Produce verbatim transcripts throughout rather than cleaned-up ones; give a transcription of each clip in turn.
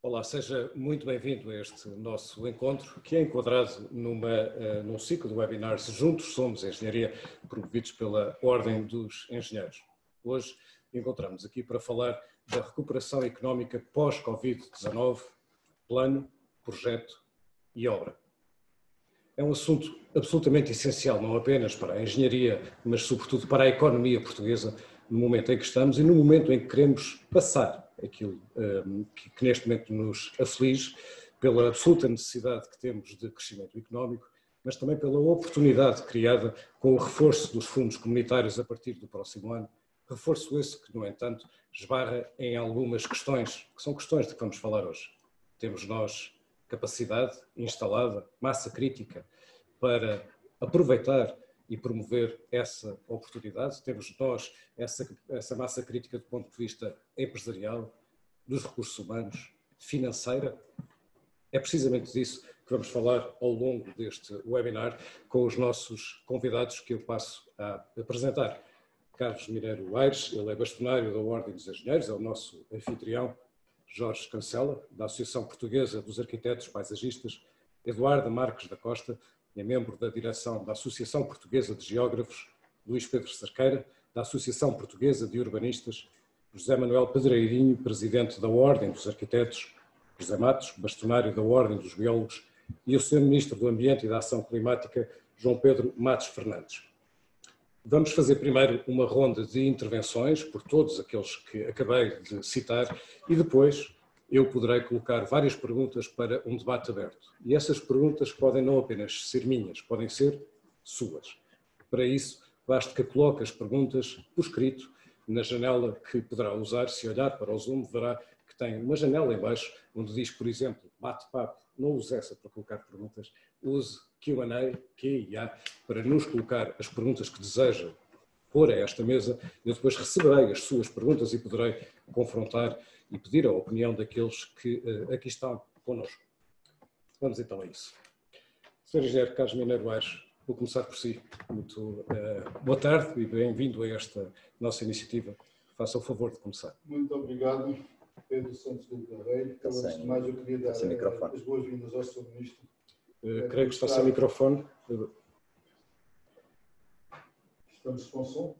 Olá, seja muito bem-vindo a este nosso encontro, que é enquadrado numa, uh, num ciclo de webinars Juntos Somos Engenharia, promovidos pela Ordem dos Engenheiros. Hoje encontramos aqui para falar da recuperação económica pós-Covid dezanove, plano, projeto e obra. É um assunto absolutamente essencial, não apenas para a engenharia, mas sobretudo para a economia portuguesa, no momento em que estamos e no momento em que queremos passar aquilo um, que, que neste momento nos aflige, pela absoluta necessidade que temos de crescimento económico, mas também pela oportunidade criada com o reforço dos fundos comunitários a partir do próximo ano, reforço esse que, no entanto, esbarra em algumas questões, que são questões de que vamos falar hoje. Temos nós capacidade instalada, massa crítica, para aproveitar e promover essa oportunidade. Temos nós essa, essa massa crítica do ponto de vista empresarial, dos recursos humanos, financeira. É precisamente disso que vamos falar ao longo deste webinar com os nossos convidados que eu passo a apresentar. Carlos Mineiro Aires, ele é bastonário da Ordem dos Engenheiros, é o nosso anfitrião. Jorge Cancela, da Associação Portuguesa dos Arquitetos Paisagistas. Eduardo Marques da Costa, é membro da direção da Associação Portuguesa de Geógrafos. Luís Pedro Cerqueira, da Associação Portuguesa de Urbanistas. José Manuel Pedreirinho, presidente da Ordem dos Arquitetos. José Matos, bastonário da Ordem dos Biólogos. E o senhor Ministro do Ambiente e da Ação Climática, João Pedro Matos Fernandes. Vamos fazer primeiro uma ronda de intervenções por todos aqueles que acabei de citar e depois eu poderei colocar várias perguntas para um debate aberto. E essas perguntas podem não apenas ser minhas, podem ser suas. Para isso, basta que coloque as perguntas por escrito na janela que poderá usar. Se olhar para o Zoom, verá que tem uma janela em baixo onde diz, por exemplo, bate-papo. Não use essa para colocar perguntas, use Q and A, Q e A, para nos colocar as perguntas que deseja pôr a esta mesa. Eu depois receberei as suas perguntas e poderei confrontar e pedir a opinião daqueles que uh, aqui estão connosco. Vamos então a isso. senhor Engenheiro Carlos Mineiro Aires, vou começar por si. Muito uh, boa tarde e bem-vindo a esta nossa iniciativa. Faça o favor de começar. Muito obrigado, Pedro Santos do Carreiro. Antes de mais, eu queria dar as boas-vindas ao senhor Ministro. Uh, creio que está sem microfone. Estamos com som?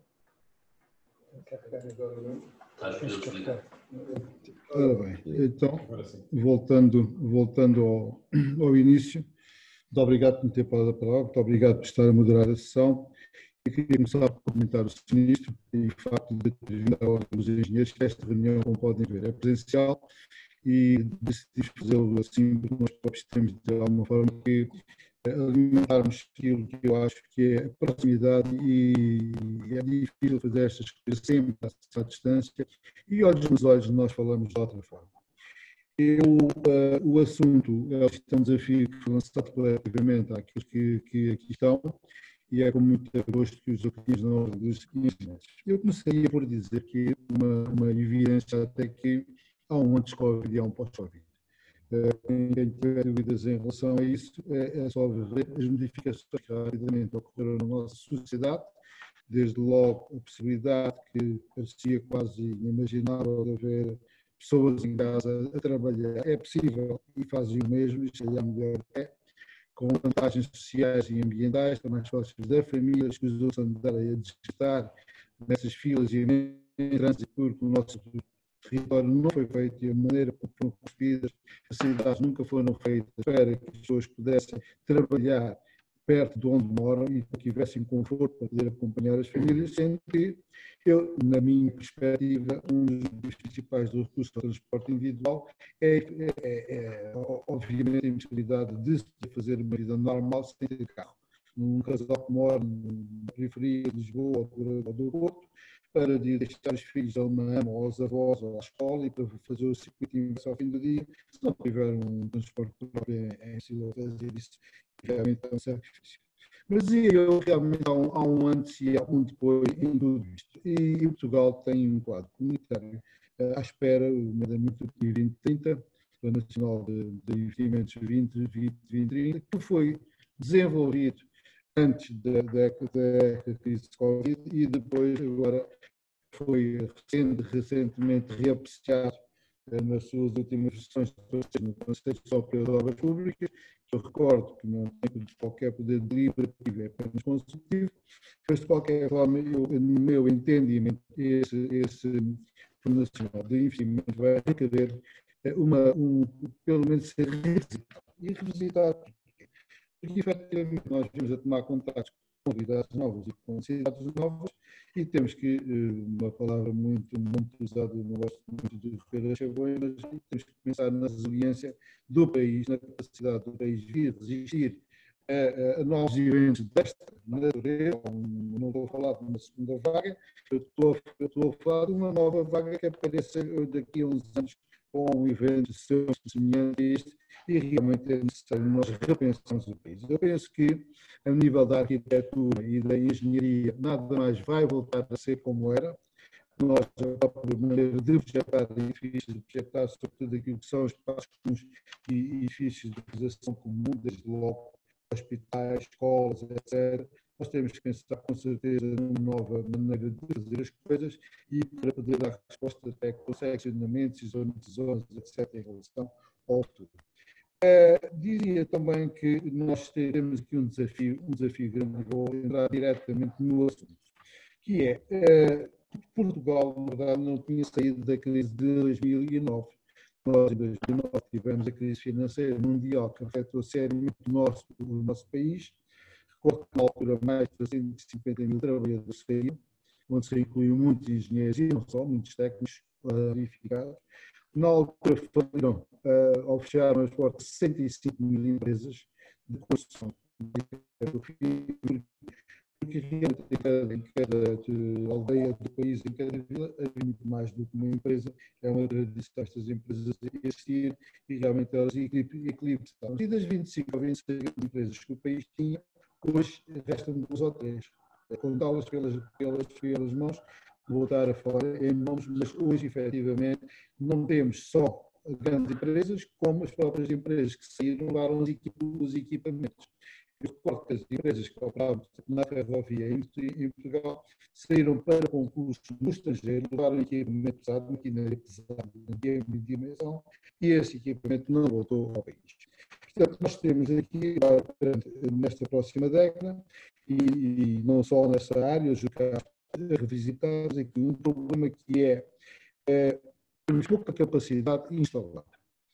Ora bem, então, voltando, voltando ao, ao início, muito obrigado por me ter parado a palavra, muito obrigado por estar a moderar a sessão. Eu queria começar a comentar o senhor Ministro e o facto de ter vindo à Ordem dos Engenheiros, que esta reunião, como podem ver, é presencial e decidimos fazê-lo assim, porque nós próprios temos de alguma forma que alimentarmos aquilo que eu acho que é a proximidade e é difícil fazer estas coisas sempre à distância e olhos nos olhos nós falamos de outra forma. Eu, uh, o assunto é um desafio que foi lançado coletivamente àqueles que, que aqui estão e é com muito gosto que os ouvintes na Ordem dos Engenheiros. Eu começaria por dizer que uma, uma evidência até que há um antes-Covid e há um pós-Covid. Quem tiver dúvidas em relação a isso, é, é só ver as modificações que rapidamente ocorreram na nossa sociedade, desde logo a possibilidade que parecia quase inimaginável de haver pessoas em casa a trabalhar. É possível e fazem o mesmo, e se calhar melhor é, com vantagens sociais e ambientais, também mais fáceis da família, que os outros andarem a desgastar nessas filas e em trânsito, porque o nosso território não foi feito e a maneira como foram construídas, as cidades nunca foram feitas para que as pessoas pudessem trabalhar perto de onde moram e que tivessem conforto para poder acompanhar as famílias, sendo que eu, na minha perspectiva, um dos principais dos recursos do transporte individual é, é, é obviamente, a impossibilidade de se fazer uma vida normal sem ter carro. Num casal que mora na periferia de Lisboa ou do Porto, para de deixar os filhos a uma ama, ou aos avós, ou à escola, e para fazer o circuito inverso ao fim do dia, se não tiver um transporte próprio, é impossível fazer isso, realmente é um sacrifício. Mas eu realmente há um, há um antes e há um depois em tudo isto. E Portugal tem um quadro comunitário à espera, nomeadamente do P I vinte trinta, Plano Nacional de, de Investimentos vinte vinte trinta, que foi desenvolvido antes da, da, da crise de Covid e depois agora foi recente, recentemente reapreciado nas suas últimas versões no Conselho Superior de Obras Públicas, que eu recordo que não tem qualquer poder deliberativo, é apenas consultivo, mas de qualquer forma, eu, no meu entendimento, esse, esse Fundo Nacional de Investimento vai requerer uma, um, pelo menos ser revisitado. E revisitado, porque efetivamente nós vamos a tomar contatos com novidades novas e com necessidades novas, e temos que, uma palavra muito, muito usada, não gosto muito de referir a chavões, mas temos que pensar na resiliência do país, na capacidade do país vir resistir a, a novos eventos desta natureza. Não estou a falar de uma segunda vaga, eu estou, eu estou a falar de uma nova vaga que apareça daqui a uns anos com um evento semelhante a este, e realmente é necessário nós repensarmos o país. Eu penso que, a nível da arquitetura e da engenharia, nada mais vai voltar a ser como era. Nós, a própria maneira de projetar edifícios, de projetar sobretudo aquilo que são os espaços comuns e edifícios de utilização comum, desde logo hospitais, escolas, etcétera, nós temos que pensar com certeza numa nova maneira de fazer as coisas e para poder dar resposta até com seccionamentos, zonas de zonas, etcétera, em relação ao futuro. Uh, dizia também que nós teremos aqui um desafio, um desafio grande, vou entrar diretamente no assunto, que é, uh, Portugal, na verdade, não tinha saído da crise de dois mil e nove. Nós, em dois mil e nove, tivemos a crise financeira mundial que afetou seriamente o nosso, o nosso país. Recordo que, na altura, mais de trezentos e cinquenta mil trabalhadores saíram, onde se incluiu muitos engenheiros e não só, muitos técnicos qualificados. Na altura, foram, uh, ao fechar as portas, sessenta e cinco mil empresas de construção. Porque realmente em cada, em cada aldeia do país, em cada vila, havia muito mais do que uma empresa. É uma tradição estas empresas existir e realmente elas equilibram. E das vinte e cinco ou vinte e seis empresas que o país tinha, hoje restam duas ou três. Contá-las pelas, pelas, pelas mãos, voltar a falar em nomes, mas hoje, efetivamente, não temos só grandes empresas, como as próprias empresas que saíram levaram os equipamentos. Eu recordo que as empresas que operavam na ferrovia em, em Portugal saíram para concursos no estrangeiro, levaram equipamento pesado, maquinaria pesada de dimensão, e esse equipamento não voltou ao país. Portanto, nós temos aqui, nesta próxima década, e, e não só nessa área, eu julgo que revisitados aqui um problema que é, é temos pouca capacidade instalada.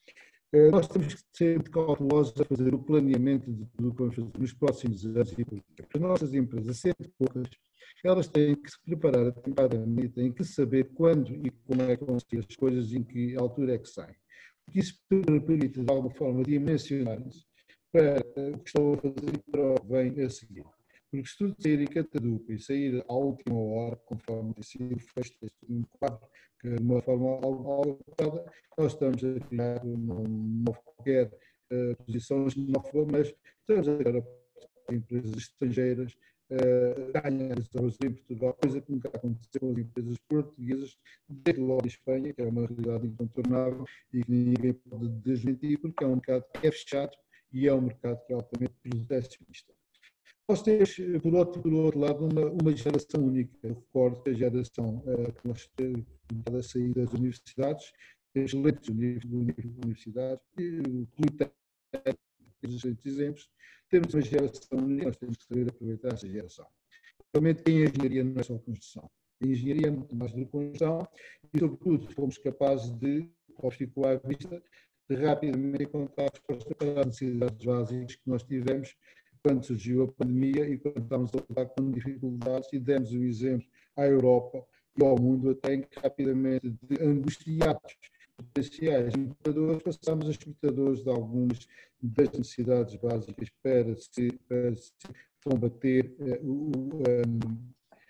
É, nós temos que ser muito cautelosos a fazer o planeamento de tudo que vamos fazer nos próximos anos. As nossas empresas, sendo poucas, elas têm que se preparar atempadamente, têm que saber quando e como é que vão ser as coisas, em que altura é que saem. Porque isso permite, de alguma forma, dimensionar-nos para o que estão a fazer e para o que vem a seguir. Porque se tudo sair em catadupa e sair à última hora, conforme tem sido feito um quadro, que de uma forma algo adequada, nós estamos a criar uma qualquer uh, posição xenófoba, mas estamos a criar empresas estrangeiras uh, ganhar as obras em Portugal, coisa que nunca aconteceu com as empresas portuguesas, desde logo em Espanha, que é uma realidade incontornável e que ninguém pode desmentir, porque é um mercado que é fechado e é um mercado que é altamente protecionista. Nós temos, por outro, por outro lado, uma, uma geração única. Eu recordo que a geração uh, que nós temos a sair das universidades, excelentes universidades, politécnicos, excelentes exemplos, temos uma geração única, nós temos que saber aproveitar essa geração. Realmente, a engenharia não é só construção. A engenharia é muito mais do que construção e, sobretudo, fomos capazes de, ao fico à vista, de rapidamente encontrar respostas para as necessidades básicas que nós tivemos quando surgiu a pandemia e quando estávamos a lidar com dificuldades, e demos o exemplo à Europa e ao mundo até em que rapidamente, de angustiados potenciais importadores, passámos a exportadores de algumas das necessidades básicas para se, para se combater uh, o, um,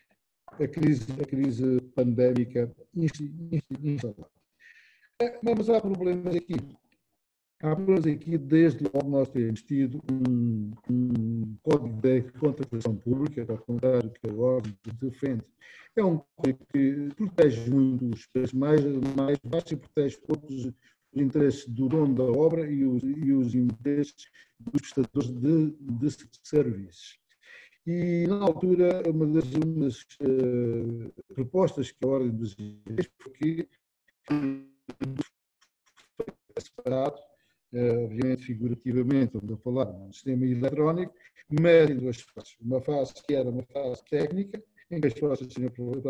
a, crise, a crise pandémica instalada. Mas há problemas aqui. Há problemas aqui, desde logo nós temos tido um, um código de contratação pública, ao contrário do que a ordem defende. É um código que protege muito os preços mais, mais baixos e protege outros os interesses do dono da obra e os, e os interesses dos prestadores de, de serviços. E, na altura, uma das umas, uh, propostas que a ordem dos engenheiros foi que separado, obviamente figurativamente, estamos a falar de um sistema eletrónico, mas em duas fases. Uma fase que era uma fase técnica, em que as provas seriam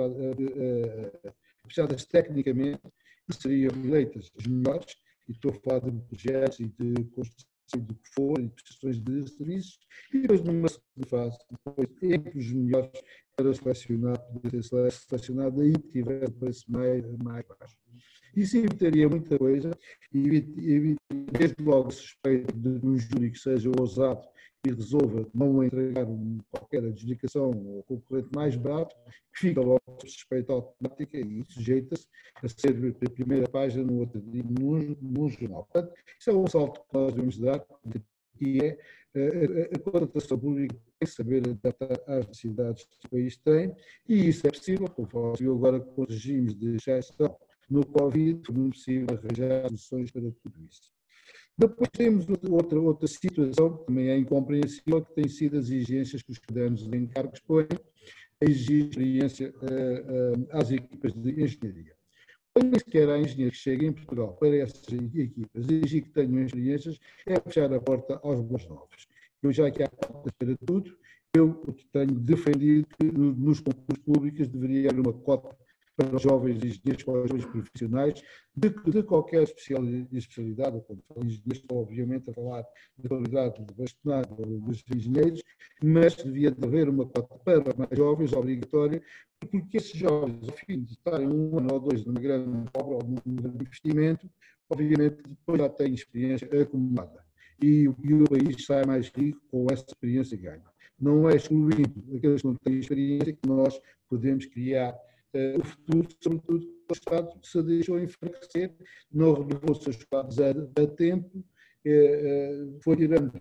aproveitadas tecnicamente e seriam eleitas as melhores, e estou a falar de projetos e de construção do que for, e prestações de serviços, e depois numa segunda fase, depois, entre os melhores, para selecionar, poder ser selecionado aí que tiver o preço mais, mais baixo. Isso evitaria muita coisa, e desde logo a suspeita de um júri que seja ousado e resolva não entregar qualquer adjudicação ao concorrente mais barato, que fica logo suspeita automática e sujeita-se a ser a primeira página no outro dia, num, num jornal. Portanto, isso é um salto que nós devemos dar, que é a, a, a contratação pública tem que saber adaptar às necessidades que o país tem, e isso é possível, conforme se viu agora com os regimes de exceção no Covid, foi possível arranjar soluções para tudo isso. Depois temos outra, outra situação que também é incompreensível, que tem sido as exigências que os cadernos de encargos põem a exigir experiência uh, uh, às equipas de engenharia. Quando sequer há engenheiros que cheguem em Portugal para essas equipas exigir que tenham experiências, é fechar a porta aos bons novos. Eu, já que há cotas para tudo, eu tenho defendido que nos concursos públicos deveria haver uma cota para os jovens engenheiros, para os jovens profissionais, de, de qualquer especialidade. Quando falo de engenheiros, estou obviamente a falar da qualidade de bastonado dos engenheiros, mas devia haver uma cota para mais jovens, obrigatória, porque esses jovens, ao fim de estarem um ano ou dois numa grande obra ou num grande investimento, obviamente depois já têm experiência acumulada. E, e o país sai mais rico com essa experiência ganha. Não é excluindo aqueles que não têm experiência que nós podemos criar Uh, o futuro, sobretudo, o Estado se deixou enfraquecer, não renovou os seus quadros a, a tempo, uh, uh, foi tirando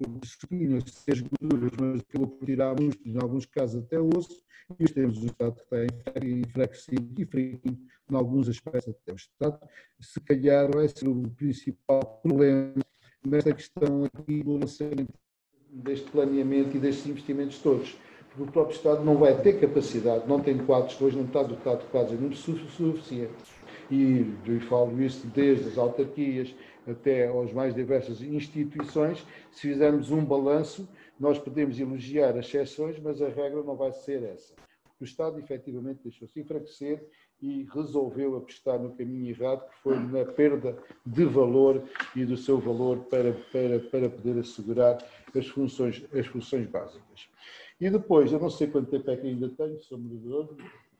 as gorduras, mas acabou por tirar músculos, em alguns casos até osso, e os temos um Estado que está enfraquecido e fraquinho, em alguns aspectos até o Estado. Se calhar vai ser o principal problema nesta questão aqui do lançamento deste planeamento e destes investimentos todos. Porque o próprio Estado não vai ter capacidade, não tem quadros, hoje não está dotado de quadros suficientes. E eu falo isso desde as autarquias até às mais diversas instituições. Se fizermos um balanço, nós podemos elogiar as exceções, mas a regra não vai ser essa. O Estado, efetivamente, deixou-se enfraquecer e resolveu apostar no caminho errado, que foi na perda de valor e do seu valor para, para, para poder assegurar as funções, as funções básicas. E depois, eu não sei quanto tempo é que ainda tenho, sou moderador,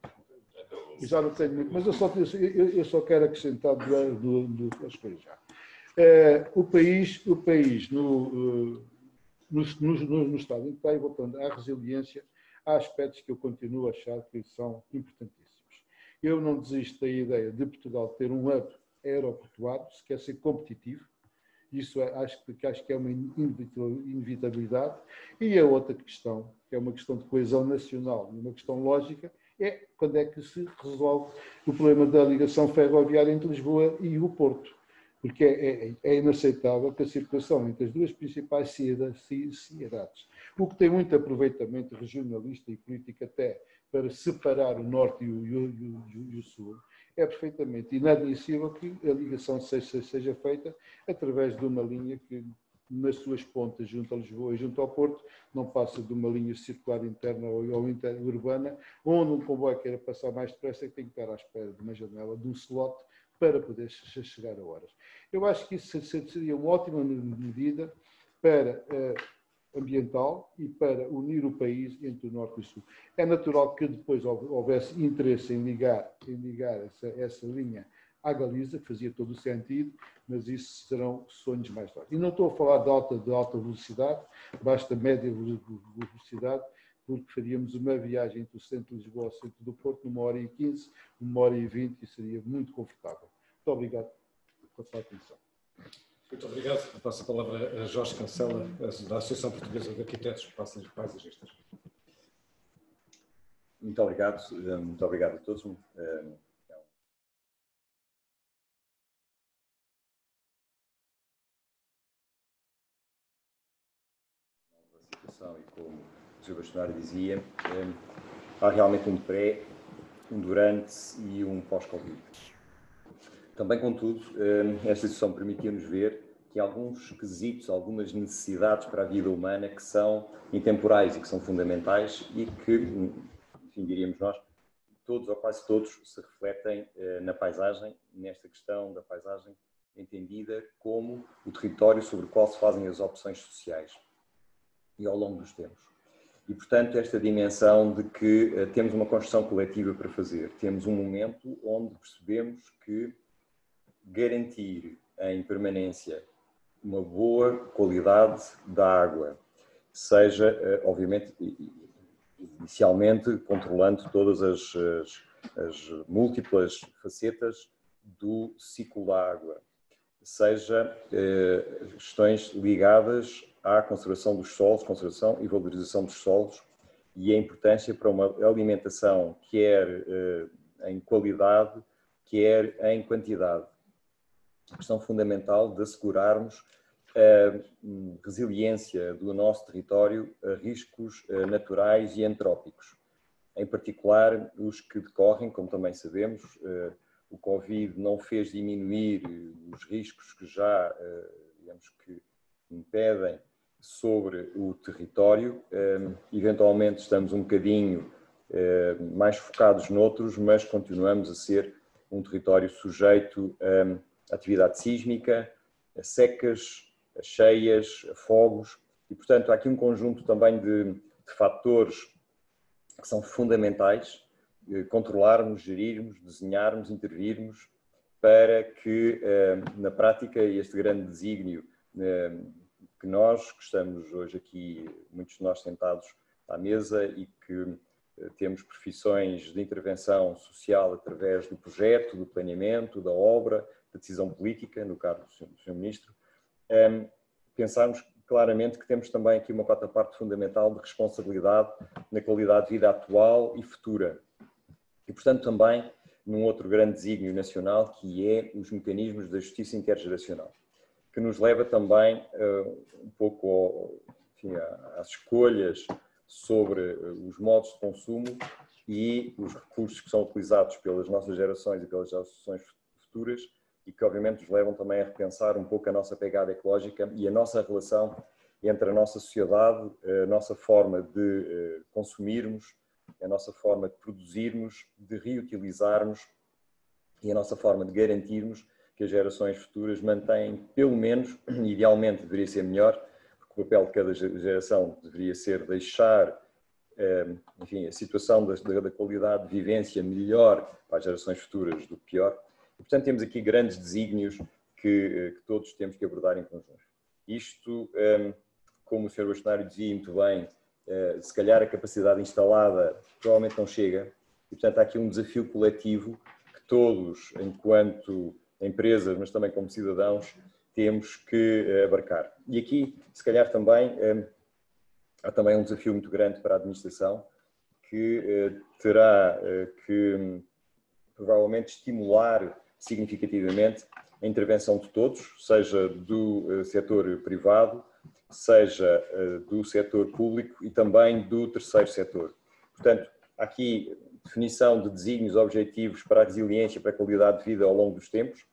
já não tenho muito, mas eu só, eu, eu só quero acrescentar duas coisas já. É, o país, o país no, no, no, no estado em que está, e voltando à resiliência, há aspectos que eu continuo a achar que são importantíssimos. Eu não desisto da ideia de Portugal ter um hub aeroportuário, se quer ser competitivo. Isso é, acho, que, acho que é uma inevitabilidade. E a outra questão, que é uma questão de coesão nacional e uma questão lógica, é quando é que se resolve o problema da ligação ferroviária entre Lisboa e o Porto. Porque é, é, é inaceitável que a circulação entre as duas principais cidades, o que tem muito aproveitamento regionalista e político até para separar o Norte e o, e o, e o Sul, é perfeitamente inadmissível que a ligação seja, seja feita através de uma linha que, nas suas pontas, junto a Lisboa e junto ao Porto, não passa de uma linha circular interna ou, ou interurbana, onde um comboio queira passar mais depressa que tem que estar à espera de uma janela, de um slot, para poder chegar a horas. Eu acho que isso seria uma ótima medida para uh, ambiental e para unir o país entre o Norte e o Sul. É natural que depois houvesse interesse em ligar, em ligar essa, essa linha à Galiza, que fazia todo o sentido, mas isso serão sonhos mais tarde. E não estou a falar de alta, de alta velocidade, basta média velocidade, porque faríamos uma viagem entre o centro de Lisboa ao centro do Porto numa hora e quinze, uma hora e vinte, e seria muito confortável. Muito obrigado pela sua atenção. Muito obrigado. Passo a palavra a Jorge Cancela, da Associação Portuguesa de Arquitetos Paisagistas. Muito obrigado, muito obrigado a todos. Uma situação, e como o senhor Bastonário dizia, há realmente um pré, um durante e um pós-Covid. Também, contudo, esta situação permitiu-nos ver que há alguns quesitos, algumas necessidades para a vida humana que são intemporais e que são fundamentais e que, enfim, diríamos nós, todos ou quase todos se refletem na paisagem, nesta questão da paisagem entendida como o território sobre o qual se fazem as opções sociais e ao longo dos tempos. E, portanto, esta dimensão de que uh, temos uma construção coletiva para fazer. Temos um momento onde percebemos que garantir em permanência uma boa qualidade da água, seja, uh, obviamente, inicialmente controlando todas as, as, as múltiplas facetas do ciclo da água, seja uh, questões ligadas à conservação dos solos, conservação e valorização dos solos e a importância para uma alimentação quer eh, em qualidade, quer em quantidade. A questão fundamental de assegurarmos a resiliência do nosso território a riscos eh, naturais e antrópicos. Em particular, os que decorrem, como também sabemos, eh, o Covid não fez diminuir os riscos que já, eh, digamos que, impedem sobre o território. Eventualmente estamos um bocadinho mais focados noutros, mas continuamos a ser um território sujeito a atividade sísmica, a secas, a cheias, a fogos e, portanto, há aqui um conjunto também de, de fatores que são fundamentais, controlarmos, gerirmos, desenharmos, intervirmos para que, na prática, este grande desígnio que nós, que estamos hoje aqui, muitos de nós sentados à mesa e que temos profissões de intervenção social através do projeto, do planeamento, da obra, da decisão política, no caso do senhor Ministro, pensarmos claramente que temos também aqui uma quarta parte fundamental de responsabilidade na qualidade de vida atual e futura. E, portanto, também num outro grande desígnio nacional, que é os mecanismos da justiça intergeracional, que nos leva também uh, um pouco ao, enfim, às escolhas sobre os modos de consumo e os recursos que são utilizados pelas nossas gerações e pelas gerações futuras e que obviamente nos levam também a repensar um pouco a nossa pegada ecológica e a nossa relação entre a nossa sociedade, a nossa forma de uh, consumirmos, a nossa forma de produzirmos, de reutilizarmos e a nossa forma de garantirmos que as gerações futuras mantêm, pelo menos, idealmente deveria ser melhor, porque o papel de cada geração deveria ser deixar, enfim, a situação da, da qualidade de vivência melhor para as gerações futuras do que pior. E, portanto, temos aqui grandes desígnios que, que todos temos que abordar em conjunto. Isto, como o senhor Bastonário dizia muito bem, se calhar a capacidade instalada provavelmente não chega, e, portanto, há aqui um desafio coletivo que todos, enquanto empresas, mas também como cidadãos, temos que abarcar. E aqui, se calhar também, há também um desafio muito grande para a administração, que terá que provavelmente estimular significativamente a intervenção de todos, seja do setor privado, seja do setor público e também do terceiro setor. Portanto, há aqui definição de desígnios objetivos para a resiliência, para a qualidade de vida ao longo dos tempos.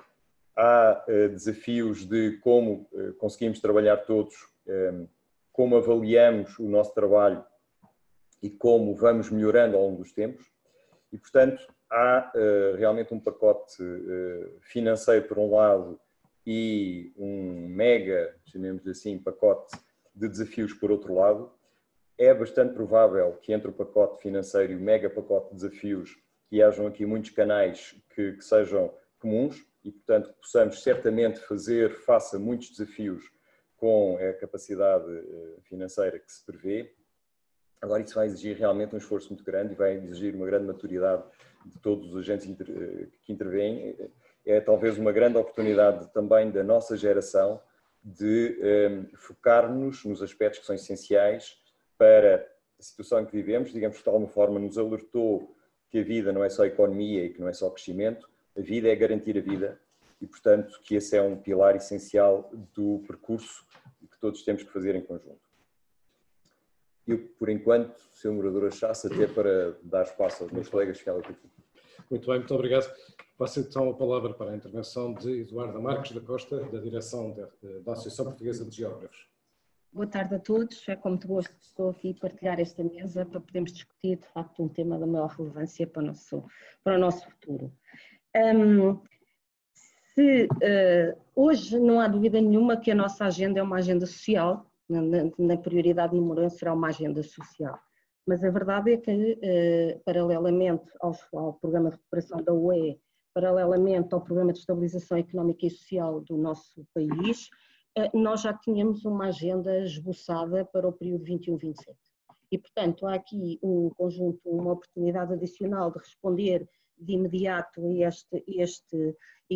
Há uh, desafios de como uh, conseguimos trabalhar todos, um, como avaliamos o nosso trabalho e como vamos melhorando ao longo dos tempos. E, portanto, há uh, realmente um pacote uh, financeiro, por um lado, e um mega, chamemos-lhe assim, pacote de desafios, por outro lado. É bastante provável que entre o pacote financeiro e o mega pacote de desafios que hajam aqui muitos canais que, que sejam comuns e, portanto, que possamos certamente fazer face a muitos desafios com a capacidade financeira que se prevê. Agora, isso vai exigir realmente um esforço muito grande e vai exigir uma grande maturidade de todos os agentes que intervêm. É talvez uma grande oportunidade também da nossa geração de um, focar-nos nos aspectos que são essenciais para a situação em que vivemos. Digamos que de alguma forma nos alertou que a vida não é só economia e que não é só crescimento, a vida é garantir a vida e, portanto, que esse é um pilar essencial do percurso que todos temos que fazer em conjunto. Eu, por enquanto, senhor Morador, achasse até para dar espaço aos meus colegas que ela aqui. Muito bem, muito obrigado. Passo então a palavra para a intervenção de Eduarda Marques da Costa, da direção da, da Associação Portuguesa de Geógrafos. Boa tarde a todos, é com muito gosto que estou aqui a partilhar esta mesa para podermos discutir, de facto, um tema da maior relevância para o nosso, para o nosso futuro. Um, se, uh, hoje não há dúvida nenhuma que a nossa agenda é uma agenda social, na, na, na prioridade número um será uma agenda social, mas a verdade é que, uh, paralelamente ao, ao Programa de Recuperação da U E, paralelamente ao Programa de Estabilização Económica e Social do nosso país, nós já tínhamos uma agenda esboçada para o período vinte e um a vinte e sete. E, portanto, há aqui um conjunto, uma oportunidade adicional de responder de imediato a este, este,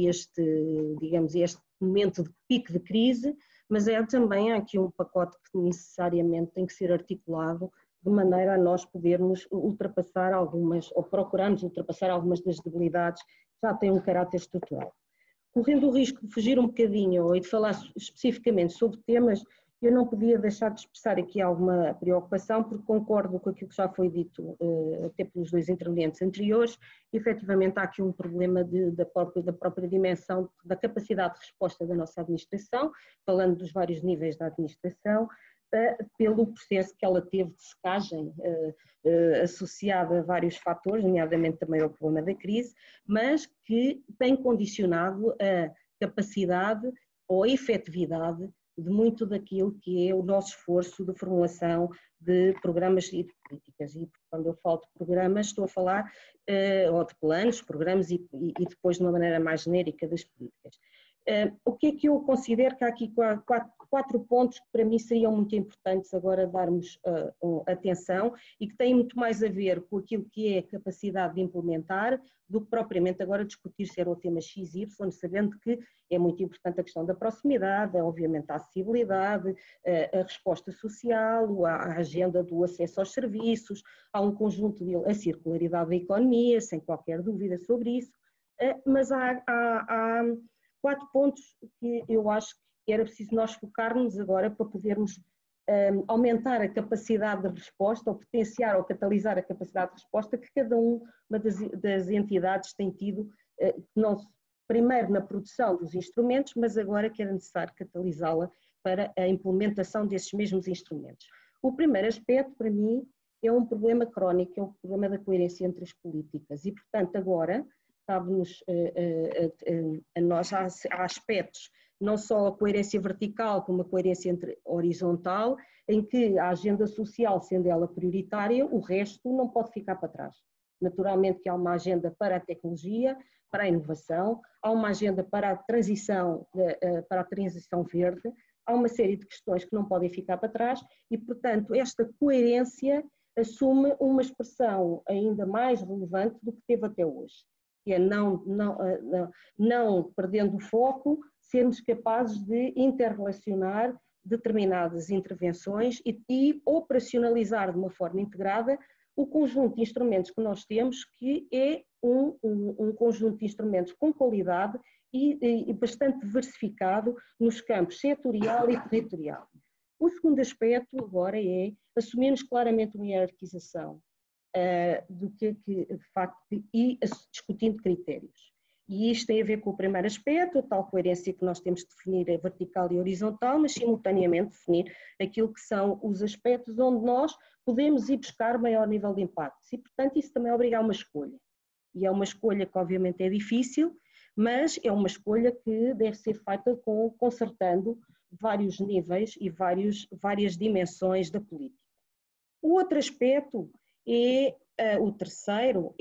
este, digamos, este momento de pico de crise, mas é também há aqui um pacote que necessariamente tem que ser articulado de maneira a nós podermos ultrapassar algumas, ou procurarmos ultrapassar algumas das debilidades que já têm um caráter estrutural. Correndo o risco de fugir um bocadinho e de falar especificamente sobre temas, eu não podia deixar de expressar aqui alguma preocupação, porque concordo com aquilo que já foi dito até pelos dois intervenientes anteriores. Efetivamente há aqui um problema de, da, própria, da própria dimensão da capacidade de resposta da nossa administração, falando dos vários níveis da administração, pelo processo que ela teve de secagem uh, uh, associada a vários fatores, nomeadamente também ao problema da crise, mas que tem condicionado a capacidade ou a efetividade de muito daquilo que é o nosso esforço de formulação de programas e de políticas. E quando eu falo de programas, estou a falar uh, ou de planos, programas e, e, e depois de uma maneira mais genérica das políticas. Uh, o que é que eu considero que há aqui quatro, quatro pontos que para mim seriam muito importantes agora darmos uh, um, atenção e que têm muito mais a ver com aquilo que é a capacidade de implementar do que propriamente agora discutir se era o tema X Y, sabendo que é muito importante a questão da proximidade, obviamente a acessibilidade, uh, a resposta social, a, a agenda do acesso aos serviços, há um conjunto de a circularidade da economia, sem qualquer dúvida sobre isso, uh, mas há, há, há quatro pontos que eu acho que era preciso nós focarmos agora para podermos um, aumentar a capacidade de resposta, ou potenciar ou catalisar a capacidade de resposta que cada uma das, das entidades tem tido, uh, não, primeiro na produção dos instrumentos, mas agora que era necessário catalisá-la para a implementação desses mesmos instrumentos. O primeiro aspecto, para mim, é um problema crónico, é o problema da coerência entre as políticas e, portanto, agora cabe-nos a, a, a nós, há, há aspectos, não só a coerência vertical, como a coerência entre, horizontal, em que a agenda social, sendo ela prioritária, o resto não pode ficar para trás. Naturalmente que há uma agenda para a tecnologia, para a inovação, há uma agenda para a transição, para a transição verde, há uma série de questões que não podem ficar para trás e, portanto, esta coerência assume uma expressão ainda mais relevante do que teve até hoje. Que é não, não, não, não perdendo o foco, sermos capazes de interrelacionar determinadas intervenções e, e operacionalizar de uma forma integrada o conjunto de instrumentos que nós temos, que é um, um, um conjunto de instrumentos com qualidade e, e bastante diversificado nos campos setorial e territorial. O segundo aspecto agora é assumirmos claramente uma hierarquização Uh, do que, que de facto, e discutindo critérios. E isto tem a ver com o primeiro aspecto, a tal coerência que nós temos de definir é vertical e horizontal, mas simultaneamente definir aquilo que são os aspectos onde nós podemos ir buscar maior nível de impacto. E, portanto, isso também obriga a uma escolha. E é uma escolha que, obviamente, é difícil, mas é uma escolha que deve ser feita com, concertando vários níveis e vários, várias dimensões da política. O outro aspecto é, uh, o terceiro,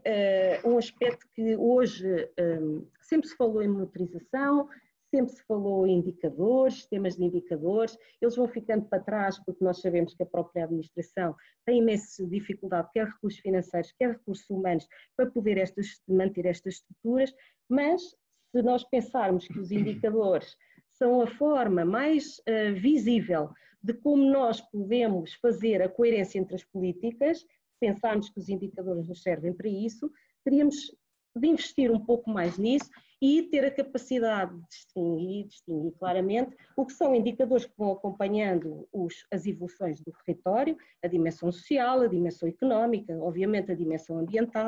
é uh, um aspecto que hoje um, sempre se falou em monitorização, sempre se falou em indicadores, sistemas de indicadores, eles vão ficando para trás porque nós sabemos que a própria administração tem imensa dificuldade, quer recursos financeiros, quer recursos humanos, para poder estas, manter estas estruturas, mas se nós pensarmos que os indicadores são a forma mais uh, visível de como nós podemos fazer a coerência entre as políticas, pensarmos que os indicadores nos servem para isso, teríamos de investir um pouco mais nisso e ter a capacidade de distinguir, distinguir claramente o que são indicadores que vão acompanhando os, as evoluções do território, a dimensão social, a dimensão económica, obviamente a dimensão ambiental,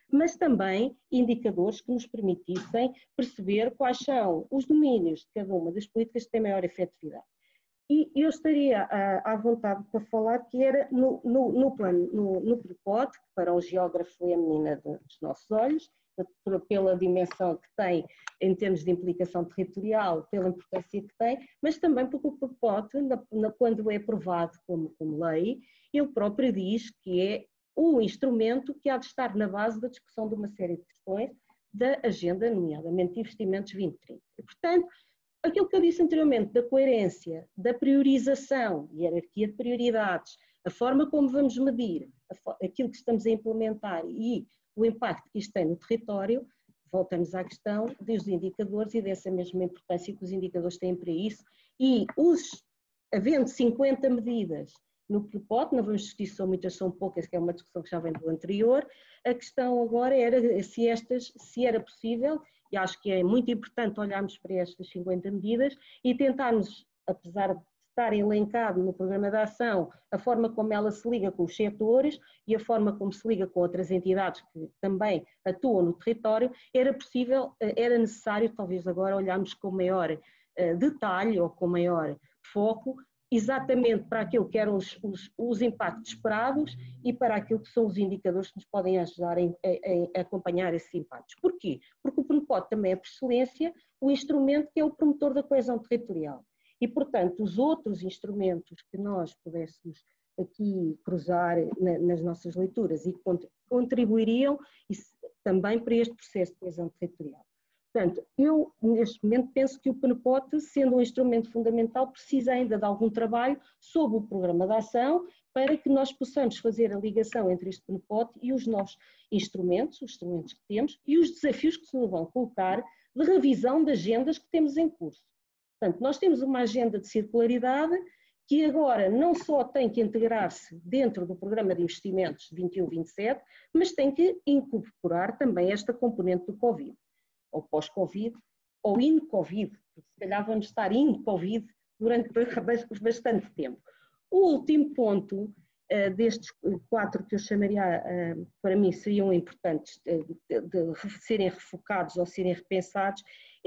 mas também indicadores que nos permitissem perceber quais são os domínios de cada uma das políticas que têm maior efetividade. E eu estaria à, à vontade para falar que era no, no, no plano, no, no PREPOD, que para o geógrafo é a menina dos nossos olhos, pela dimensão que tem em termos de implicação territorial, pela importância que tem, mas também porque o PREPOD, quando é aprovado como, como lei, ele próprio diz que é um instrumento que há de estar na base da discussão de uma série de questões da agenda, nomeadamente investimentos vinte trinta. E, portanto, aquilo que eu disse anteriormente, da coerência, da priorização, hierarquia de prioridades, a forma como vamos medir aquilo que estamos a implementar e o impacto que isto tem no território, voltamos à questão dos indicadores e dessa mesma importância que os indicadores têm para isso. E os, havendo cinquenta medidas no PREPOD, não vamos discutir se são muitas, são poucas, que é uma discussão que já vem do anterior, a questão agora era se estas, se era possível, e acho que é muito importante olharmos para estas cinquenta medidas e tentarmos, apesar de estar elencado no programa de ação, a forma como ela se liga com os setores e a forma como se liga com outras entidades que também atuam no território, era possível, era necessário talvez agora olharmos com maior detalhe ou com maior foco exatamente para aquilo que eram os, os, os impactos esperados e para aquilo que são os indicadores que nos podem ajudar em, em, em acompanhar esses impactos. Porquê? Porque o PREPOD também é, por excelência, o instrumento que é o promotor da coesão territorial. E, portanto, os outros instrumentos que nós pudéssemos aqui cruzar na, nas nossas leituras e contribuiriam também para este processo de coesão territorial. Portanto, eu neste momento penso que o PREPOD, sendo um instrumento fundamental, precisa ainda de algum trabalho sobre o programa de ação para que nós possamos fazer a ligação entre este PREPOD e os novos instrumentos, os instrumentos que temos e os desafios que se nos vão colocar de revisão de agendas que temos em curso. Portanto, nós temos uma agenda de circularidade que agora não só tem que integrar-se dentro do programa de investimentos vinte e um vinte e sete, mas tem que incorporar também esta componente do Covid. Ou pós-Covid, ou in-Covid, porque se calhar vamos estar in-Covid durante bastante tempo. O último ponto uh, destes quatro que eu chamaria, uh, para mim seriam importantes uh, de, de serem refocados ou serem repensados,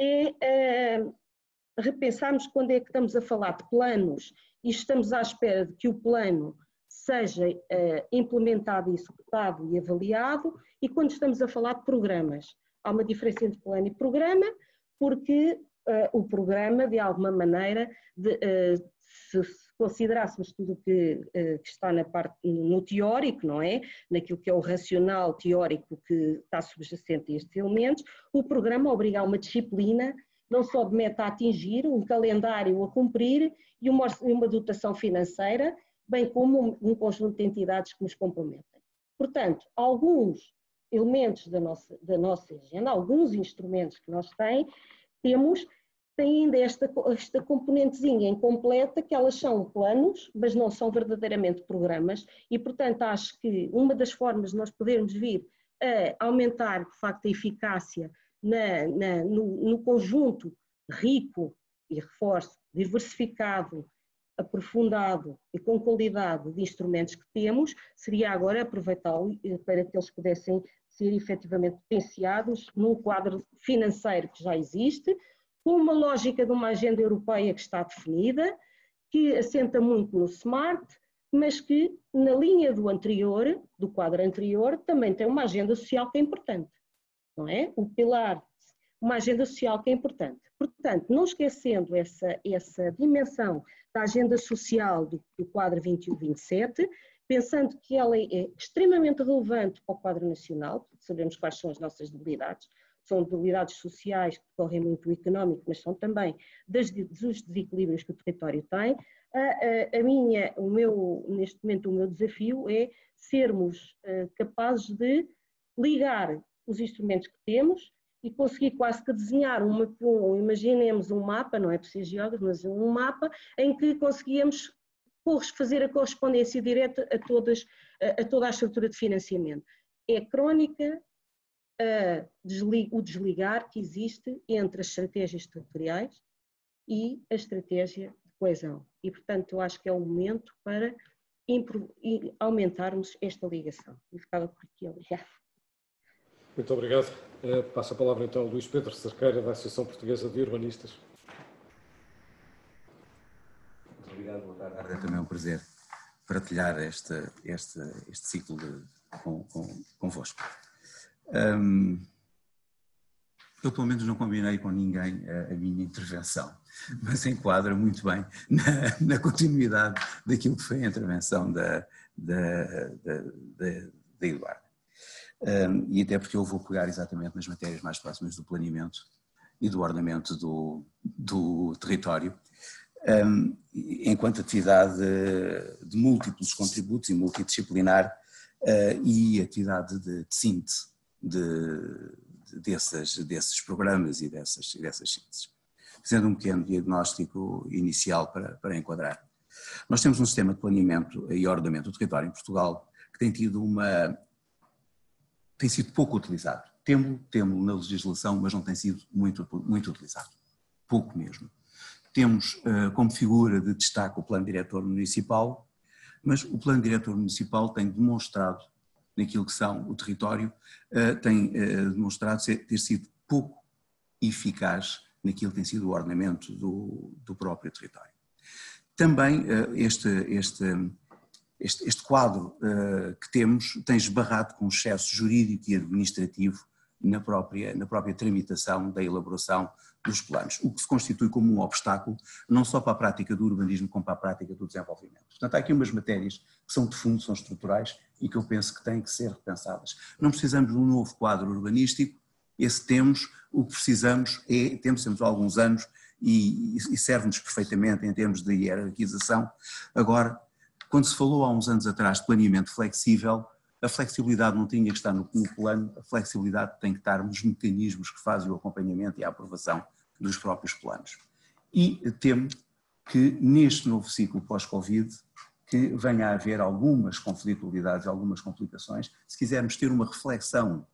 é uh, repensarmos quando é que estamos a falar de planos e estamos à espera de que o plano seja uh, implementado, executado e avaliado, e quando estamos a falar de programas. Há uma diferença entre plano e programa, porque uh, o programa, de alguma maneira, de, uh, se, se considerássemos tudo o que, uh, que está na parte, no teórico, não é? Naquilo que é o racional teórico que está subjacente a estes elementos, o programa obriga a uma disciplina, não só de meta a atingir, um calendário a cumprir e uma, uma dotação financeira, bem como um, um conjunto de entidades que nos comprometem. Portanto, alguns elementos da nossa, da nossa agenda, alguns instrumentos que nós têm, temos, tem ainda esta, esta componentezinha incompleta, que elas são planos, mas não são verdadeiramente programas, e portanto acho que uma das formas de nós podermos vir a aumentar de facto a eficácia na, na, no, no conjunto rico, e reforço, diversificado, aprofundado e com qualidade de instrumentos que temos, seria agora aproveitá-lo para que eles pudessem ser efetivamente potenciados num quadro financeiro que já existe, com uma lógica de uma agenda europeia que está definida, que assenta muito no SMART, mas que na linha do anterior, do quadro anterior, também tem uma agenda social que é importante, não é? O pilar, uma agenda social que é importante. Portanto, não esquecendo essa, essa dimensão da agenda social do, do quadro vinte e um vinte e sete, pensando que ela é extremamente relevante para o quadro nacional, porque sabemos quais são as nossas debilidades, são debilidades sociais que decorrem muito do económico, mas são também das, dos desequilíbrios que o território tem. A, a, a minha, o meu, neste momento o meu desafio é sermos uh, capazes de ligar os instrumentos que temos e conseguir quase que desenhar uma, um, imaginemos um mapa, não é preciso geógrafo, mas um mapa em que conseguíamos fazer a correspondência direta a, todas, a, a toda a estrutura de financiamento. É crónica a desli, o desligar que existe entre as estratégias territoriais e a estratégia de coesão. E, portanto, eu acho que é o momento para impro, aumentarmos esta ligação. E ficava por aqui, obrigada. Muito obrigado. Passo a palavra então ao Luís Pedro Cerqueira, da Associação Portuguesa de Urbanistas. Muito obrigado, boa tarde. É também um prazer partilhar este, este, este ciclo de, com, com, convosco. Um, eu, pelo menos, não combinei com ninguém a, a minha intervenção, mas enquadra muito bem na, na continuidade daquilo que foi a intervenção da, da, da, da, da Eduarda. Um, e até porque eu vou pegar exatamente nas matérias mais próximas do planeamento e do ordenamento do, do território, um, enquanto atividade de, de múltiplos contributos e multidisciplinar uh, e atividade de, de síntese de, de, desses, desses programas e dessas, dessas sínteses. Fazendo um pequeno diagnóstico inicial para, para enquadrar. Nós temos um sistema de planeamento e ordenamento do território em Portugal que tem tido uma... tem sido pouco utilizado. Temo-lo, temo-lo na legislação, mas não tem sido muito, muito utilizado. Pouco mesmo. Temos uh, como figura de destaque o Plano Diretor Municipal, mas o Plano Diretor Municipal tem demonstrado, naquilo que são o território, uh, tem uh, demonstrado ser, ter sido pouco eficaz naquilo que tem sido o ordenamento do, do próprio território. Também uh, este... este Este, este quadro uh, que temos tem esbarrado com excesso jurídico e administrativo na própria, na própria tramitação da elaboração dos planos, o que se constitui como um obstáculo não só para a prática do urbanismo como para a prática do desenvolvimento. Portanto, há aqui umas matérias que são de fundo, são estruturais e que eu penso que têm que ser repensadas. Não precisamos de um novo quadro urbanístico, esse temos, o que precisamos é, temos, temos há alguns anos e, e serve-nos perfeitamente em termos de hierarquização. Agora, quando se falou há uns anos atrás de planeamento flexível, a flexibilidade não tinha que estar no, no plano, a flexibilidade tem que estar nos mecanismos que fazem o acompanhamento e a aprovação dos próprios planos. E temo que neste novo ciclo pós-Covid, que venha a haver algumas conflitualidades, algumas complicações, se quisermos ter uma reflexão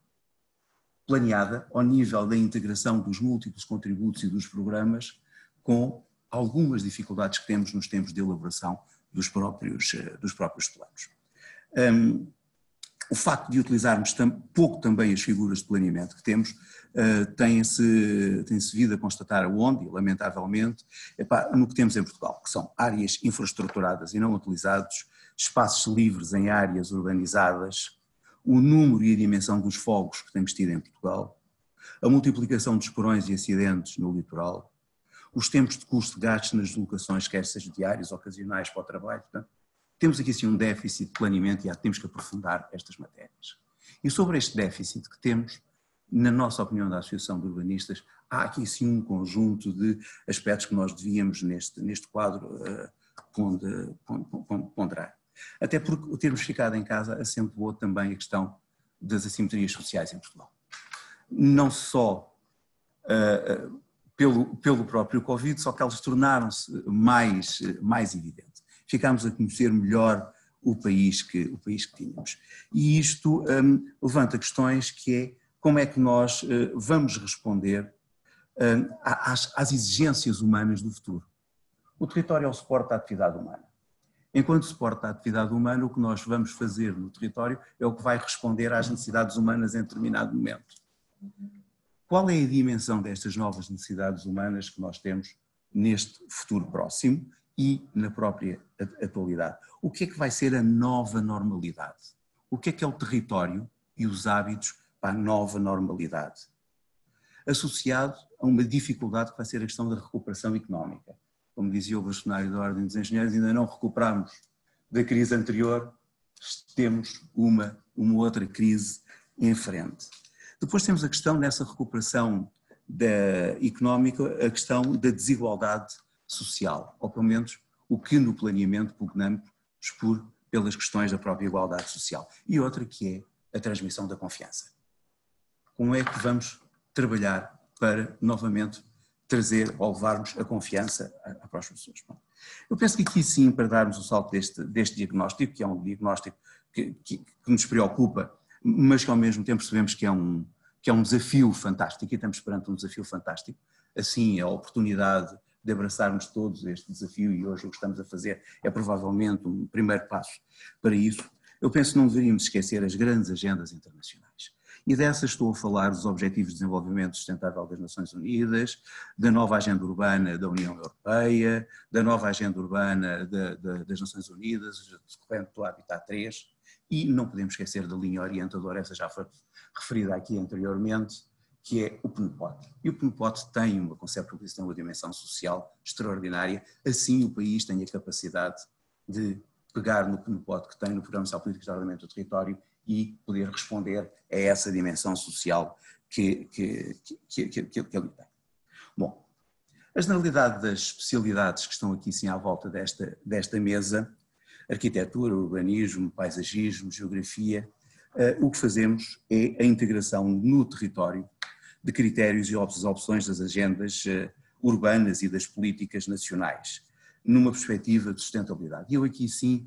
planeada ao nível da integração dos múltiplos contributos e dos programas, com algumas dificuldades que temos nos tempos de elaboração dos próprios, dos próprios planos. Um, o facto de utilizarmos tam, pouco também as figuras de planeamento que temos, uh, tem-se tem-se vindo a constatar onde, lamentavelmente, epá, no que temos em Portugal, que são áreas infraestruturadas e não utilizados, espaços livres em áreas urbanizadas, o número e a dimensão dos fogos que temos tido em Portugal, a multiplicação dos porões e acidentes no litoral, os tempos de custo de gastos nas deslocações, quer sejam diários, ocasionais para o trabalho. Portanto, temos aqui assim um déficit de planeamento e temos que aprofundar estas matérias. E sobre este déficit que temos, na nossa opinião da Associação de Urbanistas, há aqui sim um conjunto de aspectos que nós devíamos neste, neste quadro uh, ponderar. Até porque o termos ficado em casa acentuou também a questão das assimetrias sociais em Portugal. Não só uh, uh, Pelo, pelo próprio Covid, só que elas tornaram-se mais, mais evidentes. Ficámos a conhecer melhor o país que, o país que tínhamos. E isto um, levanta questões que é como é que nós uh, vamos responder um, às, às exigências humanas do futuro. O território é o suporte da atividade humana. Enquanto suporte da atividade humana, o que nós vamos fazer no território é o que vai responder às necessidades humanas em determinado momento. Qual é a dimensão destas novas necessidades humanas que nós temos neste futuro próximo e na própria atualidade? O que é que vai ser a nova normalidade? O que é que é o território e os hábitos para a nova normalidade? Associado a uma dificuldade que vai ser a questão da recuperação económica. Como dizia o bastonário da Ordem dos Engenheiros, ainda não recuperamos da crise anterior, temos uma, uma outra crise em frente. Depois temos a questão dessa recuperação da económica, a questão da desigualdade social, ou pelo menos o que no planeamento pugnamos por, pelas questões da própria igualdade social. E outra que é a transmissão da confiança. Como é que vamos trabalhar para novamente trazer ou levarmos a confiança às pessoas? Eu penso que aqui sim, para darmos o salto deste, deste diagnóstico, que é um diagnóstico que, que, que nos preocupa, mas que ao mesmo tempo percebemos que é um, que é um desafio fantástico, e estamos perante um desafio fantástico, assim a oportunidade de abraçarmos todos este desafio, e hoje o que estamos a fazer é provavelmente um primeiro passo para isso. Eu penso que não deveríamos esquecer as grandes agendas internacionais. E dessas estou a falar dos Objetivos de Desenvolvimento Sustentável das Nações Unidas, da nova Agenda Urbana da União Europeia, da nova Agenda Urbana de, de, das Nações Unidas, decorrente do Habitat três, e não podemos esquecer da linha orientadora, essa já foi referida aqui anteriormente, que é o P N P O D. E o P N P O D tem uma conceptualização, tem uma dimensão social extraordinária, assim o país tem a capacidade de pegar no P N P O D que tem no Programa Nacional de Políticas de Ordenamento do Território e poder responder a essa dimensão social que, que, que, que, que, que ele tem. Bom, a generalidade das especialidades que estão aqui sim à volta desta, desta mesa, arquitetura, urbanismo, paisagismo, geografia, uh, o que fazemos é a integração no território de critérios e opções das agendas uh, urbanas e das políticas nacionais, numa perspectiva de sustentabilidade. E eu aqui sim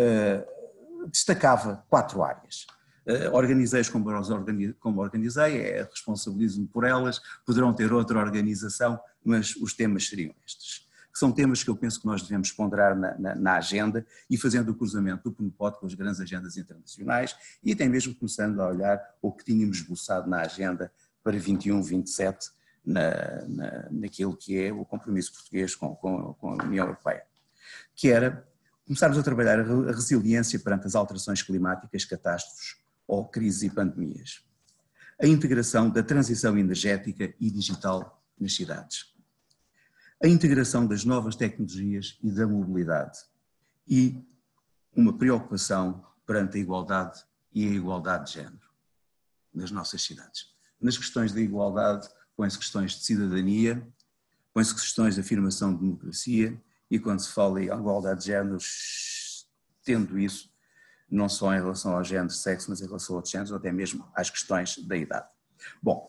uh, destacava quatro áreas. Uh, organizei-as como, como organizei, é, responsabilizo-me por elas, poderão ter outra organização, mas os temas seriam estes. Que são temas que eu penso que nós devemos ponderar na, na, na agenda e fazendo o cruzamento do P N P O D com as grandes agendas internacionais e até mesmo começando a olhar o que tínhamos esboçado na agenda para vinte e um, vinte e sete, na, na, naquilo que é o compromisso português com, com, com a União Europeia, que era começarmos a trabalhar a resiliência perante as alterações climáticas, catástrofes ou crises e pandemias, a integração da transição energética e digital nas cidades, a integração das novas tecnologias e da mobilidade e uma preocupação perante a igualdade e a igualdade de género nas nossas cidades. Nas questões da igualdade, põe-se questões de cidadania, põe-se questões de afirmação de democracia e quando se fala em igualdade de géneros, tendo isso não só em relação ao género, sexo, mas em relação a outros géneros ou até mesmo às questões da idade. Bom,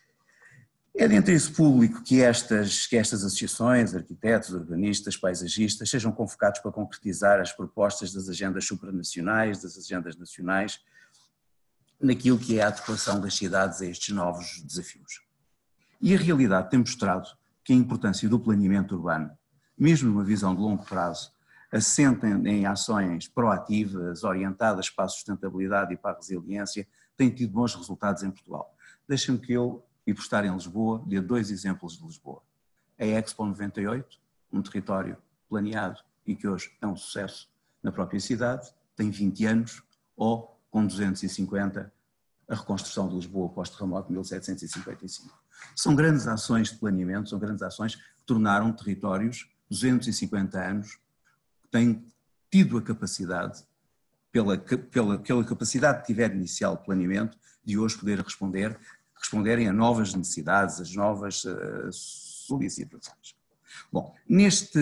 é de interesse público que estas, que estas associações, arquitetos, urbanistas, paisagistas, sejam convocados para concretizar as propostas das agendas supranacionais, das agendas nacionais, naquilo que é a adequação das cidades a estes novos desafios. E a realidade tem mostrado que a importância do planeamento urbano, mesmo numa visão de longo prazo, assenta em ações proativas, orientadas para a sustentabilidade e para a resiliência, tem tido bons resultados em Portugal. Deixem-me que eu, e por estar em Lisboa, dê dois exemplos de Lisboa. A Expo noventa e oito, um território planeado e que hoje é um sucesso na própria cidade, tem vinte anos, ou com duzentos e cinquenta, a reconstrução de Lisboa pós-terremoto de mil setecentos e cinquenta e cinco. São grandes ações de planeamento, são grandes ações que tornaram territórios, duzentos e cinquenta anos, que têm tido a capacidade, pela, pela, pela capacidade que tiver inicial de planeamento, de hoje poder responder, responderem a novas necessidades, as novas uh, solicitações. Bom, neste,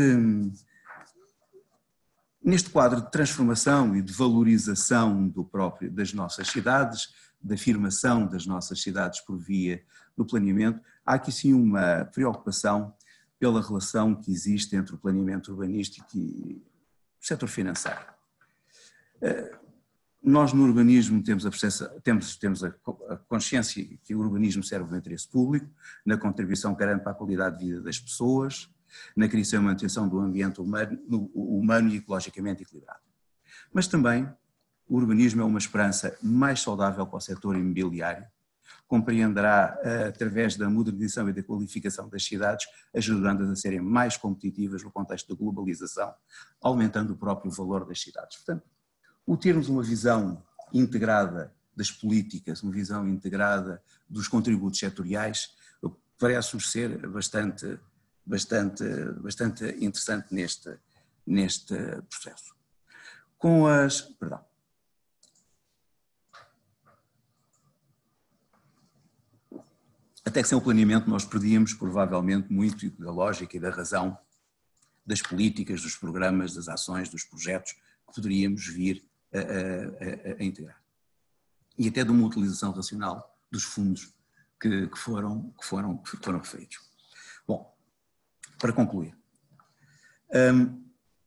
neste quadro de transformação e de valorização do próprio, das nossas cidades, da afirmação das nossas cidades por via do planeamento, há aqui sim uma preocupação pela relação que existe entre o planeamento urbanístico e o setor financeiro. Nós no urbanismo temos a, temos, temos a consciência que o urbanismo serve ao interesse público, na contribuição que garante para a qualidade de vida das pessoas, na criação e manutenção do ambiente humano, humano e ecologicamente equilibrado. Mas também o urbanismo é uma esperança mais saudável para o setor imobiliário, compreenderá através da modernização e da qualificação das cidades, ajudando-as a serem mais competitivas no contexto da globalização, aumentando o próprio valor das cidades. Portanto, o termos uma visão integrada das políticas, uma visão integrada dos contributos setoriais, parece-nos ser bastante, bastante, bastante interessante neste, neste processo. Com as... Perdão. Até que sem o planeamento nós perdíamos provavelmente muito da lógica e da razão das políticas, dos programas, das ações, dos projetos que poderíamos vir a, a, a, a integrar. E até de uma utilização racional dos fundos que, que, foram, que, foram, que foram referidos. Bom, para concluir. Hum,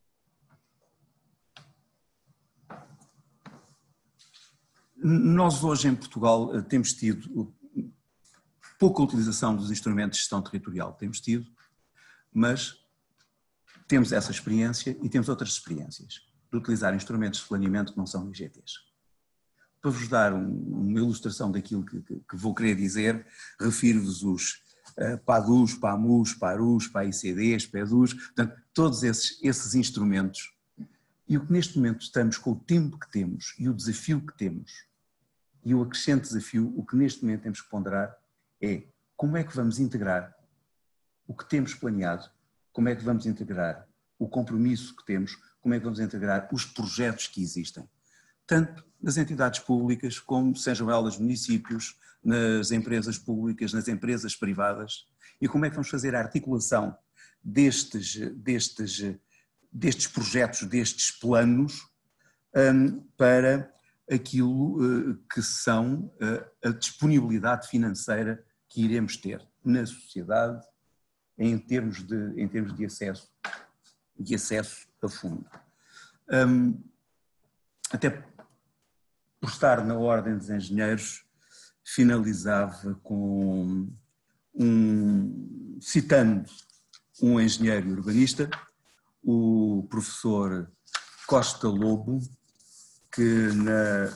nós hoje em Portugal temos tido pouca utilização dos instrumentos de gestão territorial, temos tido, mas temos essa experiência e temos outras experiências de utilizar instrumentos de planeamento que não são I G Ts. para vos dar um, uma ilustração daquilo que, que, que vou querer dizer, refiro-vos os uh, PADUs, PAMUs, PARUs, PAICDs, PEDUs, portanto, todos esses, esses instrumentos. E o que neste momento estamos, com o tempo que temos e o desafio que temos, e o acrescente desafio, o que neste momento temos que ponderar é como é que vamos integrar o que temos planeado, como é que vamos integrar o compromisso que temos, como é que vamos integrar os projetos que existem, tanto nas entidades públicas, como sejam elas municípios, nas empresas públicas, nas empresas privadas, e como é que vamos fazer a articulação destes, destes, destes projetos, destes planos, um, para aquilo uh, que são uh, a disponibilidade financeira que iremos ter na sociedade em termos de, em termos de acesso, de acesso a fundo. Um, até por estar na Ordem dos Engenheiros, finalizava com um, citando um engenheiro urbanista, o professor Costa Lobo, que na,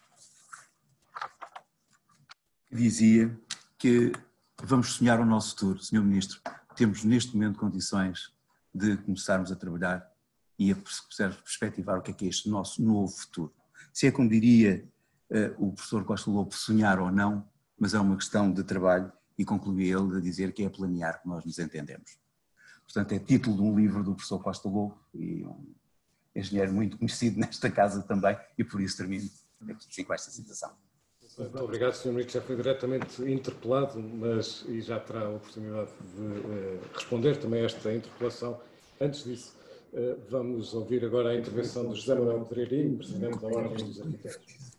dizia que vamos sonhar o nosso futuro, senhor Ministro. Temos neste momento condições de começarmos a trabalhar e a perspectivar o que é que é este nosso novo futuro. Se é como diria uh, o professor Costa Lobo, sonhar ou não, mas é uma questão de trabalho, e concluí ele a dizer que é planear que nós nos entendemos. Portanto, é título de um livro do professor Costa Lobo, e um engenheiro muito conhecido nesta casa também, e por isso termino aqui com esta citação. Obrigado, senhor Ministro. Já foi diretamente interpelado, mas e já terá a oportunidade de uh, responder também a esta interpelação. Antes disso, uh, vamos ouvir agora a intervenção do José Manuel Pereirinho, Presidente da Ordem dos Arquitetos.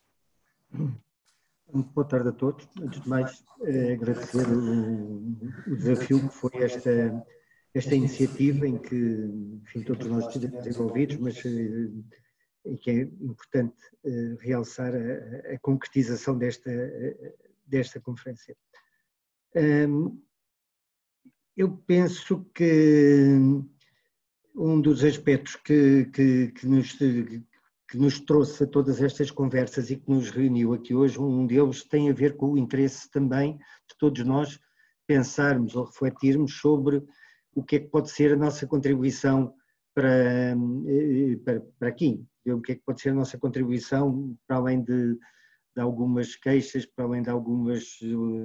Muito boa tarde a todos. Antes de mais, eh, agradecer o, o desafio que foi esta, esta iniciativa em que, enfim, todos nós estivemos envolvidos, mas eh, em que é importante eh, realçar a, a concretização desta, desta conferência. Um, eu penso que um dos aspectos que, que, que, nos, que nos trouxe a todas estas conversas e que nos reuniu aqui hoje, um deles tem a ver com o interesse também de todos nós pensarmos ou refletirmos sobre o que é que pode ser a nossa contribuição para, para, para aqui, o que é que pode ser a nossa contribuição para além de, de algumas queixas, para além de algumas,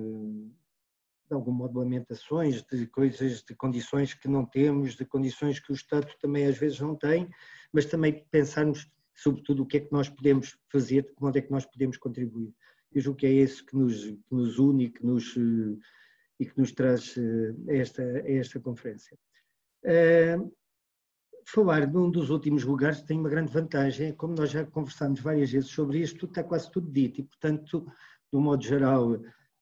de algum modo, lamentações, de coisas, de condições que não temos, de condições que o Estado também às vezes não tem, mas também pensarmos sobretudo o que é que nós podemos fazer, de que modo é que nós podemos contribuir. Eu julgo que é isso que nos, que nos une e que nos, e que nos traz a esta, a esta conferência. Uh, falar de um dos últimos lugares tem uma grande vantagem, como nós já conversámos várias vezes sobre isto, está quase tudo dito e, portanto, de um modo geral,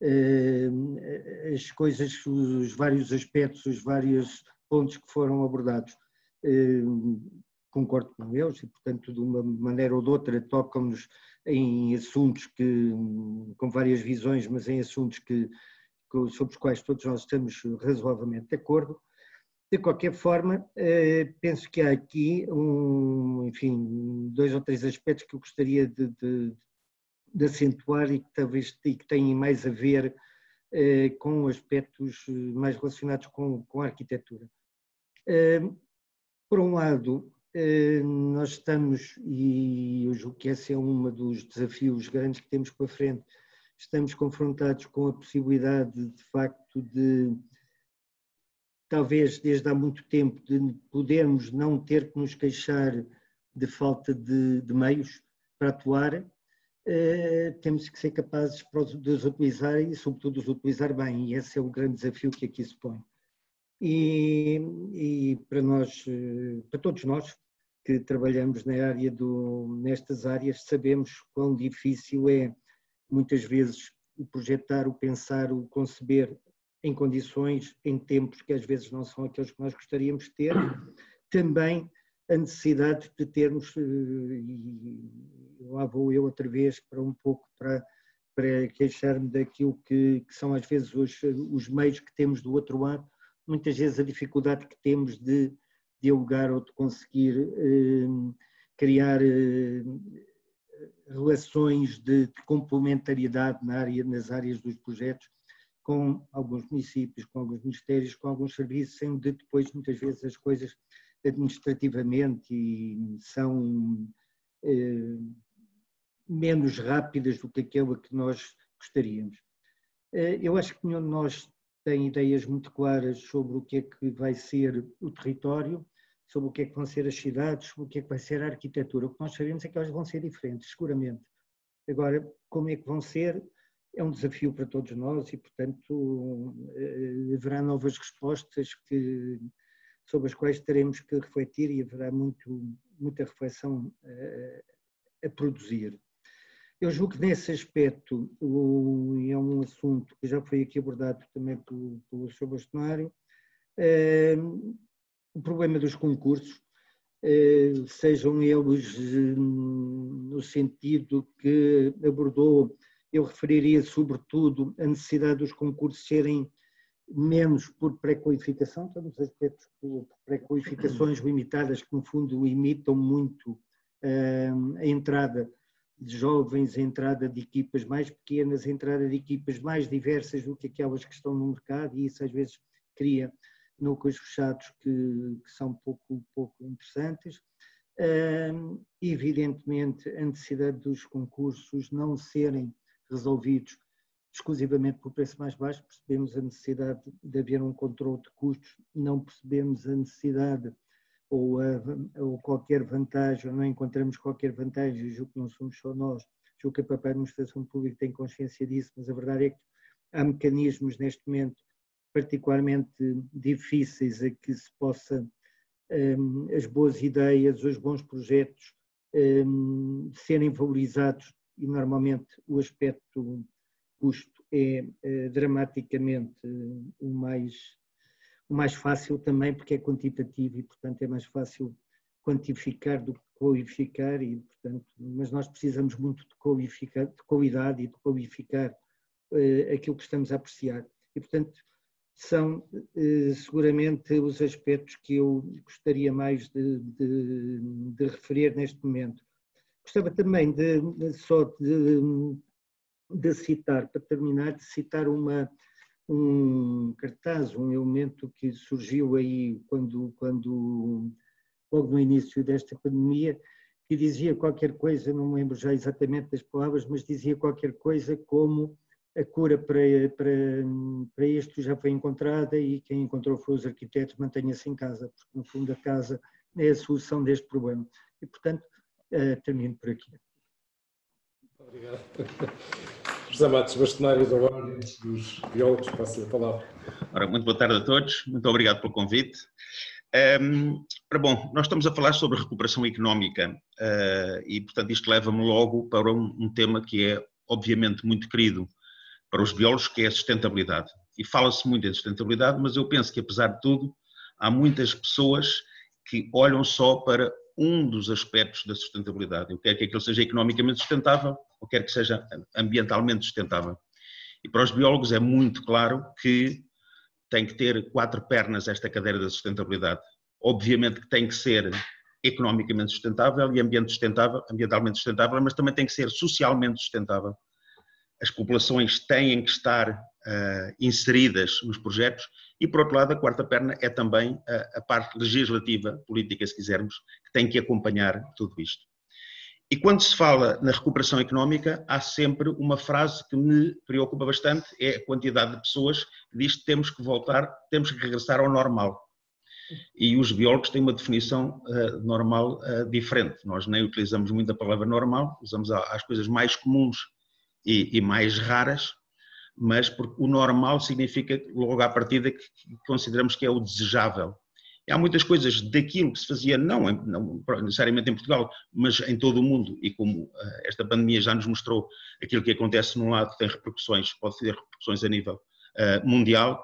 uh, as coisas, os vários aspectos, os vários pontos que foram abordados, uh, concordo com eles e, portanto, de uma maneira ou de outra tocam-nos em assuntos que, com várias visões, mas em assuntos que, sobre os quais todos nós estamos razoavelmente de acordo. De qualquer forma, penso que há aqui, um, enfim, dois ou três aspectos que eu gostaria de, de, de acentuar e que talvez e que têm mais a ver com aspectos mais relacionados com, com a arquitetura. Por um lado, nós estamos, e eu julgo que esse é um dos desafios grandes que temos pela frente, estamos confrontados com a possibilidade, de facto, de, talvez desde há muito tempo, de podermos não ter que nos queixar de falta de, de meios para atuar, eh, temos que ser capazes de os utilizar e, sobretudo, os utilizar bem, e esse é o grande desafio que aqui se põe. E, e para nós, para todos nós que trabalhamos na área do, nestas áreas, sabemos quão difícil é, muitas vezes, o projetar, o pensar, o conceber em condições, em tempos que às vezes não são aqueles que nós gostaríamos de ter. Também a necessidade de termos, e lá vou eu outra vez para um pouco para, para queixar-me daquilo que, que são às vezes os, os meios que temos do outro lado, muitas vezes a dificuldade que temos de dialogar ou de conseguir eh, criar eh, relações de, de complementariedade na área, nas áreas dos projetos, com alguns municípios, com alguns ministérios, com alguns serviços, sendo de depois muitas vezes as coisas administrativamente e são eh, menos rápidas do que aquela que nós gostaríamos. Eh, eu acho que nenhum de nós tem ideias muito claras sobre o que é que vai ser o território, sobre o que é que vão ser as cidades, sobre o que é que vai ser a arquitetura. O que nós sabemos é que elas vão ser diferentes, seguramente. Agora, como é que vão ser, é um desafio para todos nós e, portanto, haverá novas respostas que, sobre as quais teremos que refletir e haverá muito, muita reflexão a, a produzir. Eu julgo que nesse aspecto, o, é um assunto que já foi aqui abordado também pelo, pelo senhor Bastonário, é, o problema dos concursos, é, sejam eles no sentido que abordou. Eu referiria sobretudo a necessidade dos concursos serem menos por pré-qualificação, todos os aspectos por pré-qualificações limitadas que no fundo limitam muito uh, a entrada de jovens, a entrada de equipas mais pequenas, a entrada de equipas mais diversas do que aquelas que estão no mercado, e isso às vezes cria núcleos fechados que, que são pouco, pouco interessantes. Uh, evidentemente a necessidade dos concursos não serem resolvidos exclusivamente por preço mais baixo, percebemos a necessidade de haver um controle de custos, não percebemos a necessidade ou, a, ou qualquer vantagem, não encontramos qualquer vantagem, julgo que não somos só nós, julgo que a própria administração pública tem consciência disso, mas a verdade é que há mecanismos neste momento particularmente difíceis a que se possa, um, as boas ideias, os bons projetos um, serem valorizados, e normalmente o aspecto custo é, é dramaticamente o mais, o mais fácil também, porque é quantitativo e, portanto, é mais fácil quantificar do que qualificar, e, portanto, mas nós precisamos muito de, qualificar, de qualidade e de qualificar uh, aquilo que estamos a apreciar. E, portanto, são uh, seguramente os aspectos que eu gostaria mais de, de, de referir neste momento. Gostava também de, de só de, de citar, para terminar, de citar uma, um cartaz, um elemento que surgiu aí quando, quando, logo no início desta pandemia, que dizia qualquer coisa, não me lembro já exatamente das palavras, mas dizia qualquer coisa como a cura para, para, para isto já foi encontrada e quem encontrou foi os arquitetos, mantenha-se em casa, porque no fundo a casa é a solução deste problema. E, portanto, Uh, termino por aqui. Obrigado. José Matos, bastonário da Ordem dos Biólogos, passo-lhe a palavra. Ora, muito boa tarde a todos, muito obrigado pelo convite. Um, ora, bom, nós estamos a falar sobre recuperação económica uh, e, portanto, isto leva-me logo para um, um tema que é, obviamente, muito querido para os biólogos, que é a sustentabilidade. E fala-se muito em sustentabilidade, mas eu penso que, apesar de tudo, há muitas pessoas que olham só para um dos aspectos da sustentabilidade. Eu quero que aquilo seja economicamente sustentável, ou quero que seja ambientalmente sustentável. E para os biólogos é muito claro que tem que ter quatro pernas esta cadeira da sustentabilidade. Obviamente que tem que ser economicamente sustentável e ambiente sustentável, ambientalmente sustentável, mas também tem que ser socialmente sustentável. As populações têm que estar uh, inseridas nos projetos e, por outro lado, a quarta perna é também a, a parte legislativa, política, se quisermos, que tem que acompanhar tudo isto. E quando se fala na recuperação económica, há sempre uma frase que me preocupa bastante, é a quantidade de pessoas que diz que temos que voltar, temos que regressar ao normal. E os biólogos têm uma definição uh, normal uh, diferente. Nós nem utilizamos muito a palavra normal, usamos as coisas mais comuns e, e mais raras, mas porque o normal significa logo à partida que consideramos que é o desejável. E há muitas coisas daquilo que se fazia, não, não necessariamente em Portugal, mas em todo o mundo, e como uh, esta pandemia já nos mostrou aquilo que acontece num lado tem repercussões, pode ter repercussões a nível uh, mundial,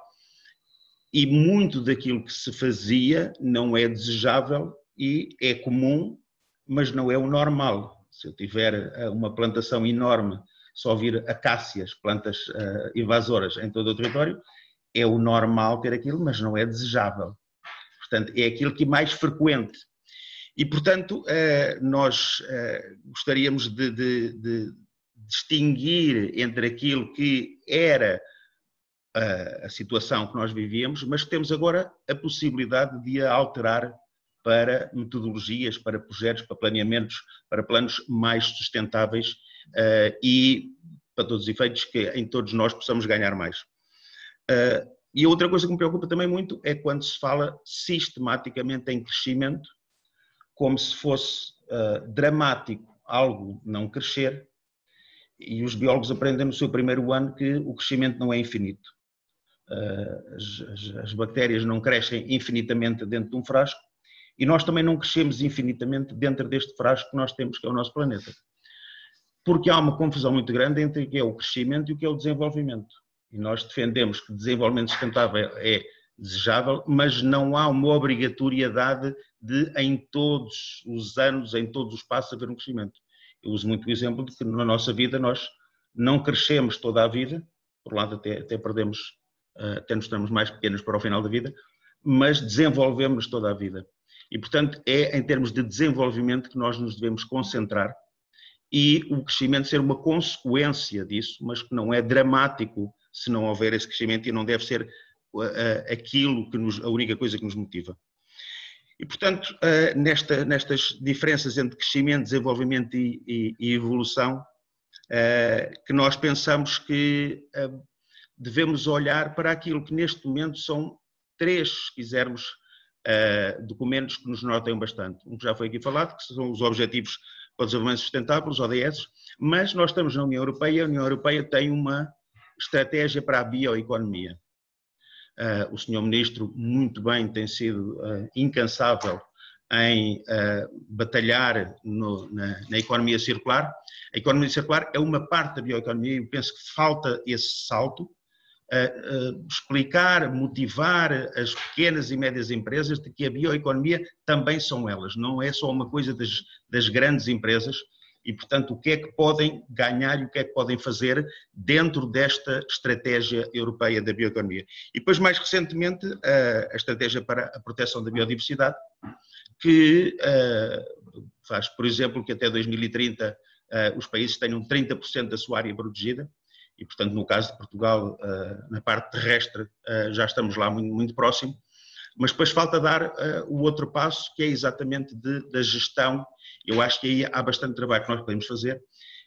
e muito daquilo que se fazia não é desejável e é comum, mas não é o normal. Se eu tiver uh, uma plantação enorme, só vir acácias, plantas uh, invasoras em todo o território, é o normal ter aquilo, mas não é desejável. Portanto, é aquilo que é mais frequente. E, portanto, nós gostaríamos de, de, de distinguir entre aquilo que era a, a situação que nós vivíamos, mas que temos agora a possibilidade de a alterar para metodologias, para projetos, para planeamentos, para planos mais sustentáveis uh, e, para todos os efeitos, que em todos nós possamos ganhar mais. Uh, e a outra coisa que me preocupa também muito é quando se fala sistematicamente em crescimento, como se fosse uh, dramático algo não crescer, e os biólogos aprendem no seu primeiro ano que o crescimento não é infinito. Uh, as, as, as bactérias não crescem infinitamente dentro de um frasco, e nós também não crescemos infinitamente dentro deste frasco que nós temos, que é o nosso planeta. Porque há uma confusão muito grande entre o que é o crescimento e o que é o desenvolvimento. E nós defendemos que o desenvolvimento sustentável é desejável, mas não há uma obrigatoriedade de, em todos os anos, em todos os passos, haver um crescimento. Eu uso muito o exemplo de que na nossa vida nós não crescemos toda a vida, por um lado até, até perdemos, até nos tornamos mais pequenos para o final da vida, mas desenvolvemos toda a vida. E, portanto, é em termos de desenvolvimento que nós nos devemos concentrar e o crescimento ser uma consequência disso, mas que não é dramático se não houver esse crescimento e não deve ser uh, uh, aquilo que nos, a única coisa que nos motiva. E, portanto, uh, nesta, nestas diferenças entre crescimento, desenvolvimento e, e, e evolução, uh, que nós pensamos que uh, devemos olhar para aquilo que neste momento são três, se quisermos, Uh, documentos que nos norteiam bastante. Um que já foi aqui falado, que são os Objetivos para o Desenvolvimento Sustentável, os O D S, mas nós estamos na União Europeia, a União Europeia tem uma estratégia para a bioeconomia. Uh, o senhor Ministro muito bem tem sido uh, incansável em uh, batalhar no, na, na economia circular. A economia circular é uma parte da bioeconomia e eu penso que falta esse salto. Uh, uh, explicar, motivar as pequenas e médias empresas de que a bioeconomia também são elas, não é só uma coisa das, das grandes empresas e, portanto, o que é que podem ganhar e o que é que podem fazer dentro desta estratégia europeia da bioeconomia. E depois, mais recentemente, uh, a estratégia para a proteção da biodiversidade, que uh, faz, por exemplo, que até dois mil e trinta uh, os países tenham trinta por cento da sua área protegida. E, portanto, no caso de Portugal, na parte terrestre, já estamos lá muito, muito próximo, mas depois falta dar o outro passo, que é exatamente de, da gestão. Eu acho que aí há bastante trabalho que nós podemos fazer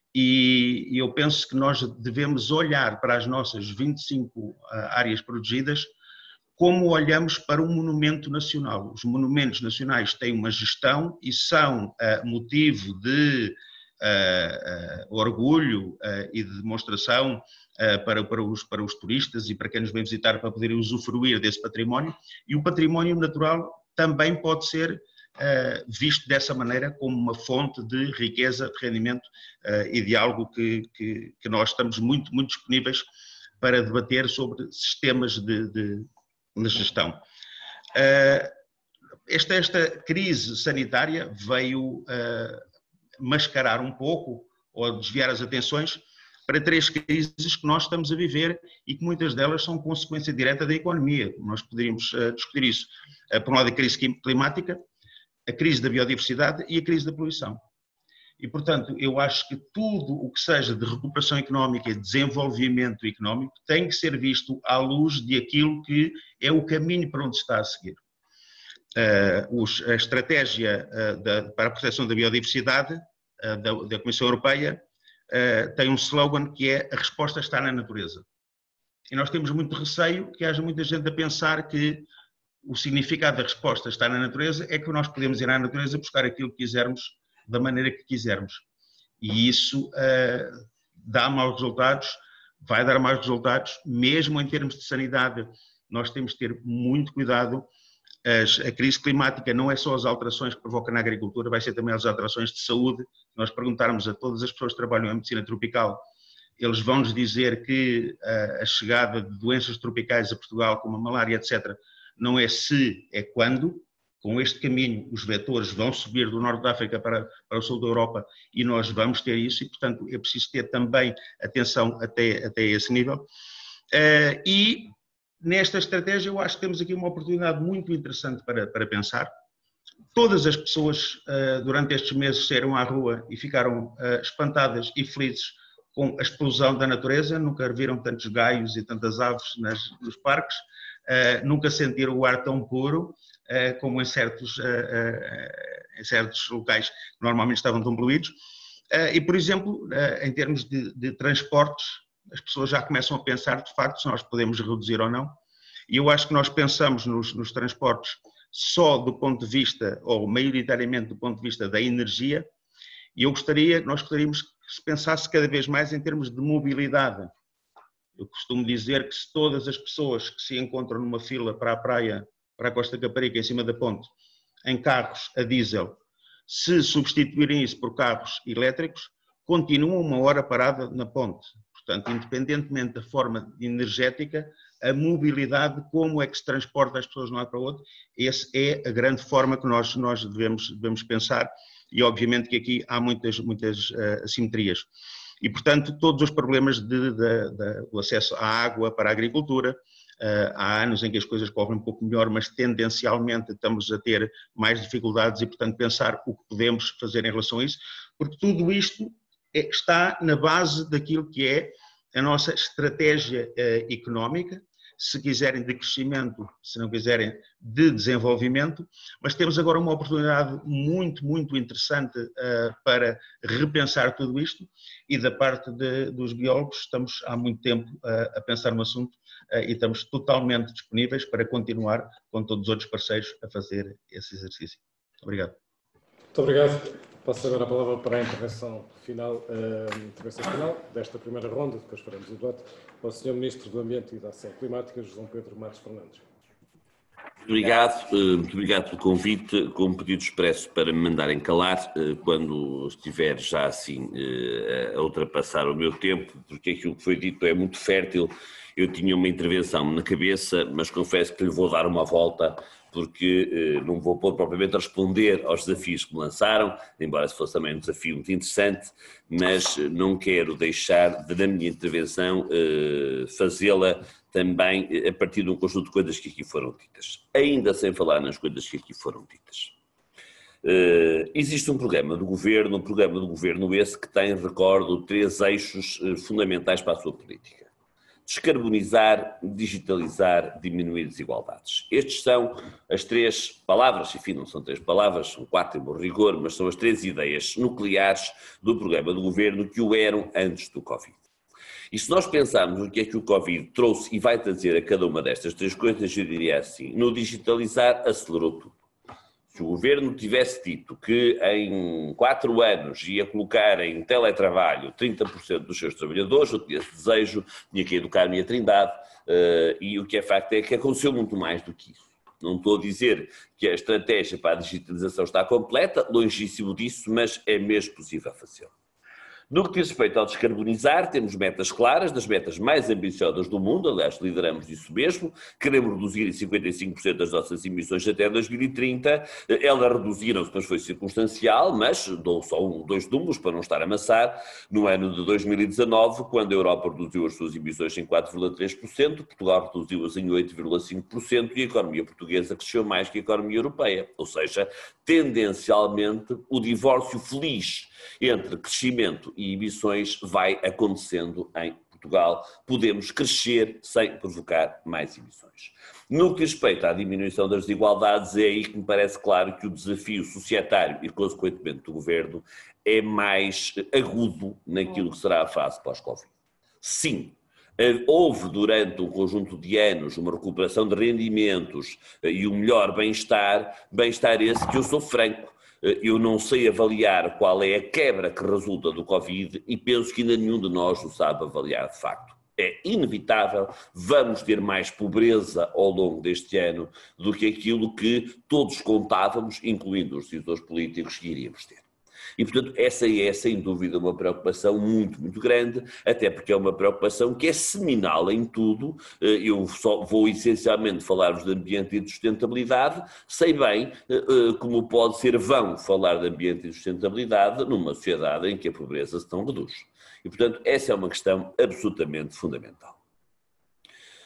e eu penso que nós devemos olhar para as nossas vinte e cinco áreas protegidas como olhamos para um monumento nacional. Os monumentos nacionais têm uma gestão e são motivo de Uh, uh, orgulho uh, e de demonstração uh, para, para, os, para os turistas e para quem nos vem visitar para poderem usufruir desse património, e o património natural também pode ser uh, visto dessa maneira como uma fonte de riqueza, de rendimento uh, e de algo que, que, que nós estamos muito, muito disponíveis para debater sobre sistemas de, de, de gestão. Uh, esta, esta crise sanitária veio uh, mascarar um pouco ou desviar as atenções para três crises que nós estamos a viver e que muitas delas são consequência direta da economia. Nós poderíamos uh, discutir isso. Uh, por um lado, a crise climática, a crise da biodiversidade e a crise da poluição. E, portanto, eu acho que tudo o que seja de recuperação económica e desenvolvimento económico tem que ser visto à luz de aquilo que é o caminho para onde se está a seguir. Uh, os, a estratégia uh, da, para a proteção da biodiversidade uh, da, da Comissão Europeia uh, tem um slogan que é: a resposta está na natureza. E nós temos muito receio que haja muita gente a pensar que o significado da resposta está na natureza é que nós podemos ir à natureza buscar aquilo que quisermos da maneira que quisermos. E isso uh, dá maus resultados, vai dar maus resultados, mesmo em termos de sanidade. Nós temos de ter muito cuidado. As, a crise climática não é só as alterações que provoca na agricultura, vai ser também as alterações de saúde. Nós perguntarmos a todas as pessoas que trabalham em medicina tropical, eles vão nos dizer que a, a chegada de doenças tropicais a Portugal, como a malária, etcétera, não é se, é quando. Com este caminho, os vetores vão subir do norte da África para, para o sul da Europa e nós vamos ter isso e, portanto, é preciso ter também atenção até, até esse nível. Uh, e nesta estratégia eu acho que temos aqui uma oportunidade muito interessante para, para pensar, todas as pessoas durante estes meses saíram à rua e ficaram espantadas e felizes com a explosão da natureza, nunca viram tantos gaios e tantas aves nas, nos parques, nunca sentiram o ar tão puro como em certos, em certos locais que normalmente estavam tão poluídos. E, por exemplo, em termos de, de transportes, as pessoas já começam a pensar, de facto, se nós podemos reduzir ou não. E eu acho que nós pensamos nos, nos transportes só do ponto de vista, ou maioritariamente do ponto de vista da energia, e eu gostaria, nós gostaríamos que se pensasse cada vez mais em termos de mobilidade. Eu costumo dizer que se todas as pessoas que se encontram numa fila para a praia, para a Costa Caparica, em cima da ponte, em carros a diesel, se substituírem isso por carros elétricos, continuam uma hora parada na ponte. Portanto, independentemente da forma energética, a mobilidade, como é que se transporta as pessoas de um lado para o outro, essa é a grande forma que nós, nós devemos, devemos pensar, e obviamente que aqui há muitas, muitas uh, assimetrias. E, portanto, todos os problemas de, de, de, do acesso à água para a agricultura, uh, há anos em que as coisas correm um pouco melhor, mas tendencialmente estamos a ter mais dificuldades e, portanto, pensar o que podemos fazer em relação a isso, porque tudo isto é, está na base daquilo que é a nossa estratégia uh, económica, se quiserem de crescimento, se não quiserem de desenvolvimento, mas temos agora uma oportunidade muito, muito interessante uh, para repensar tudo isto, e da parte de, dos biólogos estamos há muito tempo uh, a pensar no assunto uh, e estamos totalmente disponíveis para continuar com todos os outros parceiros a fazer esse exercício. Obrigado. Muito obrigado. Passo agora a palavra para a intervenção final, uh, intervenção final desta primeira ronda, depois faremos o debate, ao senhor Ministro do Ambiente e da Ação Climática, João Pedro Matos Fernandes. Obrigado, muito obrigado pelo convite, com um pedido expresso para me mandarem calar quando estiver já assim a ultrapassar o meu tempo, porque aquilo que foi dito é muito fértil. Eu tinha uma intervenção na cabeça, mas confesso que lhe vou dar uma volta, porque não vou pôr propriamente a responder aos desafios que me lançaram, embora se fosse também um desafio muito interessante, mas não quero deixar de, na minha intervenção, fazê-la também a partir de um conjunto de coisas que aqui foram ditas. Ainda sem falar nas coisas que aqui foram ditas. Uh, existe um programa do Governo, um programa do Governo esse que tem, recordo, três eixos uh, fundamentais para a sua política. Descarbonizar, digitalizar, diminuir desigualdades. Estes são as três palavras, enfim, não são três palavras, são quatro em bom rigor, mas são as três ideias nucleares do programa do Governo que o eram antes do Covid. E se nós pensarmos o que é que o Covid trouxe e vai trazer a cada uma destas três coisas, eu diria assim, no digitalizar acelerou tudo. Se o Governo tivesse dito que em quatro anos ia colocar em teletrabalho trinta por cento dos seus trabalhadores, eu tinha esse desejo, tinha que educar a minha trindade, uh, e o que é facto é que aconteceu muito mais do que isso. Não estou a dizer que a estratégia para a digitalização está completa, longíssimo disso, mas é mesmo possível fazê-lo. No que diz respeito ao descarbonizar, temos metas claras, das metas mais ambiciosas do mundo, aliás, lideramos isso mesmo, queremos reduzir em cinquenta e cinco por cento as nossas emissões até dois mil e trinta, elas reduziram-se, mas foi circunstancial, mas dou só um, dois números para não estar a amassar, no ano de dois mil e dezanove, quando a Europa reduziu as suas emissões em quatro vírgula três por cento, Portugal reduziu-as em oito vírgula cinco por cento e a economia portuguesa cresceu mais que a economia europeia, ou seja, tendencialmente o divórcio feliz entre crescimento e emissões vai acontecendo em Portugal. Podemos crescer sem provocar mais emissões. No que diz respeito à diminuição das desigualdades, é aí que me parece claro que o desafio societário e, consequentemente, do Governo é mais agudo naquilo que será a fase pós-Covid. Sim, houve durante um conjunto de anos uma recuperação de rendimentos e um melhor bem-estar, bem-estar esse que eu sou franco. Eu não sei avaliar qual é a quebra que resulta do Covid e penso que ainda nenhum de nós o sabe avaliar de facto. É inevitável, vamos ter mais pobreza ao longo deste ano do que aquilo que todos contávamos, incluindo os decisores políticos, que iríamos ter. E, portanto, essa é, sem dúvida, uma preocupação muito, muito grande, até porque é uma preocupação que é seminal em tudo. Eu só vou essencialmente falar-vos de ambiente e de sustentabilidade, sei bem como pode ser vão falar de ambiente e de sustentabilidade numa sociedade em que a pobreza se tão reduz. E, portanto, essa é uma questão absolutamente fundamental.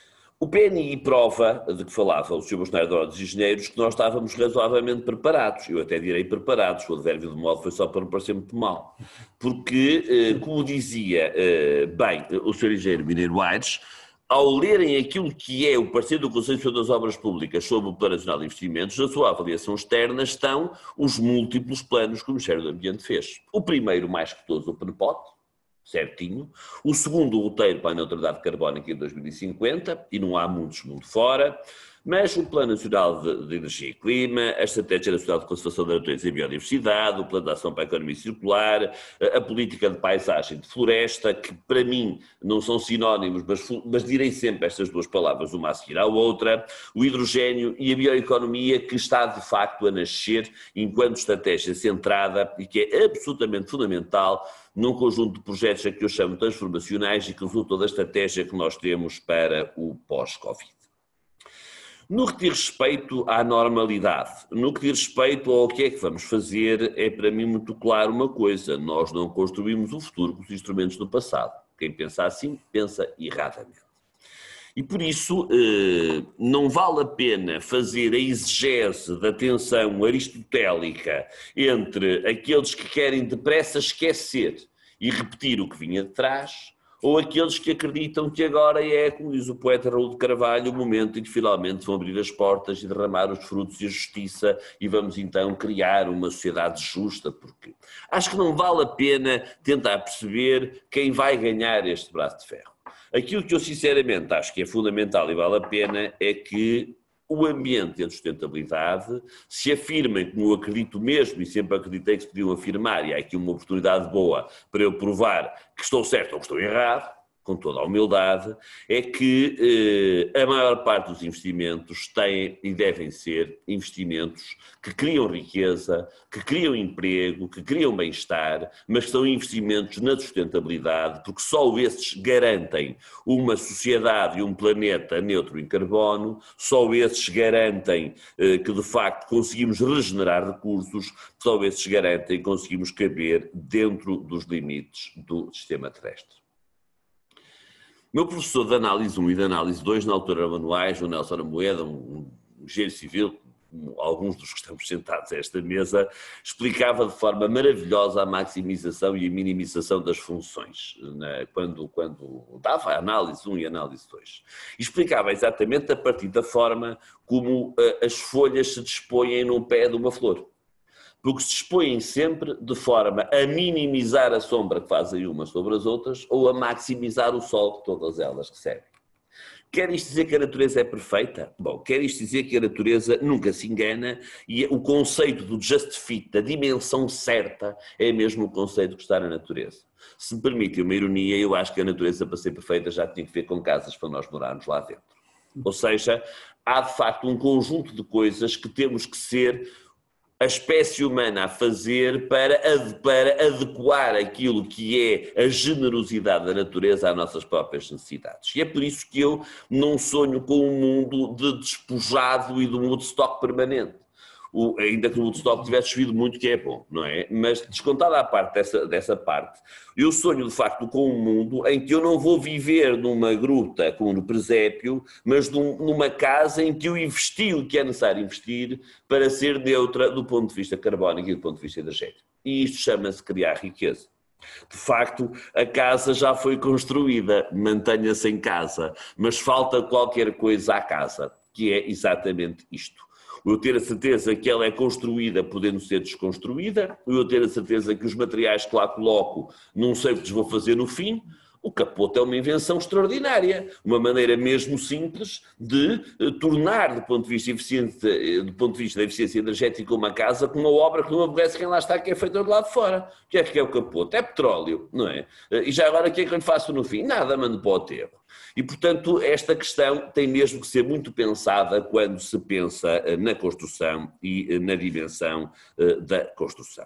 O P N I prova, de que falava o senhor Bastonário de Ordens Engenheiros, que nós estávamos razoavelmente preparados. Eu até direi preparados, o advérbio de modo foi só para não parecer muito mal. Porque, como dizia bem o senhor Engenheiro Mineiro Aires, ao lerem aquilo que é o parecer do Conselho Superior das Obras Públicas sobre o Plano Nacional de Investimentos, na sua avaliação externa estão os múltiplos planos que o Ministério do Ambiente fez. O primeiro, mais que todos, o PNPOT, certinho. O segundo, o roteiro para a neutralidade carbónica em dois mil e cinquenta, e não há muitos mundo fora, mas o Plano Nacional de, de Energia e Clima, a Estratégia Nacional de Conservação da Natureza e Biodiversidade, o Plano de Ação para a Economia Circular, a, a Política de Paisagem de Floresta, que para mim não são sinónimos, mas, mas direi sempre estas duas palavras, uma a seguir à outra, o hidrogénio e a bioeconomia, que está de facto a nascer enquanto estratégia centrada e que é absolutamente fundamental num conjunto de projetos a que eu chamo transformacionais e que resultam da estratégia que nós temos para o pós-Covid. No que diz respeito à normalidade, no que diz respeito ao que é que vamos fazer, é para mim muito claro uma coisa: nós não construímos o futuro com os instrumentos do passado. Quem pensa assim, pensa erradamente. E por isso não vale a pena fazer a exegese da tensão aristotélica entre aqueles que querem depressa esquecer e repetir o que vinha de trás, ou aqueles que acreditam que agora é, como diz o poeta Raul de Carvalho, o momento em que finalmente vão abrir as portas e derramar os frutos e a justiça e vamos então criar uma sociedade justa, porque acho que não vale a pena tentar perceber quem vai ganhar este braço de ferro. Aquilo que eu sinceramente acho que é fundamental e vale a pena é que o ambiente e a sustentabilidade se afirmem, como eu acredito mesmo e sempre acreditei que se podiam afirmar, e há aqui uma oportunidade boa para eu provar que estou certo ou que estou errado, com toda a humildade, é que eh, a maior parte dos investimentos têm e devem ser investimentos que criam riqueza, que criam emprego, que criam bem-estar, mas que são investimentos na sustentabilidade, porque só esses garantem uma sociedade e um planeta neutro em carbono, só esses garantem eh, que de facto conseguimos regenerar recursos, só esses garantem que conseguimos caber dentro dos limites do sistema terrestre. Meu professor de análise um e de análise dois, na altura manuais, o Nelson Amoeda, um engenheiro civil, alguns dos que estamos sentados a esta mesa, explicava de forma maravilhosa a maximização e a minimização das funções, né, quando, quando dava a análise um e a análise dois. E explicava exatamente a partir da forma como uh, as folhas se dispõem no pé de uma flor. Porque se dispõem sempre de forma a minimizar a sombra que fazem umas sobre as outras ou a maximizar o sol que todas elas recebem. Quer isto dizer que a natureza é perfeita? Bom, quer isto dizer que a natureza nunca se engana e o conceito do just fit, da dimensão certa, é mesmo o conceito que está na natureza. Se me permitem uma ironia, eu acho que a natureza, para ser perfeita, já tinha que ver com casas para nós morarmos lá dentro. Ou seja, há de facto um conjunto de coisas que temos que ser a espécie humana a fazer para, para adequar aquilo que é a generosidade da natureza às nossas próprias necessidades. E é por isso que eu não sonho com um mundo de despojado e de um Woodstock permanente. O, ainda que o Woodstock tivesse subido muito, que é bom, não é? Mas descontada a parte dessa, dessa parte, eu sonho de facto com um mundo em que eu não vou viver numa gruta como no presépio, mas num, numa casa em que eu investi o que é necessário investir para ser neutra do ponto de vista carbónico e do ponto de vista energético. E isto chama-se criar riqueza. De facto, a casa já foi construída, mantenha-se em casa, mas falta qualquer coisa à casa, que é exatamente isto. Eu ter a certeza que ela é construída podendo ser desconstruída, eu ter a certeza que os materiais que lá coloco não sei o que lhes vou fazer no fim. O capote é uma invenção extraordinária, uma maneira mesmo simples de tornar, do ponto de vista eficiente, do ponto de vista da eficiência energética, uma casa com uma obra que não aborrece quem lá está, que é feita do lado de fora. O que é que é o capote? É petróleo, não é? E já agora o que é que eu lhe faço no fim? Nada, mando para o aterro. E, portanto, esta questão tem mesmo que ser muito pensada quando se pensa na construção e na dimensão da construção.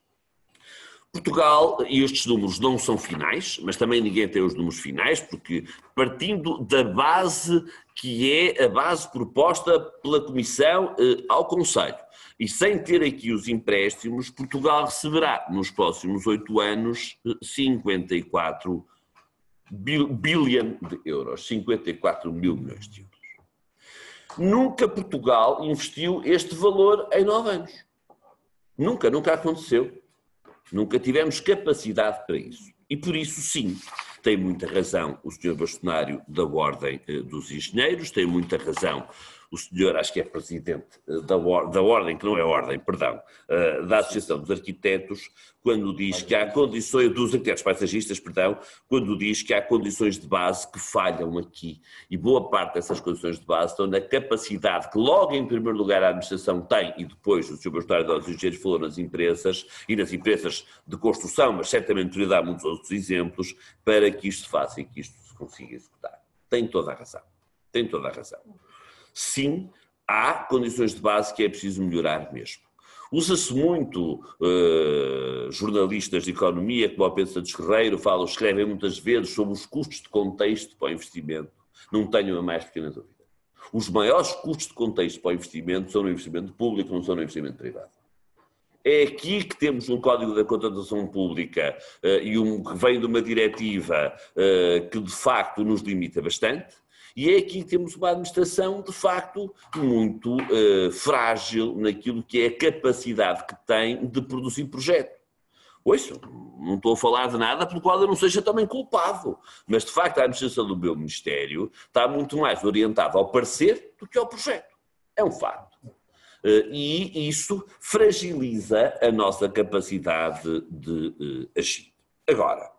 Portugal, e estes números não são finais, mas também ninguém tem os números finais, porque partindo da base que é a base proposta pela Comissão eh, ao Conselho, e sem ter aqui os empréstimos, Portugal receberá nos próximos oito anos cinquenta e quatro bilhão de euros, cinquenta e quatro mil milhões de euros. Nunca Portugal investiu este valor em nove anos. Nunca, nunca aconteceu. Nunca tivemos capacidade para isso. E por isso, sim, tem muita razão o senhor Bastonário da Ordem dos Engenheiros, tem muita razão o senhor, acho que é presidente da, da Ordem, que não é Ordem, perdão, da Associação dos Arquitetos, quando diz que há condições, dos arquitetos paisagistas, perdão, quando diz que há condições de base que falham aqui. E boa parte dessas condições de base estão na capacidade que logo em primeiro lugar a administração tem, e depois o senhor Bastonário dos Engenheiros falou nas empresas, e nas empresas de construção, mas certamente poderia dar muitos outros exemplos, para que isto se faça e que isto se consiga executar. Tem toda a razão. Tem toda a razão. Sim, há condições de base que é preciso melhorar mesmo. Usa-se muito uh, jornalistas de economia, como o Pedro Santos Ferreiro, falam, escrevem muitas vezes sobre os custos de contexto para o investimento. Não tenho a mais pequena dúvida. Os maiores custos de contexto para o investimento são no investimento público, não são no investimento privado. É aqui que temos um Código da Contratação Pública uh, e um que vem de uma diretiva uh, que de facto nos limita bastante. E é aqui que temos uma administração, de facto, muito uh, frágil naquilo que é a capacidade que tem de produzir projeto. Ouço, não estou a falar de nada pelo qual eu não seja também culpado, mas, de facto, a administração do meu Ministério está muito mais orientada ao parecer do que ao projeto. É um facto. Uh, e isso fragiliza a nossa capacidade de uh, agir. Agora,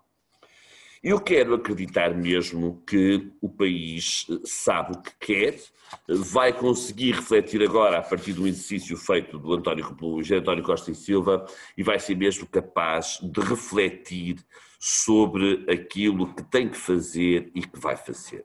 eu quero acreditar mesmo que o país sabe o que quer, vai conseguir refletir agora a partir de um exercício feito do António, pelo engenheiro António Costa e Silva e vai ser mesmo capaz de refletir sobre aquilo que tem que fazer e que vai fazer.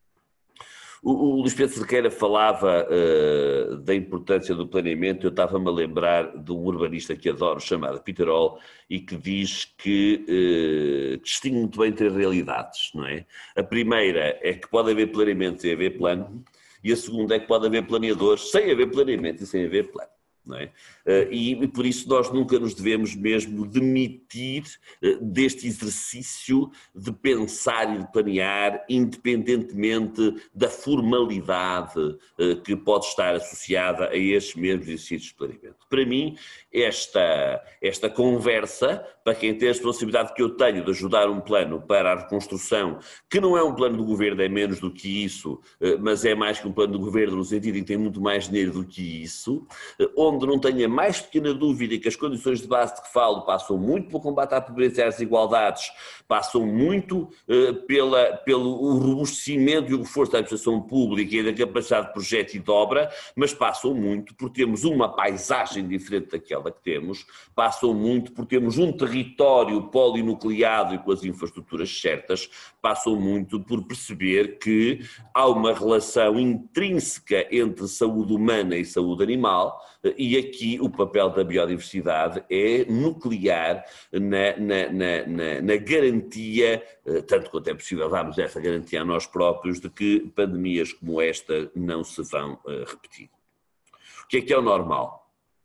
O, o Luís Pedro Cerqueira falava uh, da importância do planeamento, eu estava-me a lembrar de um urbanista que adoro, chamado Peter Hall, e que diz que uh, distingue muito bem três realidades, não é? A primeira é que pode haver planeamento sem haver plano, e a segunda é que pode haver planeadores sem haver planeamento e sem haver plano. Não é? E por isso nós nunca nos devemos mesmo demitir deste exercício de pensar e de planear, independentemente da formalidade que pode estar associada a estes mesmos exercícios de planeamento. Para mim, esta, esta conversa, para quem tem a responsabilidade que eu tenho de ajudar um plano para a reconstrução, que não é um plano do governo, é menos do que isso, mas é mais que um plano do governo no sentido em que tem muito mais dinheiro do que isso, onde onde não tenho a mais pequena dúvida que as condições de base de que falo passam muito pelo combate à pobreza e às desigualdades, passam muito uh, pela, pelo robustecimento e o reforço da administração pública e da capacidade de projeto e de obra, mas passam muito por termos uma paisagem diferente daquela que temos, passam muito por termos um território polinucleado e com as infraestruturas certas, passam muito por perceber que há uma relação intrínseca entre saúde humana e saúde animal, e aqui o papel da biodiversidade é nuclear na, na, na, na, na garantia, tanto quanto é possível darmos essa garantia a nós próprios, de que pandemias como esta não se vão repetir. O que é que é o normal?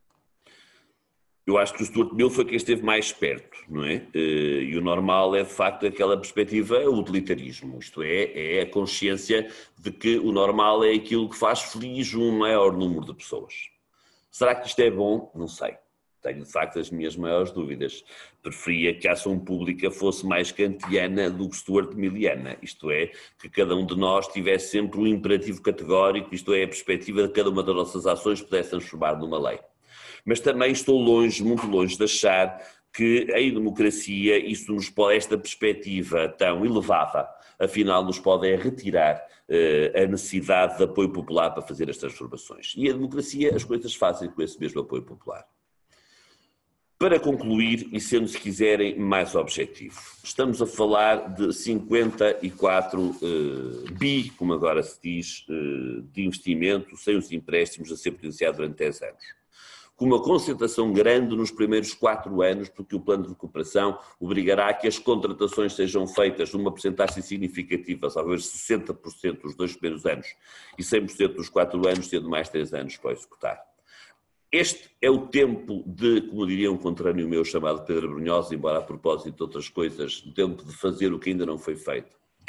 Eu acho que o Stuart Mill foi quem esteve mais perto, não é? E o normal é, de facto, aquela perspectiva, o utilitarismo, isto é, é a consciência de que o normal é aquilo que faz feliz um maior número de pessoas. Será que isto é bom? Não sei. Tenho, de facto, as minhas maiores dúvidas. Preferia que a ação pública fosse mais kantiana do que Stuart Milliana, isto é, que cada um de nós tivesse sempre um imperativo categórico, isto é, a perspectiva de cada uma das nossas ações pudesse transformar numa lei. Mas também estou longe, muito longe de achar que em democracia isso nos pode, esta perspectiva tão elevada, afinal nos pode é retirar uh, a necessidade de apoio popular para fazer as transformações. E a democracia, as coisas fazem com esse mesmo apoio popular. Para concluir, e sendo, se quiserem, mais objetivo, estamos a falar de cinquenta e quatro uh, bi, como agora se diz, uh, de investimento, sem os empréstimos a ser potenciado durante dez anos. Com uma concentração grande nos primeiros quatro anos, porque o plano de recuperação obrigará a que as contratações sejam feitas numa percentagem significativa, talvez sessenta por cento dos dois primeiros anos e cem por cento dos quatro anos, tendo mais três anos para executar. Este é o tempo de, como diria um conterrâneo meu chamado Pedro Brunhosa, embora a propósito de outras coisas, o tempo de fazer o que ainda não foi feito.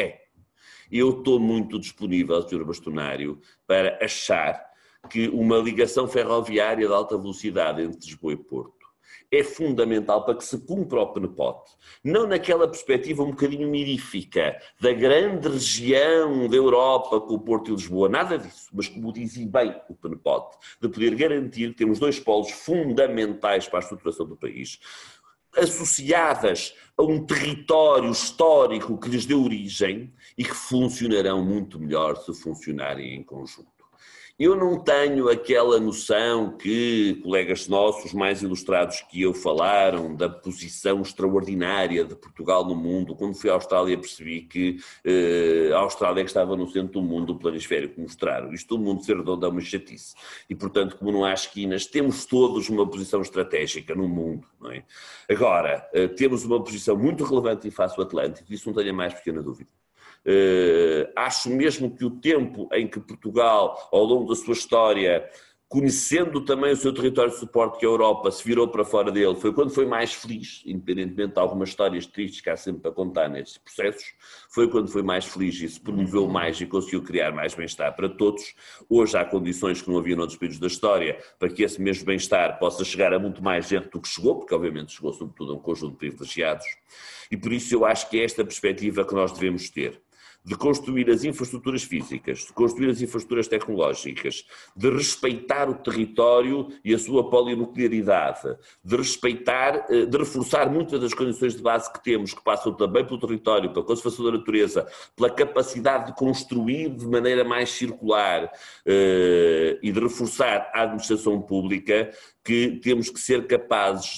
Eu estou muito disponível, senhor Bastonário, para achar que uma ligação ferroviária de alta velocidade entre Lisboa e Porto é fundamental para que se cumpra o P N P O T. Não naquela perspectiva um bocadinho mirífica da grande região da Europa com o Porto e Lisboa, nada disso, mas como dizia bem o P N P O T, de poder garantir que temos dois polos fundamentais para a estruturação do país, associadas a um território histórico que lhes deu origem e que funcionarão muito melhor se funcionarem em conjunto. Eu não tenho aquela noção que colegas nossos mais ilustrados que eu falaram da posição extraordinária de Portugal no mundo. Quando fui à Austrália percebi que eh, a Austrália é que estava no centro do mundo, do planisfério que mostraram. Isto do mundo ser redondo é uma chatice. E, portanto, como não há esquinas, temos todos uma posição estratégica no mundo, não é? Agora, eh, temos uma posição muito relevante em face ao Atlântico, isso não tenho a mais pequena dúvida. Uh, acho mesmo que o tempo em que Portugal, ao longo da sua história, conhecendo também o seu território de suporte que a Europa se virou para fora dele, foi quando foi mais feliz, independentemente de algumas histórias tristes que há sempre para contar nestes processos, foi quando foi mais feliz e se promoveu mais e conseguiu criar mais bem-estar para todos. Hoje há condições que não havia noutros períodos da história para que esse mesmo bem-estar possa chegar a muito mais gente do que chegou, porque obviamente chegou sobretudo a um conjunto de privilegiados, e por isso eu acho que é esta perspectiva que nós devemos ter, de construir as infraestruturas físicas, de construir as infraestruturas tecnológicas, de respeitar o território e a sua polinuclearidade, de respeitar, de reforçar muitas das condições de base que temos, que passam também pelo território, pela conservação da natureza, pela capacidade de construir de maneira mais circular e de reforçar a administração pública, que temos que ser capazes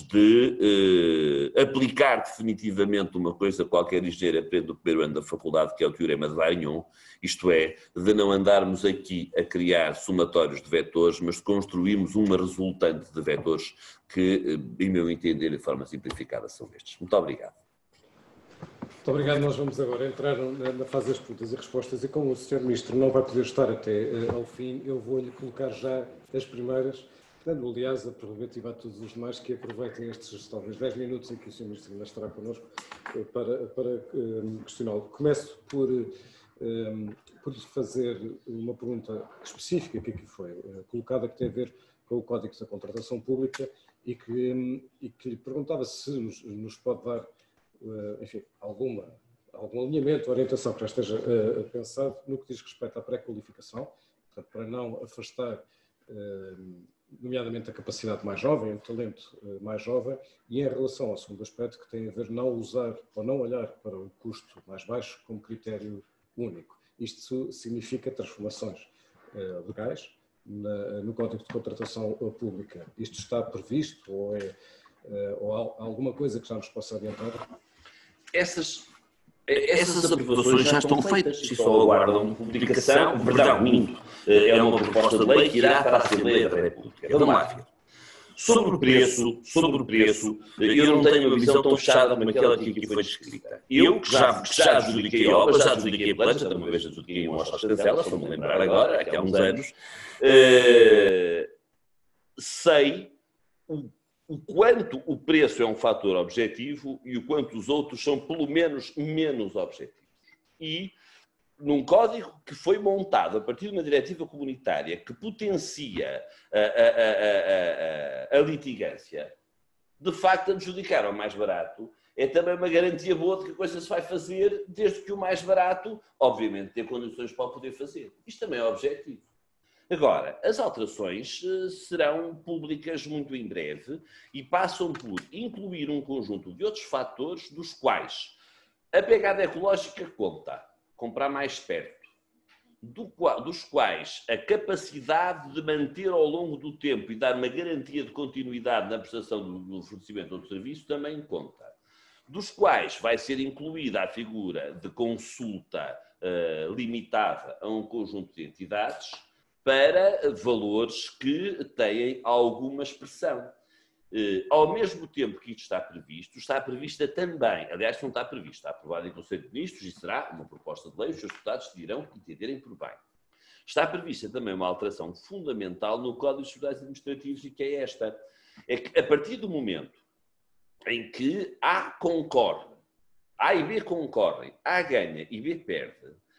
de eh, aplicar definitivamente uma coisa qualquer engenheiro aprende no primeiro ano da faculdade, que é o Teorema de Varignon, isto é, de não andarmos aqui a criar somatórios de vetores, mas de construirmos uma resultante de vetores que, em meu entender, de forma simplificada, são estes. Muito obrigado. Muito obrigado. Nós vamos agora entrar na fase das perguntas e respostas e como o senhor Ministro não vai poder estar até ao fim, eu vou-lhe colocar já as primeiras, dando, aliás, a prerrogativa a todos os demais que aproveitem estes talvez dez minutos em que o senhor Ministro ainda estará connosco para, para um, questioná-lo. Começo por, um, por fazer uma pergunta específica que aqui foi uh, colocada, que tem a ver com o Código da Contratação Pública e que, um, e que lhe perguntava se nos, nos pode dar, uh, enfim, alguma, algum alinhamento, orientação que já esteja uh, pensado no que diz respeito à pré-qualificação, portanto, para não afastar uh, nomeadamente a capacidade mais jovem, o talento mais jovem, e em relação ao segundo aspecto, que tem a ver não usar ou não olhar para o custo mais baixo como critério único. Isto significa transformações eh, legais na, no Código de Contratação Pública. Isto está previsto ou, é, eh, ou há alguma coisa que já nos possa adiantar? Essas... Essas aprovações já estão feitas e só aguardam publicação, perdão, minto, é uma proposta de lei que irá para a Assembleia da República. Vamos lá ver. Sobre o preço, sobre o preço, eu não tenho uma visão tão fechada como aquela que aqui foi descrita. Eu, que já, que já adjudiquei obras, já adjudiquei planos, até uma vez adjudiquei um Oscar Cancelas, vou-me lembrar agora, aqui há uns anos, uh, sei o o quanto o preço é um fator objetivo e o quanto os outros são, pelo menos, menos objetivos. E, num código que foi montado a partir de uma diretiva comunitária que potencia a, a, a, a, a litigância, de facto, adjudicar ao mais barato é também uma garantia boa de que a coisa se vai fazer, desde que o mais barato, obviamente, tenha condições para o poder fazer. Isto também é objetivo. Agora, as alterações uh, serão públicas muito em breve e passam por incluir um conjunto de outros fatores dos quais a pegada ecológica conta, comprar mais perto, do qual, dos quais a capacidade de manter ao longo do tempo e dar uma garantia de continuidade na prestação do, do fornecimento do serviço também conta, dos quais vai ser incluída a figura de consulta uh, limitada a um conjunto de entidades, para valores que têm alguma expressão. Ao mesmo tempo que isto está previsto, está prevista também, aliás, não está previsto, está aprovado em Conselho de Ministros e será uma proposta de lei, os seus deputados decidirão entenderem por bem. Está prevista também uma alteração fundamental no Código de Sociedades Administrativos e que é esta, é que a partir do momento em que A concorre, A e B concorrem, A ganha e B perde,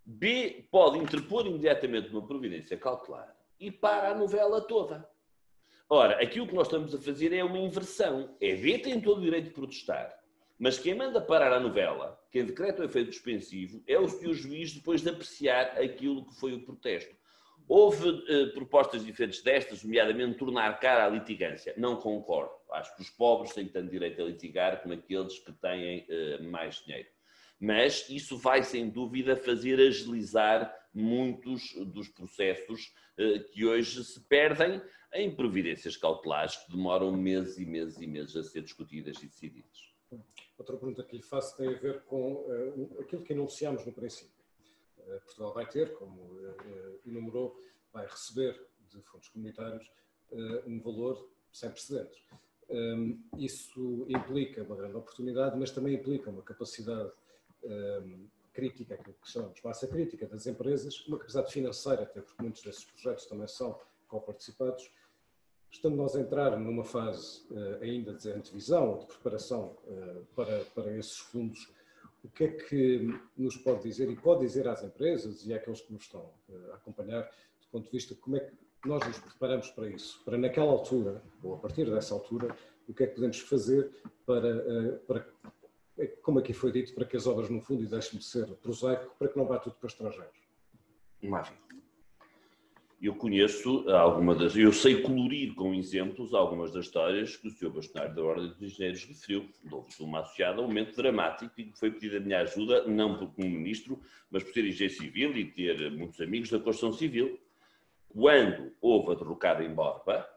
B, pode interpor imediatamente uma providência cautelar e para a novela toda. Ora, aquilo que nós estamos a fazer é uma inversão. É B tem todo o direito de protestar, mas quem manda parar a novela, quem decreta o efeito suspensivo, é o senhor juiz depois de apreciar aquilo que foi o protesto. Houve eh, propostas diferentes destas, nomeadamente tornar cara a litigância. Não concordo. Acho que os pobres têm tanto direito a litigar como aqueles que têm eh, mais dinheiro. Mas isso vai, sem dúvida, fazer agilizar muitos dos processos eh, que hoje se perdem em providências cautelares que demoram meses e meses e meses a ser discutidas e decididas. Outra pergunta que lhe faço tem a ver com uh, aquilo que enunciámos no princípio. Uh, Portugal vai ter, como uh, enumerou, vai receber de fundos comunitários uh, um valor sem precedentes. Um, isso implica uma grande oportunidade, mas também implica uma capacidade um, crítica, aquilo que chamamos de massa crítica das empresas, uma capacidade financeira, até porque muitos desses projetos também são co-participados. Estando nós a entrar numa fase uh, ainda de antevisão ou de preparação uh, para, para esses fundos, o que é que nos pode dizer e pode dizer às empresas e àqueles que nos estão uh, a acompanhar, do ponto de vista de como é que nós nos preparamos para isso? Para naquela altura, ou a partir dessa altura, o que é que podemos fazer para, uh, para como aqui foi dito, para que as obras no fundo, e deixem de ser prosaico, para que não vá tudo para estrangeiros? Maravilha. Eu conheço alguma das, eu sei colorir com exemplos algumas das histórias que o senhor Bastonário da Ordem dos Engenheiros referiu. Houve uma associada a um momento dramático e que foi pedida a minha ajuda, não por como ministro, mas por ser engenheiro civil e ter muitos amigos da construção civil. Quando houve a derrocada em Borba,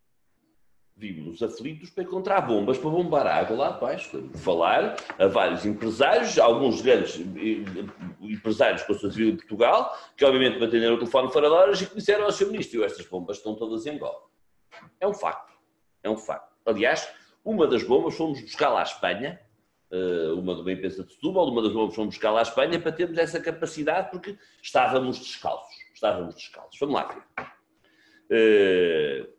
vimos-nos aflitos para encontrar bombas para bombar a água lá abaixo. Falar a vários empresários, alguns grandes empresários de construção civil de Portugal, que obviamente me atenderam o telefone fora de horas e que disseram ao senhor Ministro: estas bombas estão todas em Angola. É um facto. É um facto. Aliás, uma das bombas fomos buscar lá à Espanha, uma de uma empresa de Setúbal, uma das bombas fomos buscar lá à Espanha para termos essa capacidade, porque estávamos descalços. Estávamos descalços. Vamos lá ver.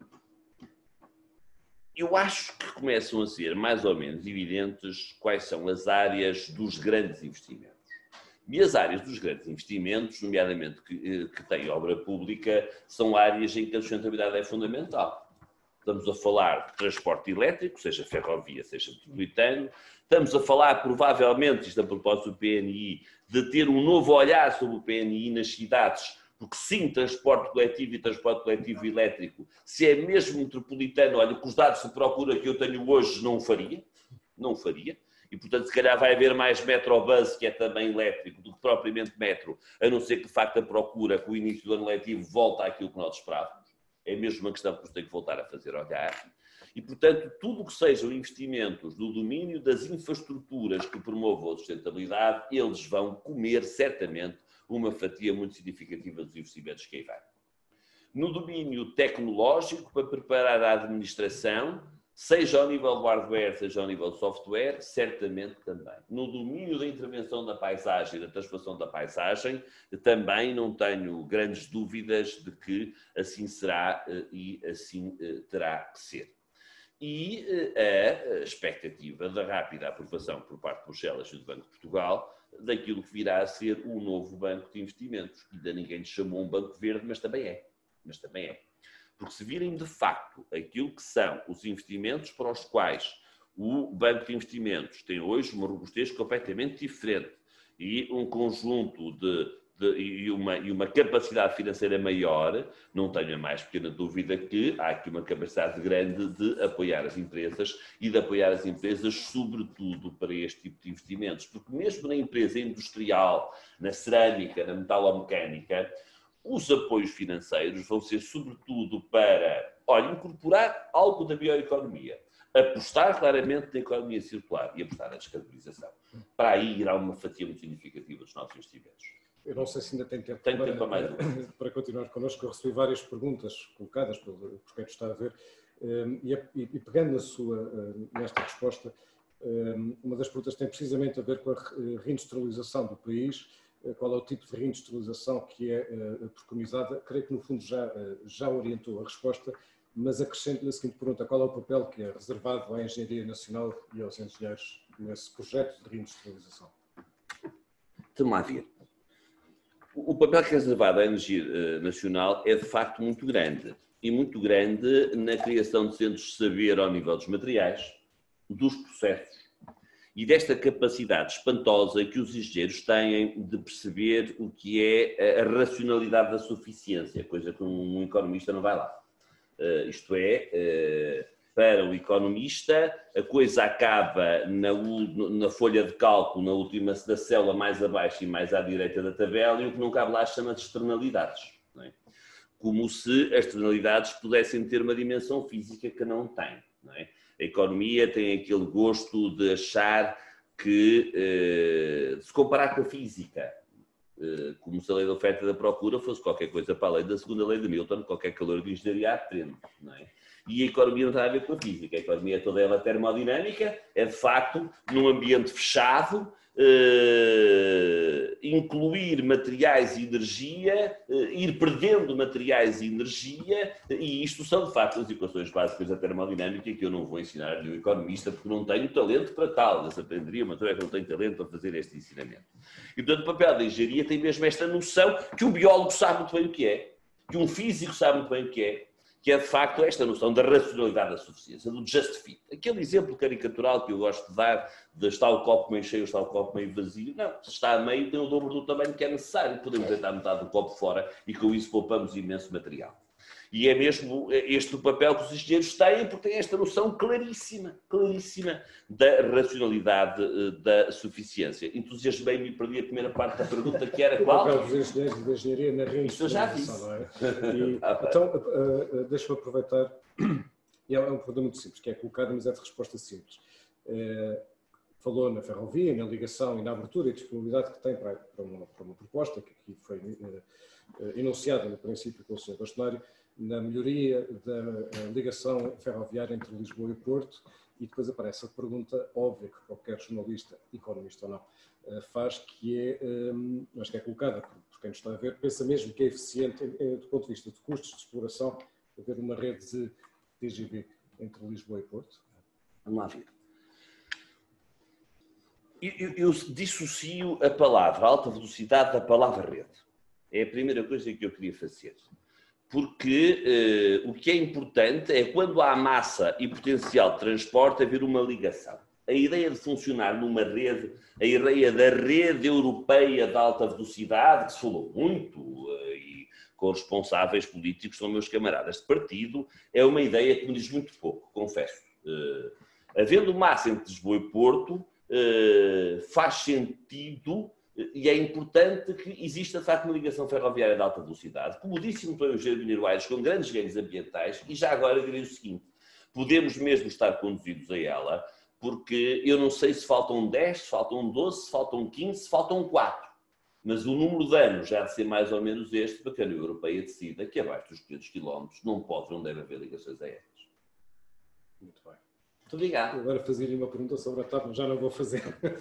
Eu acho que começam a ser mais ou menos evidentes quais são as áreas dos grandes investimentos. E as áreas dos grandes investimentos, nomeadamente que, que têm obra pública, são áreas em que a sustentabilidade é fundamental. Estamos a falar de transporte elétrico, seja ferrovia, seja metropolitano. Estamos a falar, provavelmente, isto a propósito do P N I, de ter um novo olhar sobre o P N I nas cidades, porque sim, transporte coletivo e transporte coletivo elétrico, se é mesmo metropolitano, olha, com os dados de procura que eu tenho hoje, não o faria, não o faria, e portanto se calhar vai haver mais Metrobus, que é também elétrico, do que propriamente metro, a não ser que de facto a procura com o início do ano letivo volta àquilo que nós esperávamos. É mesmo uma questão que nos tem que voltar a fazer olhar. E portanto, tudo o que sejam investimentos no domínio das infraestruturas que promovam a sustentabilidade, eles vão comer certamente uma fatia muito significativa dos investimentos que aí vai. No domínio tecnológico, para preparar a administração, seja ao nível do hardware, seja ao nível do software, certamente também. No domínio da intervenção da paisagem, da transformação da paisagem, também não tenho grandes dúvidas de que assim será e assim terá que ser. E a expectativa da rápida aprovação por parte de Bruxelas e do Banco de Portugal daquilo que virá a ser o novo banco de investimentos, que ainda ninguém lhe chamou um banco verde, mas também é. Mas também é. Porque se virem de facto aquilo que são os investimentos para os quais o banco de investimentos tem hoje uma robustez completamente diferente e um conjunto de De, e, uma, e uma capacidade financeira maior, não tenho a mais pequena dúvida que há aqui uma capacidade grande de apoiar as empresas e de apoiar as empresas sobretudo para este tipo de investimentos, porque mesmo na empresa industrial, na cerâmica, na metalomecânica, os apoios financeiros vão ser sobretudo para, olha, incorporar algo da bioeconomia, apostar claramente na economia circular e apostar na descarbonização. Para aí irá uma fatia muito significativa dos nossos investimentos. Eu não sei se ainda tem tempo, tem para, tempo mais para, para continuar connosco. Eu recebi várias perguntas colocadas pelo por quem está a ver e, e pegando na sua, nesta resposta, uma das perguntas tem precisamente a ver com a reindustrialização do país. Qual é o tipo de reindustrialização que é preconizada? Creio que no fundo já, já orientou a resposta, mas acrescento-lhe a seguinte pergunta: qual é o papel que é reservado à Engenharia Nacional e aos engenheiros nesse projeto de reindustrialização? Vamos lá ver. O papel que é reservado à energia nacional é de facto muito grande, e muito grande na criação de centros de saber ao nível dos materiais, dos processos e desta capacidade espantosa que os engenheiros têm de perceber o que é a racionalidade da suficiência, coisa que um economista não vai lá. Uh, isto é, uh, para o economista, a coisa acaba na, na folha de cálculo, na última da célula mais abaixo e mais à direita da tabela, e o que não cabe lá chama-se externalidades. Não é? Como se as externalidades pudessem ter uma dimensão física que não tem. Não é? A economia tem aquele gosto de achar que, eh, de se comparar com a física, eh, como se a lei da oferta e da procura fosse qualquer coisa para a lei da segunda lei de Newton, qualquer calor de engenharia aprende, não é? E a economia não tem a ver com a física, a economia toda ela termodinâmica, é de facto num ambiente fechado, Uh, incluir materiais e energia, uh, ir perdendo materiais e energia, e isto são de facto as equações básicas da termodinâmica que eu não vou ensinar a nenhum economista porque não tenho talento para tal. Eu aprenderia, mas eu é que não tenho talento para fazer este ensinamento. E portanto o papel da engenharia tem mesmo esta noção que um biólogo sabe muito bem o que é, que um físico sabe muito bem o que é, que é de facto esta noção da racionalidade da suficiência, do just fit. Aquele exemplo caricatural que eu gosto de dar, de está o copo meio cheio, está o copo meio vazio. Não, se está a meio tem o dobro do tamanho que é necessário. Podemos deitar metade do copo fora e com isso poupamos imenso material. E é mesmo este o papel que os engenheiros têm, porque têm esta noção claríssima, claríssima da racionalidade da suficiência. Entusiasmei-me e perdi a primeira parte da pergunta, que era qual? O papel dos engenheiros de engenharia na reindustrialização, não é? E, então, uh, uh, deixa-me aproveitar, e é um problema muito simples, que é colocado, mas é de resposta simples. Uh, falou na ferrovia, na ligação e na abertura e disponibilidade que tem para, para, uma, para uma proposta, que aqui foi uh, enunciada no princípio pelo senhor Bastonário, na melhoria da ligação ferroviária entre Lisboa e Porto, e depois aparece a pergunta óbvia que qualquer jornalista, economista ou não, faz, que é, mas que é colocada por quem nos está a ver, pensa mesmo que é eficiente, do ponto de vista de custos de exploração, haver uma rede de T G V entre Lisboa e Porto? Vamos lá ver. Eu, eu dissocio a palavra alta velocidade da palavra rede. É a primeira coisa que eu queria fazer. Porque uh, o que é importante é quando há massa e potencial de transporte haver uma ligação. A ideia de funcionar numa rede, a ideia da rede europeia de alta velocidade, que se falou muito uh, e com os responsáveis políticos, são meus camaradas de partido, é uma ideia que me diz muito pouco, confesso. Uh, havendo massa entre Lisboa e Porto, uh, faz sentido. E é importante que exista, de facto, uma ligação ferroviária de alta velocidade, como disse muito bem o engenheiro Pinheiro Aires, com grandes ganhos ambientais, e já agora direi o seguinte, podemos mesmo estar conduzidos a ela, porque eu não sei se faltam dez, se faltam doze, se faltam quinze, se faltam quatro, mas o número de anos já de ser mais ou menos este, para que a União Europeia decida que abaixo dos quinhentos quilómetros não pode, não deve haver ligações aéreas. Muito bem. Muito obrigado. Agora fazia-lhe uma pergunta sobre a TAP, mas já não vou fazer.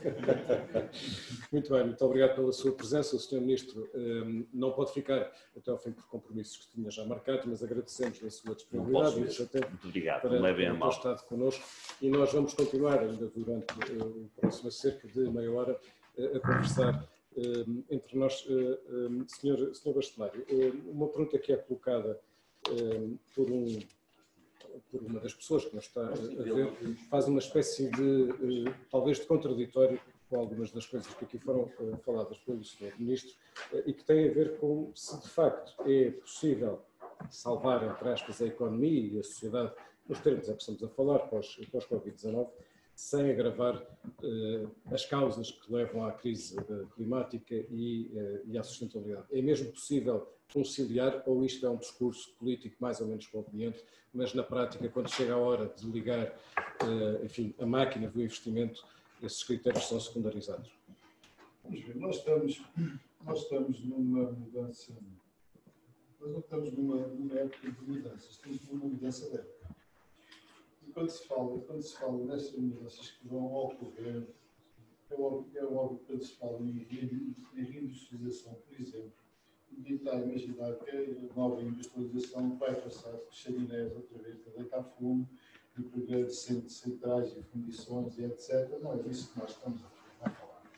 Muito bem, muito obrigado pela sua presença. O senhor Ministro um, não pode ficar até ao fim por compromissos que tinha já marcado, mas agradecemos a sua disponibilidade e o seu tempo muito obrigado. para, para ter estado connosco. E nós vamos continuar ainda durante uh, o próximo cerca de meia hora uh, a conversar uh, entre nós. Uh, um, senhor, senhor Bastonário, uh, uma pergunta que é colocada uh, por um... por uma das pessoas que nos está a ver, faz uma espécie de, talvez, de contraditório com algumas das coisas que aqui foram faladas pelo senhor Ministro e que tem a ver com se, de facto, é possível salvar, entre aspas, a economia e a sociedade, nos termos em que estamos a falar, pós, pós Covid dezanove, sem agravar uh, as causas que levam à crise uh, climática e, uh, e à sustentabilidade. É mesmo possível conciliar, ou isto é um discurso político mais ou menos conveniente, mas na prática, quando chega a hora de ligar, uh, enfim, a máquina do investimento, esses critérios são secundarizados? Vamos ver, nós estamos, nós estamos numa mudança, nós não estamos numa, numa época de mudanças, estamos numa mudança de época. E quando se fala, quando se fala nestas mudanças que vão ocorrer, é óbvio, é óbvio que quando se fala em, em reindustrialização, por exemplo, ninguém está a imaginar que a nova industrialização vai passar por chaminés outra vez, a deitar fumo, e por grandes centrais e fundições e etcétera. Não é disso que nós estamos a falar.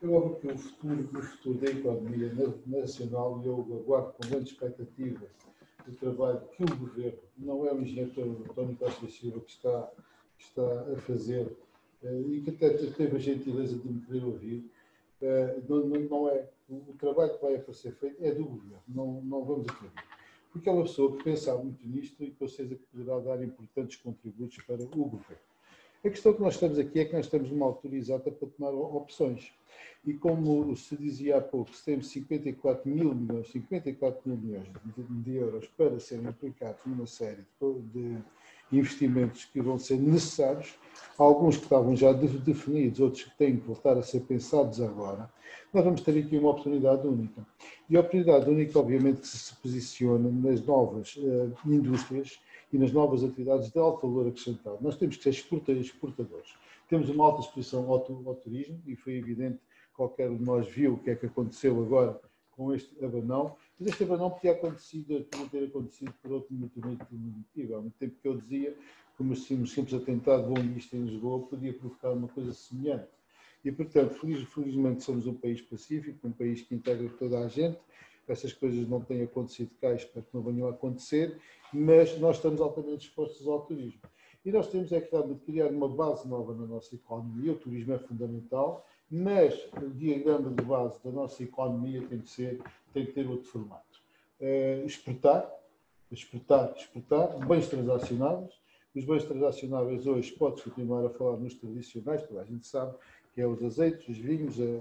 Eu acho que o futuro, o futuro da economia nacional, e eu aguardo com grande expectativa o trabalho que o Governo, não é o engenheiro António Costa Silva que está, que está a fazer, e que até teve a gentileza de me querer ouvir, não, não é, o trabalho que vai a ser feito é do Governo, não, não vamos atribuir. Porque é uma pessoa que pensa muito nisto e com certeza que poderá dar importantes contributos para o Governo. A questão que nós estamos aqui é que nós estamos numa altura exata para tomar opções. E como se dizia há pouco, se temos cinquenta e quatro mil milhões, cinquenta e quatro mil milhões de, de euros para serem aplicados numa série de, de investimentos que vão ser necessários, alguns que estavam já definidos, outros que têm que voltar a ser pensados agora, nós vamos ter aqui uma oportunidade única. E a oportunidade única, obviamente, que se posiciona nas novas uh, indústrias e nas novas atividades de alto valor acrescentado. Nós temos que ser exportadores. Temos uma alta exposição ao, ao turismo e foi evidente, qualquer um de nós viu o que é que aconteceu agora com este abanão, mas este abanão podia, acontecido, podia ter acontecido por outro motivo. Há muito tempo que eu dizia que um simples atentado bombista em Lisboa podia provocar uma coisa semelhante. E, portanto, feliz, felizmente somos um país pacífico, um país que integra toda a gente. Essas coisas não têm acontecido cá, espero que não venham a acontecer, mas nós estamos altamente expostos ao turismo. E nós temos é que criar uma base nova na nossa economia. O turismo é fundamental, mas o diagrama de base da nossa economia tem que ser, tem que ter outro formato. Uh, exportar, exportar, exportar, bens transacionáveis. Os bens transacionáveis hoje pode-se continuar a falar nos tradicionais, toda a gente sabe que é os azeites, os vinhos, a,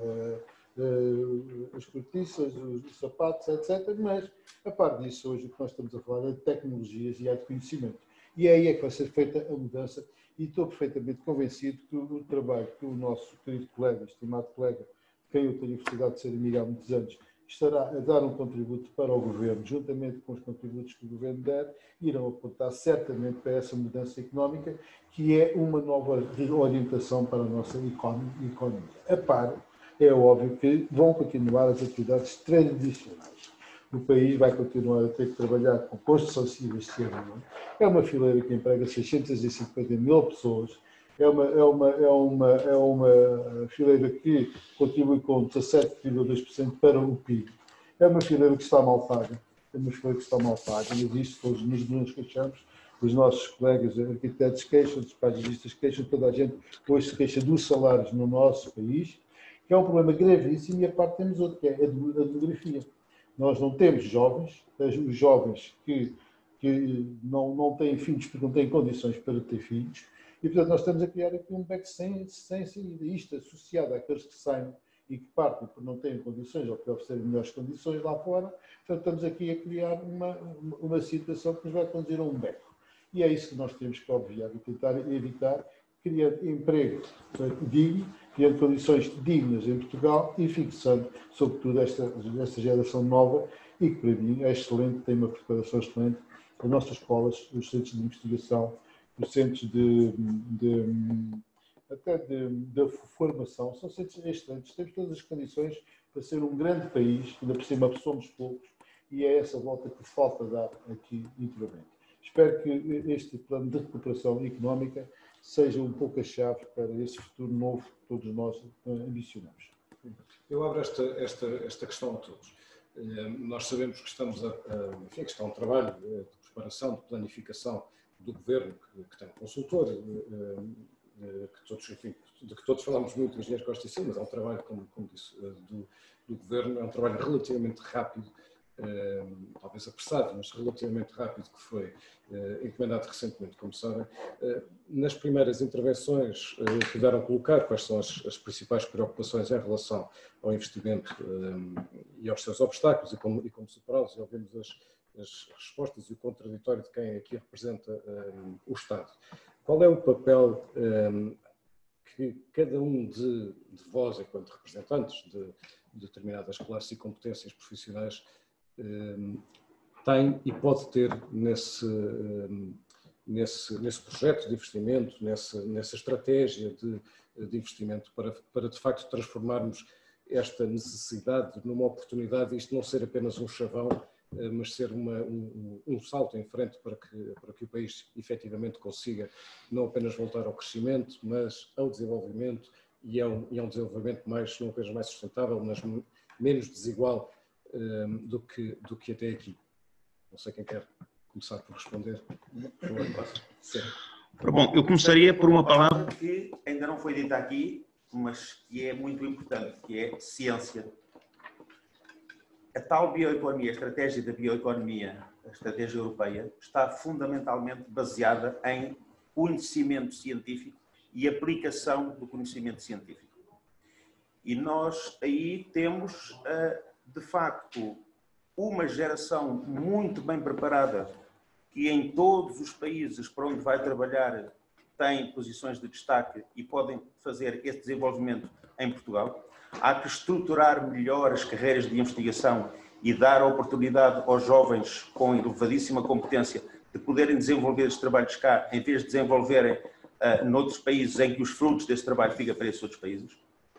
a, as cortiças, os, os sapatos, etcétera. Mas, a par disso, hoje o que nós estamos a falar é de tecnologias e é de conhecimento. E é aí é que vai ser feita a mudança e estou perfeitamente convencido que o, o trabalho que o nosso querido colega, estimado colega, de quem eu tenho a felicidade de ser amigo há muitos anos, estará a dar um contributo para o Governo, juntamente com os contributos que o Governo der, irão apontar certamente para essa mudança económica, que é uma nova orientação para a nossa economia. A par, é óbvio que vão continuar as atividades tradicionais. O país vai continuar a ter que trabalhar com construção civil este ano. É uma fileira que emprega seiscentas e cinquenta mil pessoas. É uma, é, uma, é, uma, é uma fileira que contribui com dezassete vírgula dois por cento para o P I B. É uma fileira que está mal paga. É uma fileira que está mal paga. Mas isto todos nos, nos queixamos. Os nossos colegas arquitetos queixam, os paisagistas queixam, toda a gente hoje se queixa dos salários no nosso país, que é um problema gravíssimo. E a parte temos outro, que é a demografia. Nós não temos jovens, os jovens que, que não, não têm filhos porque não têm condições para ter filhos, e portanto nós estamos a criar aqui um beco sem, sem saída. Isto associado àqueles que saem e que partem por não terem condições ou por oferecerem melhores condições lá fora, portanto estamos aqui a criar uma, uma situação que nos vai conduzir a um beco. E é isso que nós temos que obviar e tentar evitar, criar emprego digno, criando condições dignas em Portugal e fixando, sobretudo, esta, esta geração nova e que, para mim, é excelente, tem uma preparação excelente. As nossas escolas, os centros de investigação, os centros de, de, até de, de formação, são centros excelentes. Temos todas as condições para ser um grande país, ainda por cima somos poucos, e é essa volta que falta dar aqui integralmente. Espero que este plano de recuperação económica seja um pouco a chave para esse futuro novo que todos nós ambicionamos. Eu abro esta, esta, esta questão a todos. Nós sabemos que estamos a, a enfim, que está um trabalho de preparação, de planificação do Governo, que, que tem um consultor, que todos, enfim, de que todos falamos muito, o engenheiro Costa Silva, mas é um trabalho, como, como disse, do, do Governo, é um trabalho relativamente rápido, Uh, talvez apressado, mas relativamente rápido, que foi uh, encomendado recentemente, como sabem. Uh, nas primeiras intervenções uh, puderam colocar quais são as, as principais preocupações em relação ao investimento uh, e aos seus obstáculos e como, e como superá-los, e ouvimos as, as respostas e o contraditório de quem aqui representa uh, o Estado. Qual é o papel um, que cada um de, de vós, enquanto representantes de, de determinadas classes e competências profissionais, tem e pode ter nesse, nesse, nesse projeto de investimento, nessa, nessa estratégia de, de investimento para, para, de facto, transformarmos esta necessidade numa oportunidade e isto não ser apenas um chavão, mas ser uma, um, um salto em frente para que, para que o país efetivamente consiga não apenas voltar ao crescimento, mas ao desenvolvimento, e é um, e é um desenvolvimento mais, uma coisa mais sustentável, mas menos desigual um, do, que, do que até aqui. Não sei quem quer começar por responder. Sim. Bom, eu começaria por uma palavra que ainda não foi dita aqui, mas que é muito importante, que é ciência. A tal bioeconomia, a estratégia da bioeconomia, a estratégia europeia, está fundamentalmente baseada em conhecimento científico e aplicação do conhecimento científico. E nós aí temos, de facto, uma geração muito bem preparada, que em todos os países para onde vai trabalhar tem posições de destaque e podem fazer esse desenvolvimento em Portugal. Há que estruturar melhor as carreiras de investigação e dar a oportunidade aos jovens com elevadíssima competência de poderem desenvolver estes trabalhos cá, em vez de desenvolverem uh, noutros países em que os frutos desse trabalho ficam para esses outros países.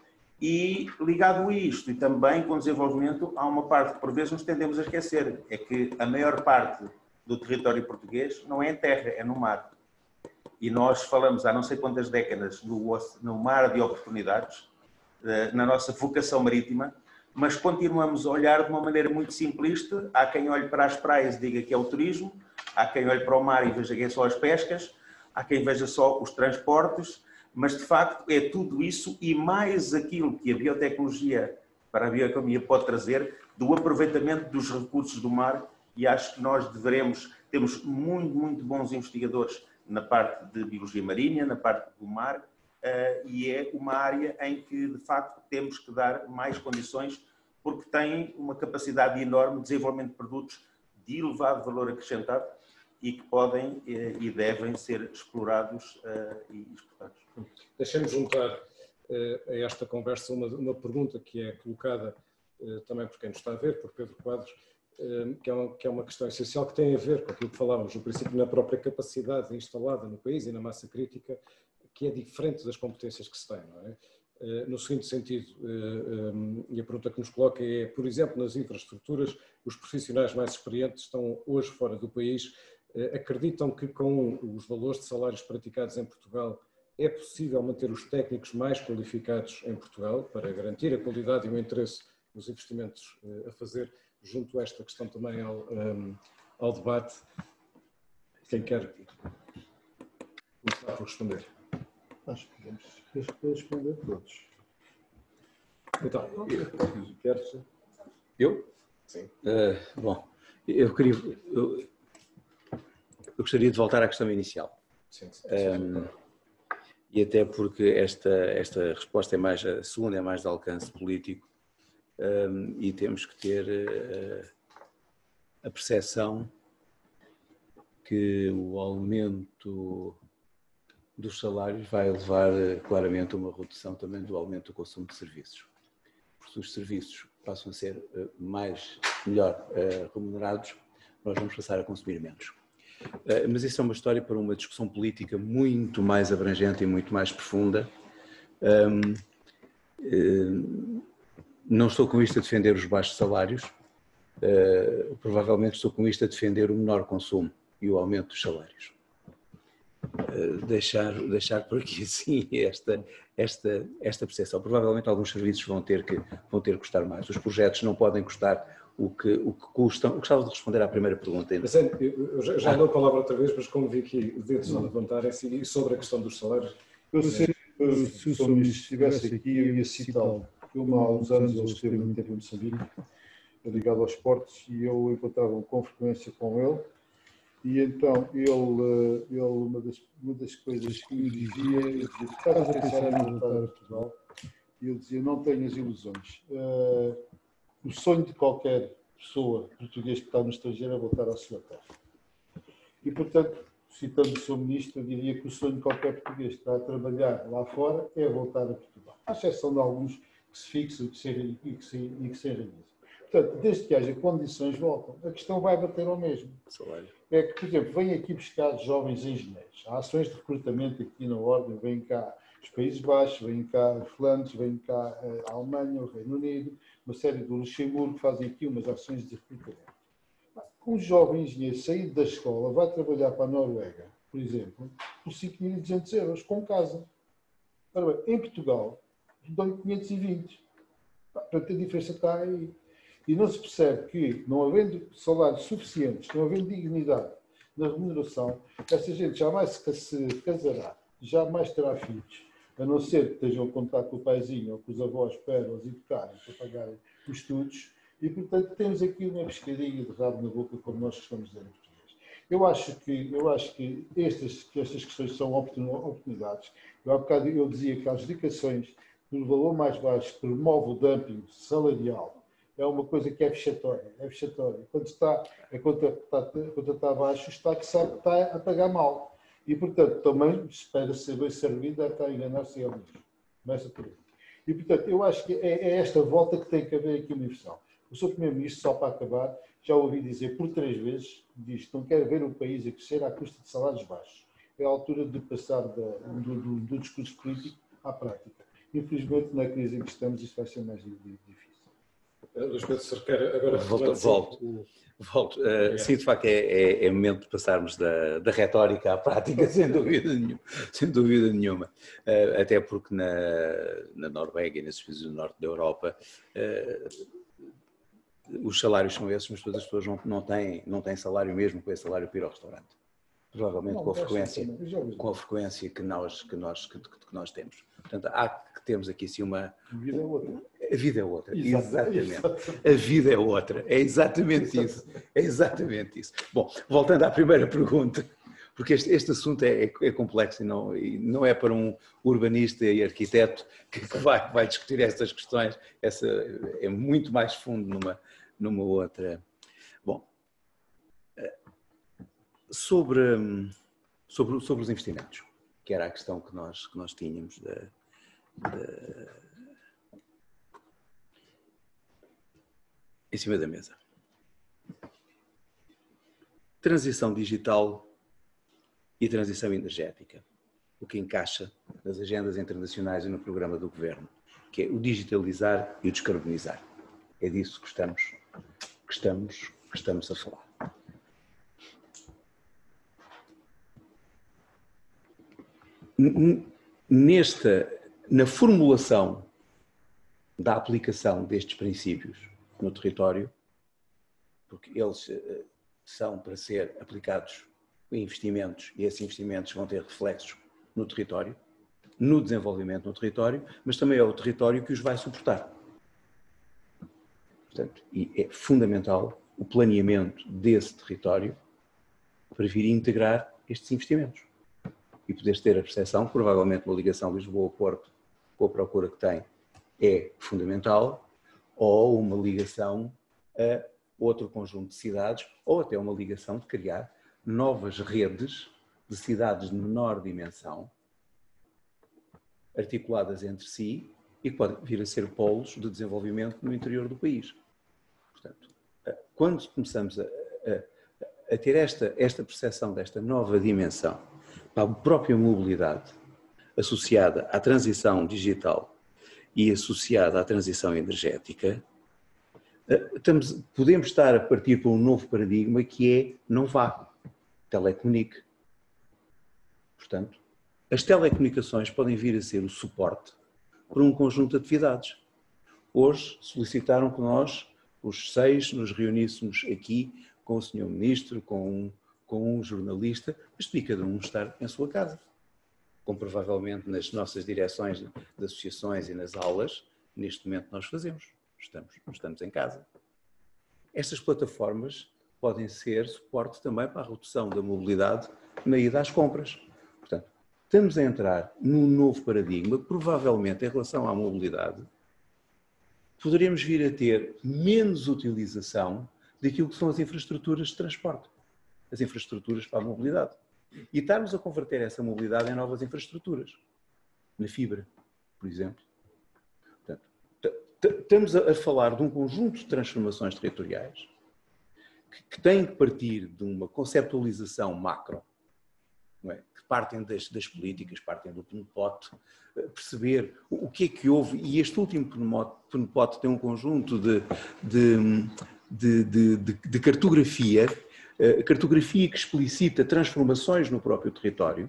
E ligado a isto, e também com o desenvolvimento, há uma parte que por vezes nos tendemos a esquecer, é que a maior parte do território português não é em terra, é no mar. E nós falamos há não sei quantas décadas no, no mar de oportunidades, na nossa vocação marítima, mas continuamos a olhar de uma maneira muito simplista. Há quem olhe para as praias e diga que é o turismo, há quem olhe para o mar e veja que é só as pescas, há quem veja só os transportes, mas de facto é tudo isso e mais aquilo que a biotecnologia para a bioeconomia pode trazer do aproveitamento dos recursos do mar, e acho que nós deveremos, temos muito, muito bons investigadores na parte de biologia marinha, na parte do mar, uh, e é uma área em que de facto temos que dar mais condições, porque tem uma capacidade enorme de desenvolvimento de produtos de elevado valor acrescentado e que podem uh, e devem ser explorados uh, e exportados. Deixem-me juntar uh, a esta conversa uma, uma pergunta que é colocada uh, também por quem nos está a ver, por Pedro Quadros, Que é, uma, que é uma questão essencial que tem a ver com aquilo que falávamos no princípio, na própria capacidade instalada no país e na massa crítica, que é diferente das competências que se tem, não é? No seguinte sentido, e a pergunta que nos coloca é, por exemplo, nas infraestruturas, os profissionais mais experientes estão hoje fora do país, acreditam que com os valores de salários praticados em Portugal é possível manter os técnicos mais qualificados em Portugal para garantir a qualidade e o interesse nos investimentos a fazer? Junto a esta questão também ao, um, ao debate, quem quer começar por responder? Acho que podemos responder todos. Então, queres? Eu? Sim. Uh, bom, eu queria, eu, eu gostaria de voltar à questão inicial. Sim, sim, um, e até porque esta, esta resposta é mais, a segunda é mais de alcance político. Um, e temos que ter uh, a percepção que o aumento dos salários vai levar uh, claramente a uma redução também do aumento do consumo de serviços. Porque se os serviços passam a ser uh, mais, melhor uh, remunerados, nós vamos passar a consumir menos. Uh, mas isso é uma história para uma discussão política muito mais abrangente e muito mais profunda. Um, uh, Não estou com isto a defender os baixos salários, uh, provavelmente estou com isto a defender o menor consumo e o aumento dos salários. Uh, deixar, deixar por aqui assim esta, esta, esta percepção. Provavelmente alguns serviços vão ter que, vão ter que custar mais. Os projetos não podem custar o que, o que custam. Eu gostava de responder à primeira pergunta. Mas, eu já, já dou a palavra outra vez, mas como vi aqui dedos a levantarem-se e sobre a questão dos salários. Eu sei, se o senhor Ministro estivesse aqui, eu ia citá-lo. Eu, há uns anos, ele esteve muito tempo em Moçambique, ligado aos portos, e eu encontrava-me com frequência com ele. E então, ele, ele uma, das, uma das coisas que me dizia, eu dizia, estás a pensar em voltar a Portugal? E ele dizia, não tenhas ilusões. Uh, o sonho de qualquer pessoa portuguesa que está no estrangeiro é voltar à sua terra. E, portanto, citando o senhor Ministro, eu diria que o sonho de qualquer português que está a trabalhar lá fora é voltar a Portugal. À exceção de alguns que se fixam e que se, e que se, e que se enraizam. Portanto, desde que haja condições, voltam. A questão vai bater ao mesmo. É que, por exemplo, vêm aqui buscar jovens engenheiros. Há ações de recrutamento aqui na Ordem, vêm cá os Países Baixos, vêm cá os Flandres, vêm cá a Alemanha, o Reino Unido, uma série do Luxemburgo, fazem aqui umas ações de recrutamento. Um jovem engenheiro saído da escola vai trabalhar para a Noruega, por exemplo, por cinco mil e duzentos euros, com casa. Ora bem, em Portugal, dão quinhentos e vinte. Portanto, a diferença está aí. E não se percebe que, não havendo salários suficientes, não havendo dignidade na remuneração, essa gente jamais se casará, jamais terá filhos, a não ser que estejam a contar com o paizinho ou com os avós para os educarem, para pagarem os estudos. E, portanto, temos aqui uma pescadinha de rabo na boca, como nós gostamos de dizer em português. Eu acho que, eu acho que, estas, que estas questões são oportunidades. Eu, há bocado, eu dizia que as indicações do valor mais baixo promove o dumping salarial. É uma coisa que é vexatória. É vexatória. Quando está, a conta está, a conta está abaixo, o Estado sabe que está a pagar mal. E, portanto, também espera ser bem servido, deve estar a enganar-se a ele mesmo. Começa por aí. E, portanto, eu acho que é, é esta volta que tem que haver aqui uma inversão. O senhor Primeiro-Ministro, só para acabar, já ouvi dizer por três vezes, diz que não quer ver um país a crescer à custa de salários baixos. É a altura de passar da, do, do, do discurso político à prática. Infelizmente, na crise em que estamos, isto vai ser mais difícil. Luís Pedro Cerqueira, agora... Volto, volto. volto. Uh, sim, de facto, é, é, é momento de passarmos da, da retórica à prática, sem dúvida nenhuma. Sem dúvida nenhuma. Uh, até porque na, na Noruega e nesses países do norte da Europa... Uh, os salários são esses, mas todas as pessoas não, não, têm, não têm salário mesmo com esse salário para ir ao restaurante. Provavelmente não, com, a frequência, com a frequência que nós, que, nós, que, que nós temos. Portanto, há que termos aqui sim uma... A vida é outra. A vida é outra, Exato, exatamente. exatamente. A vida é outra, é exatamente isso. É exatamente isso. Bom, voltando à primeira pergunta, porque este, este assunto é, é complexo e não, e não é para um urbanista e arquiteto que, que vai, vai discutir estas questões, essa é muito mais fundo numa, numa outra. Bom, sobre, sobre, sobre os investimentos, que era a questão que nós, que nós tínhamos da, da, em cima da mesa. Transição digital e transição energética, o que encaixa nas agendas internacionais e no programa do Governo, que é o digitalizar e o descarbonizar. É disso que estamos, que estamos, que estamos a falar. Nesta, na formulação da aplicação destes princípios no território, porque eles são para ser aplicados investimentos e esses investimentos vão ter reflexos no território, no desenvolvimento no território, mas também é o território que os vai suportar. Portanto, e é fundamental o planeamento desse território para vir integrar estes investimentos e poderes ter a percepção que provavelmente uma ligação Lisboa-Porto com a procura que tem é fundamental, ou uma ligação a outro conjunto de cidades, ou até uma ligação de criar novas redes de cidades de menor dimensão, articuladas entre si e que podem vir a ser polos de desenvolvimento no interior do país. Portanto, quando começamos a, a, a ter esta, esta percepção desta nova dimensão para a própria mobilidade associada à transição digital e associada à transição energética, estamos, podemos estar a partir para um novo paradigma que é não vá, telecomunique. Portanto, as telecomunicações podem vir a ser o suporte para um conjunto de atividades. Hoje solicitaram que nós, os seis, nos reuníssemos aqui com o senhor Ministro, com um, com um jornalista, mas podia cada um estar em sua casa. Como provavelmente nas nossas direções de associações e nas aulas, neste momento nós fazemos. Estamos, estamos em casa. Estas plataformas podem ser suporte também para a redução da mobilidade na ida às compras. Portanto, estamos a entrar num novo paradigma, provavelmente em relação à mobilidade, poderíamos vir a ter menos utilização daquilo que são as infraestruturas de transporte, as infraestruturas para a mobilidade. E estarmos a converter essa mobilidade em novas infraestruturas, na fibra, por exemplo. Portanto, estamos a falar de um conjunto de transformações territoriais que têm que partir de uma conceptualização macro, não é? Que partem das, das políticas, partem do PNUPOT, perceber o que é que houve, e este último PNUPOT tem um conjunto de, de, de, de, de, de cartografia, cartografia que explicita transformações no próprio território,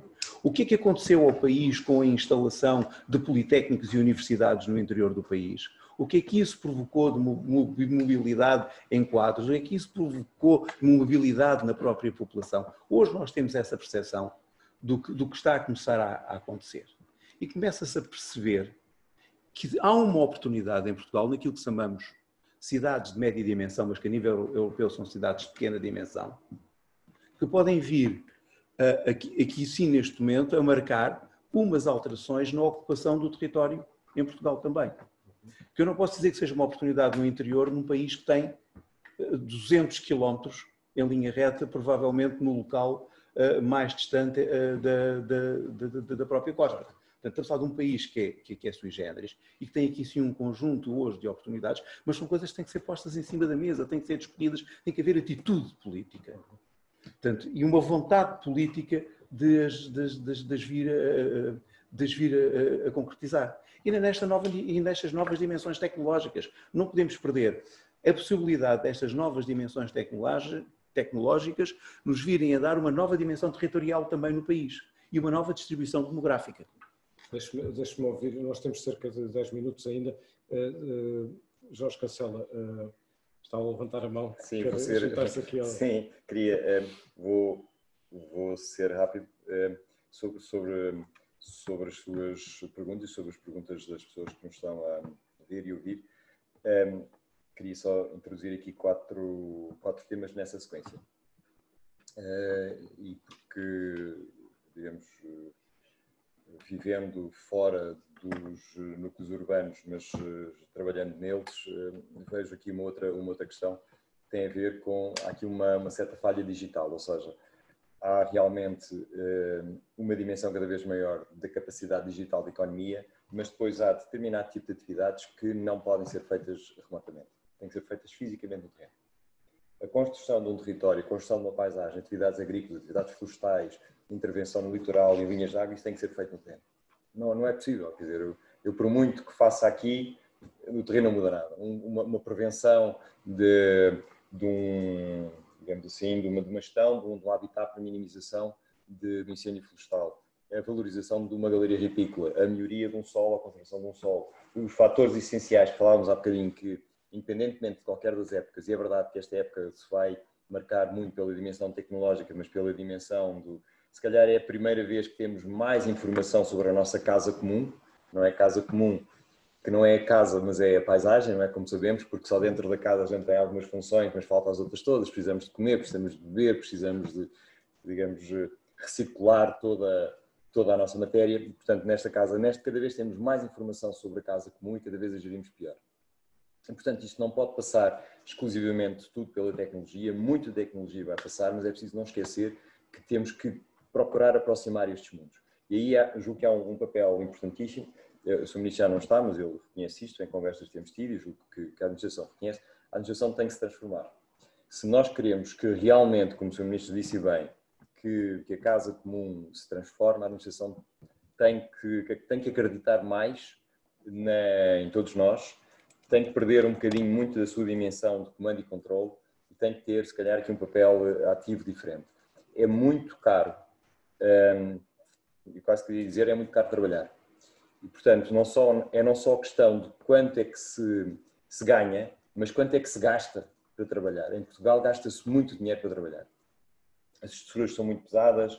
O que é que aconteceu ao país com a instalação de politécnicos e universidades no interior do país? O que é que isso provocou de mobilidade em quadros? O que é que isso provocou de mobilidade na própria população? Hoje nós temos essa percepção do que, do que está a começar a, a acontecer. E começa-se a perceber que há uma oportunidade em Portugal naquilo que chamamos cidades de média dimensão, mas que a nível europeu são cidades de pequena dimensão, que podem vir uh, aqui, aqui sim neste momento a marcar umas alterações na ocupação do território em Portugal também. Que eu não posso dizer que seja uma oportunidade no interior, num país que tem duzentos quilómetros em linha reta, provavelmente no local uh, mais distante uh, da, da, da, da própria costa. Portanto, estamos a falar de um país que é, que, que é sui generis e que tem aqui sim um conjunto hoje de oportunidades, mas são coisas que têm que ser postas em cima da mesa, têm que ser discutidas, tem que haver atitude política. Portanto, e uma vontade política de as, de, de, de as vir, a, de as vir a, a, a concretizar. E, nesta nova, e nestas novas dimensões tecnológicas, não podemos perder a possibilidade destas novas dimensões tecnológicas nos virem a dar uma nova dimensão territorial também no país e uma nova distribuição demográfica. Deixe-me deixe-me ouvir, nós temos cerca de dez minutos ainda. Uh, uh, Jorge Cancela, uh, está a levantar a mão. Sim, vou ser, aqui ao... sim queria, uh, vou, vou ser rápido uh, sobre, sobre, sobre as suas perguntas e sobre as perguntas das pessoas que nos estão a ver e ouvir. Um, queria só introduzir aqui quatro, quatro temas nessa sequência. Uh, e porque, digamos, vivendo fora dos núcleos urbanos, mas uh, trabalhando neles, uh, vejo aqui uma outra, uma outra questão que tem a ver com, há aqui uma, uma certa falha digital, ou seja, há realmente uh, uma dimensão cada vez maior da capacidade digital da economia, mas depois há determinado tipo de atividades que não podem ser feitas remotamente, têm que ser feitas fisicamente no terreno. A construção de um território, a construção de uma paisagem, atividades agrícolas, atividades florestais, intervenção no litoral e linhas de água, isso tem que ser feito no terreno. Não, não é possível, quer dizer, eu, eu por muito que faça aqui, no terreno não muda nada. Um, uma, uma prevenção de, de um, digamos assim, de uma, de uma gestão, de um, de um habitat para minimização de, de incêndio florestal, a valorização de uma galeria ripícola, a melhoria de um solo, a conservação de um solo, os fatores essenciais que falávamos há bocadinho, que independentemente de qualquer das épocas, e é verdade que esta época se vai marcar muito pela dimensão tecnológica, mas pela dimensão do... Se calhar é a primeira vez que temos mais informação sobre a nossa casa comum, não é casa comum, que não é a casa, mas é a paisagem, não é como sabemos, porque só dentro da casa a gente tem algumas funções, mas falta as outras todas, precisamos de comer, precisamos de beber, precisamos de, digamos, recircular toda, toda a nossa matéria, e portanto nesta casa, nesta, cada vez temos mais informação sobre a casa comum e cada vez a gerimos pior. E, portanto, isto não pode passar exclusivamente tudo pela tecnologia, muita tecnologia vai passar, mas é preciso não esquecer que temos que procurar aproximar estes mundos. E aí há, julgo que há um, um papel importantíssimo, eu, o senhor Ministro já não está, mas eu reconheço isto, em conversas que temos tido, e julgo que, que a administração reconhece, a administração tem que se transformar. Se nós queremos que realmente, como o senhor Ministro disse bem, que, que a casa comum se transforme, a administração tem que, que, tem que acreditar mais na, em todos nós, tem que perder um bocadinho muito da sua dimensão de comando e controle e tem que ter, se calhar, aqui um papel ativo diferente. É muito caro, um, e quase queria dizer, é muito caro trabalhar. E, portanto, não só, é não só questão de quanto é que se, se ganha, mas quanto é que se gasta para trabalhar. Em Portugal gasta-se muito dinheiro para trabalhar. As estruturas são muito pesadas,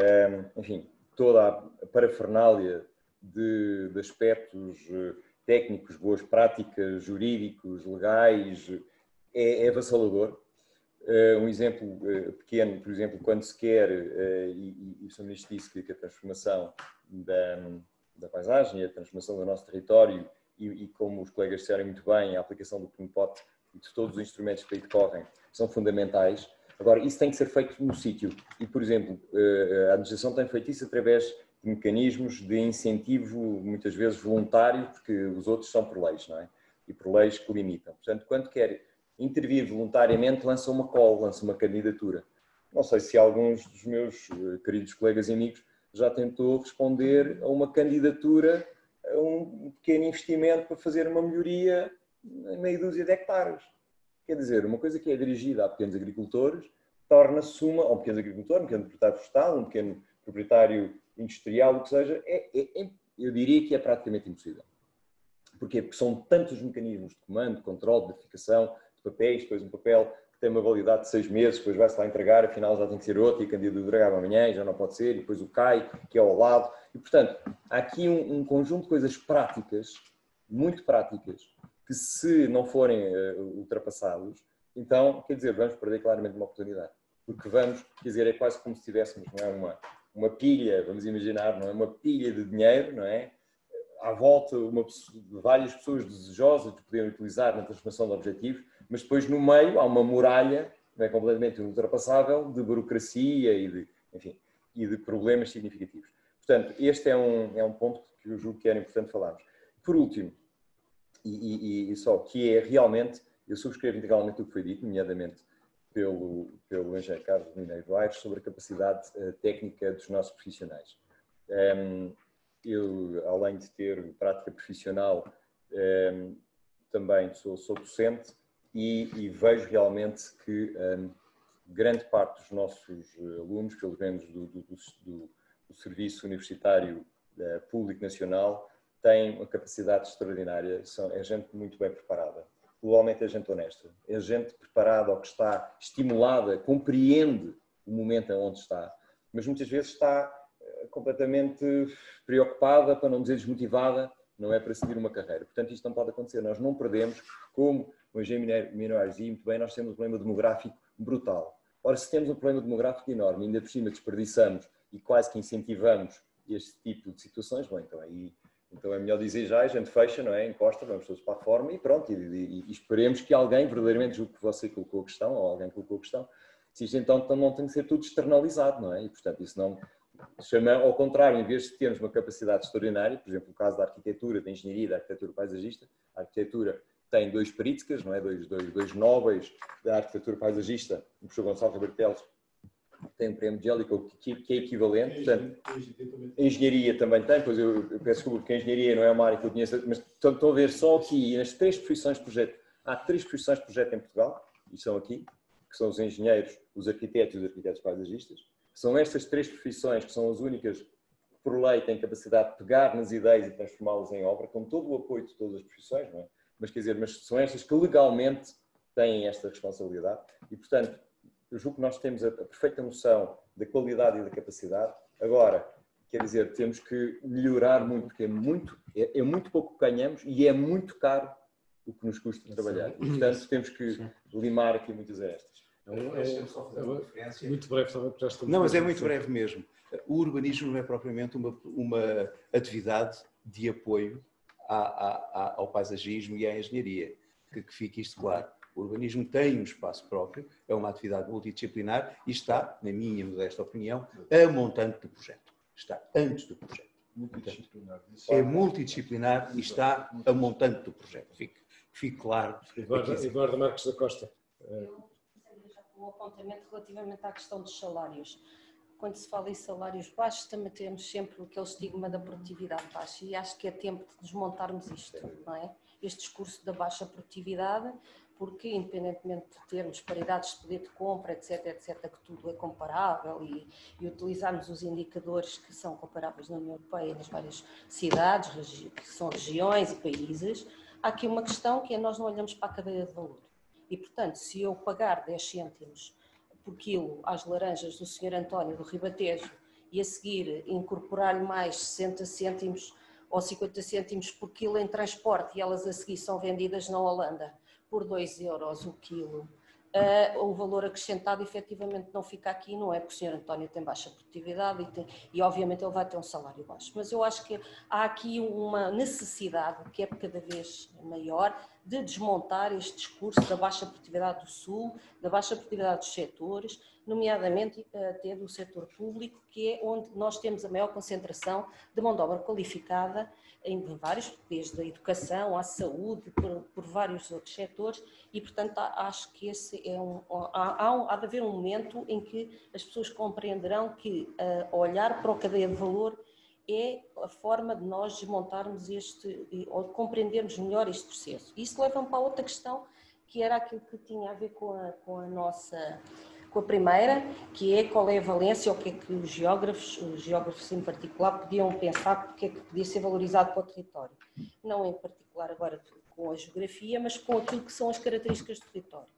um, enfim, toda a parafernália de, de aspectos técnicos, boas práticas, jurídicos, legais, é, é avassalador. Uh, um exemplo uh, pequeno, por exemplo, quando se quer, uh, e, e o senhor Ministro disse que a transformação da, da paisagem, a transformação do nosso território e, e, como os colegas disseram muito bem, a aplicação do P I M P O T e de todos os instrumentos que aí decorrem são fundamentais. Agora, isso tem que ser feito no sítio e, por exemplo, uh, a administração tem feito isso através de mecanismos de incentivo, muitas vezes voluntário, porque os outros são por leis, não é? E por leis que limitam. Portanto, quando quer intervir voluntariamente, lança uma call, lança uma candidatura. Não sei se alguns dos meus queridos colegas e amigos já tentou responder a uma candidatura, a um pequeno investimento para fazer uma melhoria em meia dúzia de hectares. Quer dizer, uma coisa que é dirigida a pequenos agricultores, torna-se uma, ou um pequeno agricultor, um pequeno proprietário florestal, um pequeno proprietário industrial, o que seja, é, é, é, eu diria que é praticamente impossível. Porquê? Porque são tantos mecanismos de comando, de controle, de verificação, de papéis, depois um papel que tem uma validade de seis meses, depois vai-se lá entregar, afinal já tem que ser outro, e a candidatura entregava amanhã, e já não pode ser, e depois o C A I, que é ao lado. E, portanto, há aqui um, um conjunto de coisas práticas, muito práticas, que se não forem uh, ultrapassados, então, quer dizer, vamos perder claramente uma oportunidade. Porque vamos, quer dizer, é quase como se tivéssemos, não é, uma, uma pilha, vamos imaginar, não é, uma pilha de dinheiro, não é? À volta, uma, várias pessoas desejosas de poderem utilizar na transformação de objetivos, mas depois no meio há uma muralha, não é, completamente ultrapassável, de burocracia e de, enfim, e de problemas significativos. Portanto, este é um, é um ponto que eu julgo que era importante falarmos. Por último, e, e, e só, que é realmente, eu subscrevo integralmente o que foi dito, nomeadamente pelo, pelo engenheiro Carlos Mineiro Aires, sobre a capacidade uh, técnica dos nossos profissionais. Um, eu, além de ter prática profissional, um, também sou, sou docente e, e vejo realmente que um, grande parte dos nossos alunos, pelo menos do, do, do, do Serviço Universitário uh, Público Nacional, têm uma capacidade extraordinária, são, é gente muito bem preparada. Globalmente é gente honesta, é gente preparada, ou que está estimulada, compreende o momento onde está, mas muitas vezes está completamente preocupada, para não dizer desmotivada, não é para seguir uma carreira. Portanto, isto não pode acontecer. Nós não perdemos, como o engenheiro Mineiro Aires dizia muito bem, nós temos um problema demográfico brutal. Ora, se temos um problema demográfico enorme, ainda por cima desperdiçamos e quase que incentivamos este tipo de situações, bom, então aí então é melhor dizer já, a gente fecha, não é? Encosta, vamos todos para a reforma e pronto, e, e, e esperemos que alguém, verdadeiramente, julgo que você colocou a questão, ou alguém colocou a questão, se isto então, então não tem que ser tudo externalizado, não é? E, portanto, isso não... Chama, ao contrário, em vez de termos uma capacidade extraordinária, por exemplo, no caso da arquitetura, da engenharia, da arquitetura paisagista, a arquitetura tem dois períticas, não é? Dois, dois, dois nobres da arquitetura paisagista, o professor Gonçalo Rebertelos tem um prémio de Jellicoe que, que é equivalente, portanto, a engenharia também tem, pois eu, eu peço desculpa porque a engenharia não é uma área que eu conheço, mas estão a ver só aqui, nas três profissões de projeto, há três profissões de projeto em Portugal, e são aqui, que são os engenheiros, os arquitetos e os arquitetos paisagistas. São estas três profissões que são as únicas que, por lei, têm capacidade de pegar nas ideias e transformá-las em obra, com todo o apoio de todas as profissões, não é? Mas, quer dizer, mas são estas que legalmente têm esta responsabilidade e, portanto, eu julgo que nós temos a, a perfeita noção da qualidade e da capacidade. Agora, quer dizer, temos que melhorar muito, porque é muito, é, é muito pouco que ganhamos e é muito caro o que nos custa trabalhar. E, portanto, temos que limar aqui muitas arestas. É, é, é, muito breve também, porque já estamos... Não, mas é muito breve mesmo. O urbanismo não é propriamente uma, uma atividade de apoio à, à, ao paisagismo e à engenharia, que, que fique isto claro. O urbanismo tem um espaço próprio, é uma atividade multidisciplinar e está, na minha modesta opinião, a montante do projeto. Está antes do projeto. Multidisciplinar. É multidisciplinar e está a montante do projeto. Fique, fique claro. Eduardo, Eduardo Marques da Costa. Um apontamento relativamente à questão dos salários. Quando se fala em salários baixos, também temos sempre aquele estigma da produtividade baixa e acho que é tempo de desmontarmos isto, não é? Este discurso da baixa produtividade, porque independentemente de termos paridades de poder de compra, etc, etc, que tudo é comparável e, e utilizarmos os indicadores que são comparáveis na União Europeia, nas várias cidades, que são regiões e países, há aqui uma questão que é nós não olhamos para a cadeia de valor. E, portanto, se eu pagar dez cêntimos por quilo às laranjas do senhor António do Ribatejo e a seguir incorporar-lhe mais sessenta cêntimos ou cinquenta cêntimos por quilo em transporte e elas a seguir são vendidas na Holanda por dois euros o quilo, uh, o valor acrescentado efetivamente não fica aqui, não é? Porque o senhor António tem baixa produtividade e, tem, e obviamente ele vai ter um salário baixo. Mas eu acho que há aqui uma necessidade que é cada vez maior de desmontar este discurso da baixa produtividade do Sul, da baixa produtividade dos setores, nomeadamente até do setor público, que é onde nós temos a maior concentração de mão de obra qualificada em vários, desde a educação à saúde, por, por vários outros setores, e portanto acho que esse é um, há, há, um, há de haver um momento em que as pessoas compreenderão que uh, olhar para a cadeia de valor é a forma de nós desmontarmos este, ou de compreendermos melhor este processo. Isso leva-me para outra questão, que era aquilo que tinha a ver com a, com a nossa, com a primeira, que é qual é a valência, ou o que é que os geógrafos, os geógrafos em particular, podiam pensar porque é que podia ser valorizado para o território. Não em particular agora com a geografia, mas com aquilo que são as características do território.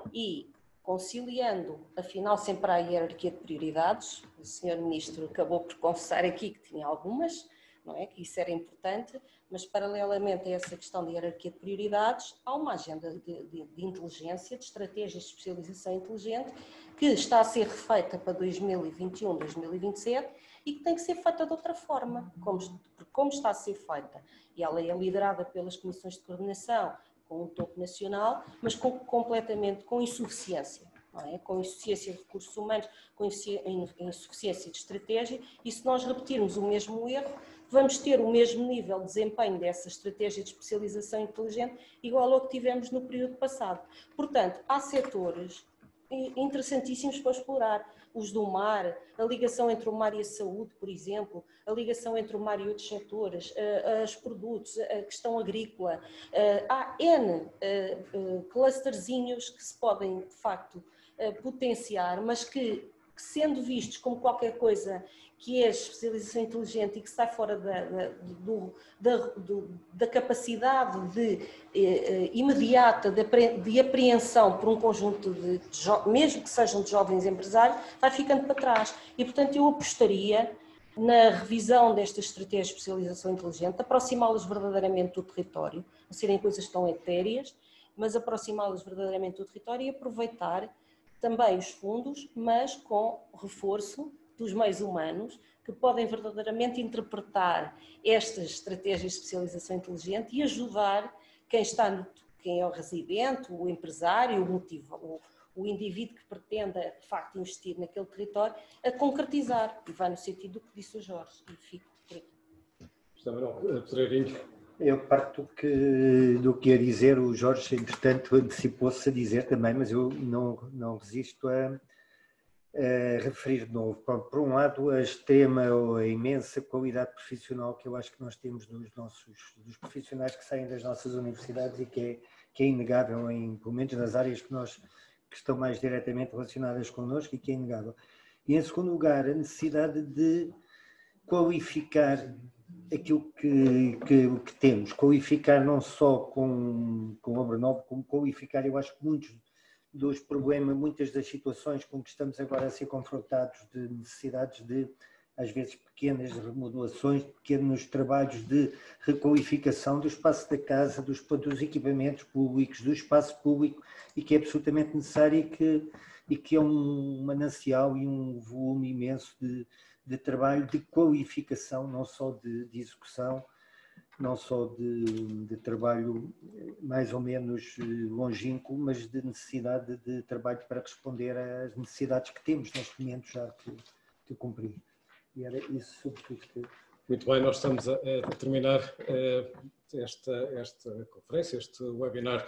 E conciliando, afinal, sempre a hierarquia de prioridades, o senhor Ministro acabou por confessar aqui que tinha algumas, não é? Que isso era importante, mas paralelamente a essa questão de hierarquia de prioridades, há uma agenda de, de, de inteligência, de estratégias de especialização inteligente, que está a ser refeita para dois mil e vinte e um, dois mil e vinte e sete e que tem que ser feita de outra forma, como, como está a ser feita. E ela é liderada pelas comissões de coordenação, com um topo nacional, mas com, completamente com insuficiência. Não é? Com insuficiência de recursos humanos, com insuficiência de estratégia, e se nós repetirmos o mesmo erro, vamos ter o mesmo nível de desempenho dessa estratégia de especialização inteligente igual ao que tivemos no período passado. Portanto, há setores interessantíssimos para explorar, os do mar, a ligação entre o mar e a saúde, por exemplo, a ligação entre o mar e outros setores, os produtos, a questão agrícola, há N clusterzinhos que se podem, de facto, potenciar, mas que, sendo vistos como qualquer coisa que é especialização inteligente e que sai fora da, da, do, da, do, da capacidade de, eh, imediata de, de apreensão por um conjunto de, de, mesmo que sejam de jovens empresários, vai ficando para trás. E, portanto, eu apostaria na revisão desta estratégia de especialização inteligente, aproximá-las verdadeiramente do território, não serem coisas tão etéreas, mas aproximá-las verdadeiramente do território e aproveitar também os fundos, mas com reforço dos meios humanos, que podem verdadeiramente interpretar estas estratégias de especialização inteligente e ajudar quem está no, quem é o residente, o empresário, o, motivo, o, o indivíduo que pretenda, de facto, investir naquele território, a concretizar. E vai no sentido do que disse o Jorge. E fico por aqui. Está bem, Pereirinho. Eu parto do que, do que ia dizer, o Jorge, entretanto, antecipou-se a dizer também, mas eu não, não resisto a, a referir de novo. Por um lado, a extrema ou a imensa qualidade profissional que eu acho que nós temos dos, nossos, dos profissionais que saem das nossas universidades e que é, que é inegável, em, pelo menos nas áreas que, nós, que estão mais diretamente relacionadas connosco, e que é inegável. E, em segundo lugar, a necessidade de qualificar aquilo que, que, que temos, qualificar não só com, com obra nova, como qualificar, eu acho que muitos dos problemas, muitas das situações com que estamos agora a ser confrontados, de necessidades de, às vezes, pequenas remodelações, pequenos trabalhos de requalificação do espaço da casa, dos, dos equipamentos públicos, do espaço público, e que é absolutamente necessário e que, e que é um manancial e um volume imenso de de trabalho de qualificação, não só de, de execução, não só de, de trabalho mais ou menos longínquo, mas de necessidade de trabalho para responder às necessidades que temos neste momento já que, que cumprir. E era isso sobretudo que... Muito bem, nós estamos a, a terminar esta, esta conferência, este webinar,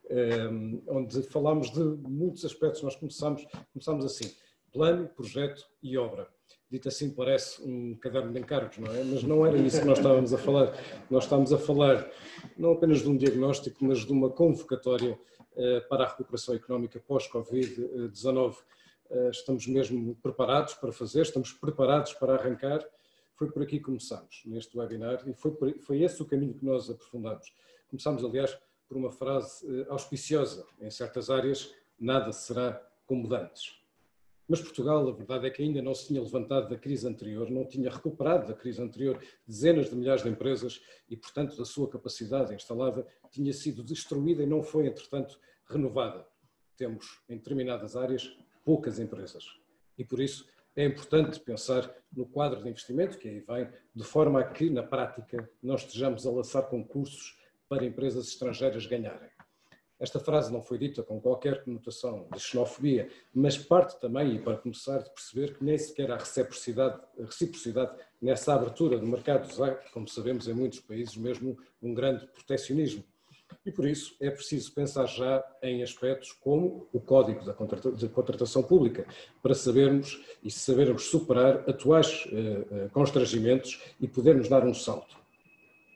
onde falámos de muitos aspectos. Nós começamos, começamos assim, plano, projeto e obra. Dito assim parece um caderno de encargos, não é? Mas não era isso que nós estávamos a falar. Nós estávamos a falar não apenas de um diagnóstico, mas de uma convocatória uh, para a recuperação económica pós-Covid dezanove. Uh, estamos mesmo preparados para fazer, estamos preparados para arrancar. Foi por aqui que começamos, neste webinar, e foi, por, foi esse o caminho que nós aprofundamos. Começámos, aliás, por uma frase uh, auspiciosa. Em certas áreas, nada será como dantes. Mas Portugal, a verdade é que ainda não se tinha levantado da crise anterior, não tinha recuperado da crise anterior dezenas de milhares de empresas e, portanto, a sua capacidade instalada tinha sido destruída e não foi, entretanto, renovada. Temos, em determinadas áreas, poucas empresas. E, por isso, é importante pensar no quadro de investimento que aí vem, de forma a que, na prática, nós estejamos a lançar concursos para empresas estrangeiras ganharem. Esta frase não foi dita com qualquer conotação de xenofobia, mas parte também, e para começar, de perceber que nem sequer há reciprocidade, reciprocidade nessa abertura de mercados. Há, como sabemos, em muitos países mesmo um grande proteccionismo. E por isso é preciso pensar já em aspectos como o Código da Contratação Pública, para sabermos e sabermos superar atuais eh, constrangimentos e podermos dar um salto.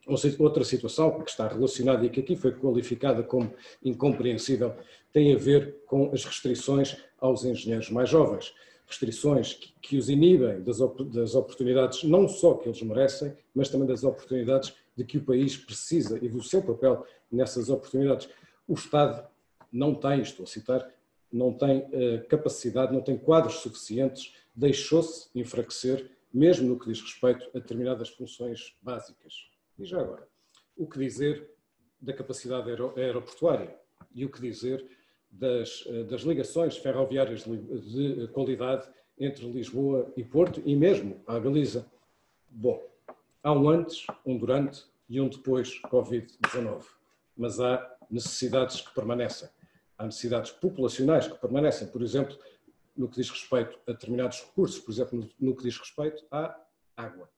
Outra situação que está relacionada e que aqui foi qualificada como incompreensível tem a ver com as restrições aos engenheiros mais jovens. Restrições que, que os inibem das, das oportunidades, não só que eles merecem, mas também das oportunidades de que o país precisa e do seu papel nessas oportunidades. O Estado não tem, estou a citar, não tem uh, capacidade, não tem quadros suficientes, deixou-se enfraquecer, mesmo no que diz respeito a determinadas funções básicas. E já agora, o que dizer da capacidade aeroportuária e o que dizer das, das ligações ferroviárias de, de qualidade entre Lisboa e Porto e mesmo a Galiza? Bom, há um antes, um durante e um depois covid dezanove, mas há necessidades que permanecem. Há necessidades populacionais que permanecem, por exemplo, no que diz respeito a determinados recursos, por exemplo, no que diz respeito à água.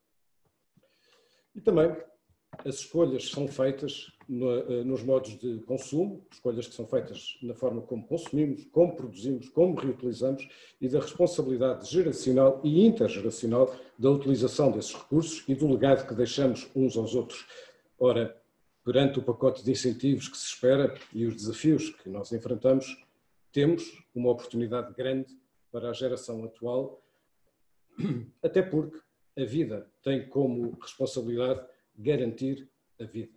E também as escolhas são feitas no, nos modos de consumo, escolhas que são feitas na forma como consumimos, como produzimos, como reutilizamos e da responsabilidade geracional e intergeracional da utilização desses recursos e do legado que deixamos uns aos outros. Ora, perante o pacote de incentivos que se espera e os desafios que nós enfrentamos, temos uma oportunidade grande para a geração atual, até porque a vida tem como responsabilidade garantir a vida.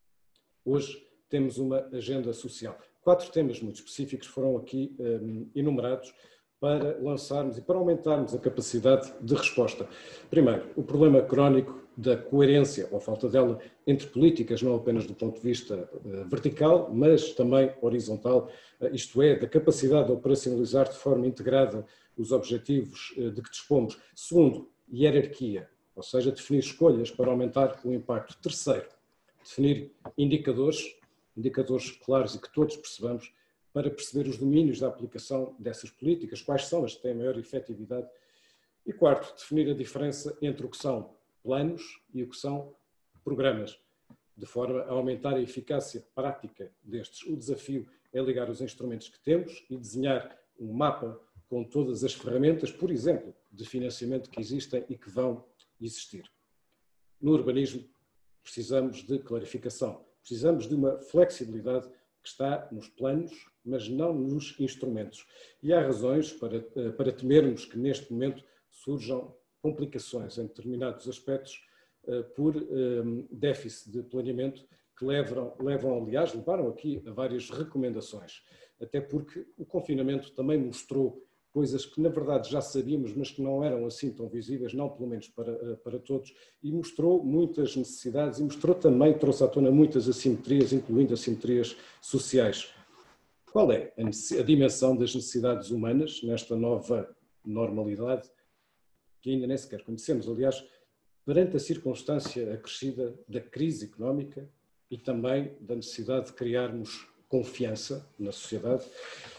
Hoje temos uma agenda social. Quatro temas muito específicos foram aqui um, enumerados para lançarmos e para aumentarmos a capacidade de resposta. Primeiro, o problema crónico da coerência, ou falta dela, entre políticas, não apenas do ponto de vista uh, vertical, mas também horizontal, uh, isto é, da capacidade de operacionalizar de forma integrada os objetivos uh, de que dispomos. Segundo, hierarquia, ou seja, definir escolhas para aumentar o impacto. Terceiro, definir indicadores, indicadores claros e que todos percebamos, para perceber os domínios da aplicação dessas políticas, quais são as que têm maior efetividade. E quarto, definir a diferença entre o que são planos e o que são programas, de forma a aumentar a eficácia prática destes. O desafio é ligar os instrumentos que temos e desenhar um mapa com todas as ferramentas, por exemplo, de financiamento que existem e que vão existir. No urbanismo, precisamos de clarificação, precisamos de uma flexibilidade que está nos planos, mas não nos instrumentos. E há razões para, para temermos que neste momento surjam complicações em determinados aspectos por déficit de planeamento que levam, levam, aliás, levaram aqui a várias recomendações, até porque o confinamento também mostrou coisas que na verdade já sabíamos, mas que não eram assim tão visíveis, não pelo menos para, para todos, e mostrou muitas necessidades e mostrou também, trouxe à tona muitas assimetrias, incluindo assimetrias sociais. Qual é a, a dimensão das necessidades humanas nesta nova normalidade, que ainda nem sequer conhecemos, aliás, perante a circunstância acrescida da crise económica e também da necessidade de criarmos confiança na sociedade?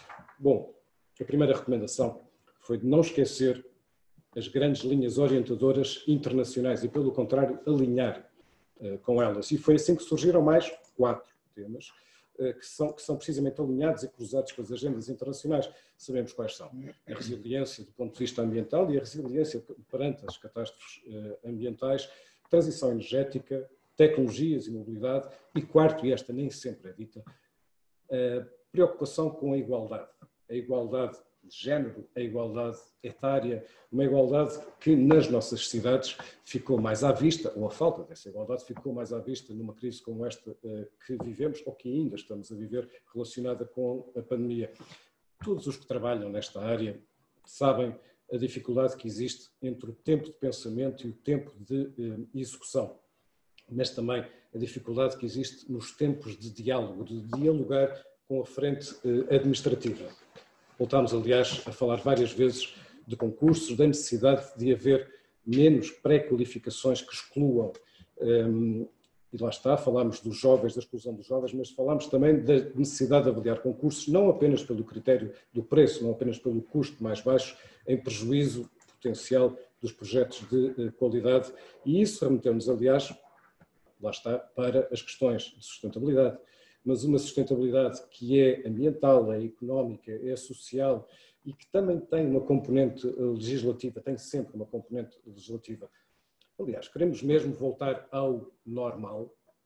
Bom, a primeira recomendação foi de não esquecer as grandes linhas orientadoras internacionais e, pelo contrário, alinhar uh, com elas. E foi assim que surgiram mais quatro temas uh, que, são, que são precisamente alinhados e cruzados com as agendas internacionais. Sabemos quais são. A resiliência do ponto de vista ambiental e a resiliência perante as catástrofes uh, ambientais, transição energética, tecnologias e mobilidade e, quarto, e esta nem sempre é dita, a preocupação com a igualdade. A igualdade de género, a igualdade etária, uma igualdade que nas nossas cidades ficou mais à vista, ou a falta dessa igualdade ficou mais à vista numa crise como esta que vivemos, ou que ainda estamos a viver, relacionada com a pandemia. Todos os que trabalham nesta área sabem a dificuldade que existe entre o tempo de pensamento e o tempo de execução, mas também a dificuldade que existe nos tempos de diálogo, de dialogar com a frente administrativa. Voltámos, aliás, a falar várias vezes de concursos, da necessidade de haver menos pré-qualificações que excluam. Um, e lá está, falámos dos jovens, da exclusão dos jovens, mas falámos também da necessidade de avaliar concursos, não apenas pelo critério do preço, não apenas pelo custo mais baixo, em prejuízo potencial dos projetos de uh, qualidade. E isso remeteu-nos, aliás, lá está, para as questões de sustentabilidade. Mas uma sustentabilidade que é ambiental, é económica, é social e que também tem uma componente legislativa, tem sempre uma componente legislativa. Aliás, queremos mesmo voltar ao normal,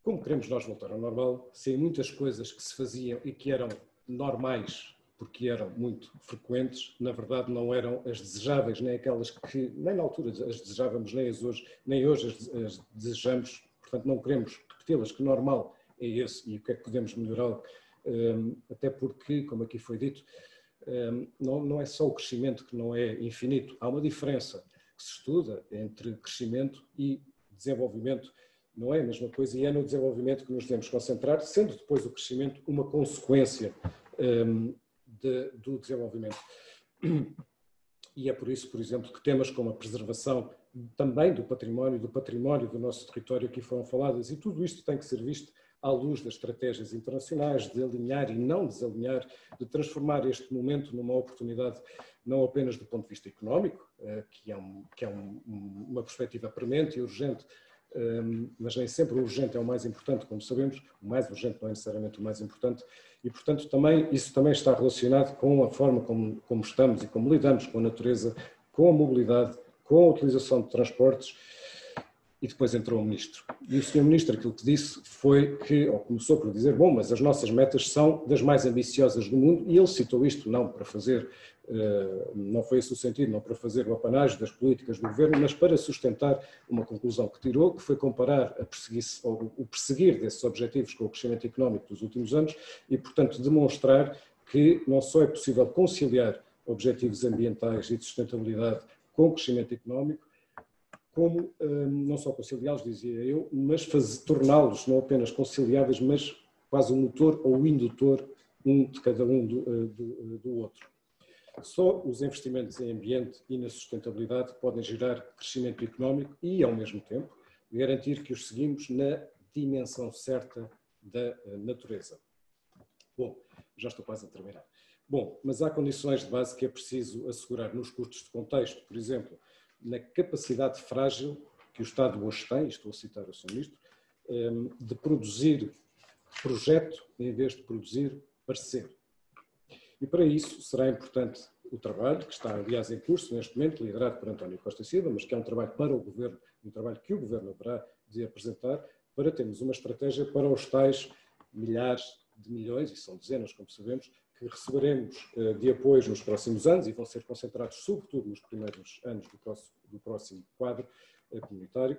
como queremos nós voltar ao normal, se em muitas coisas que se faziam e que eram normais, porque eram muito frequentes, na verdade não eram as desejáveis, nem aquelas que, nem na altura as desejávamos, nem as hoje, nem hoje as, as desejamos, portanto não queremos repeti-las, que normal é esse e o que é que podemos melhorar, um, até porque, como aqui foi dito, um, não, não é só o crescimento que não é infinito, há uma diferença que se estuda entre crescimento e desenvolvimento, não é a mesma coisa, e é no desenvolvimento que nos devemos concentrar, sendo depois o crescimento uma consequência um, de, do desenvolvimento. E é por isso, por exemplo, que temas como a preservação também do património, do património do nosso território aqui foram faladas, e tudo isto tem que ser visto à luz das estratégias internacionais, de alinhar e não desalinhar, de transformar este momento numa oportunidade não apenas do ponto de vista económico, que é, um, que é um, uma perspectiva premente e urgente, mas nem sempre o urgente é o mais importante, como sabemos, o mais urgente não é necessariamente o mais importante, e portanto também, isso também está relacionado com a forma como, como estamos e como lidamos com a natureza, com a mobilidade, com a utilização de transportes. E depois entrou o ministro. E o senhor ministro aquilo que disse foi que, ou começou por dizer, bom, mas as nossas metas são das mais ambiciosas do mundo, e ele citou isto não para fazer, não foi esse o sentido, não para fazer o apanágio das políticas do governo, mas para sustentar uma conclusão que tirou, que foi comparar a perseguir, o perseguir desses objetivos com o crescimento económico dos últimos anos e, portanto, demonstrar que não só é possível conciliar objetivos ambientais e de sustentabilidade com o crescimento económico, como não só conciliá-los, dizia eu, mas torná-los não apenas conciliáveis, mas quase o motor ou o indutor um de cada um do, do, do outro. Só os investimentos em ambiente e na sustentabilidade podem gerar crescimento económico e, ao mesmo tempo, garantir que os seguimos na dimensão certa da natureza. Bom, já estou quase a terminar. Bom, mas há condições de base que é preciso assegurar nos custos de contexto, por exemplo, na capacidade frágil que o Estado hoje tem, estou a citar o senhor Ministro, de produzir projeto em vez de produzir parecer. E para isso será importante o trabalho, que está aliás em curso neste momento, liderado por António Costa e Silva, mas que é um trabalho para o Governo, um trabalho que o Governo haverá de apresentar, para termos uma estratégia para os tais milhares de milhões, e são dezenas, como sabemos, que receberemos de apoios nos próximos anos e vão ser concentrados sobretudo nos primeiros anos do próximo, do próximo quadro comunitário.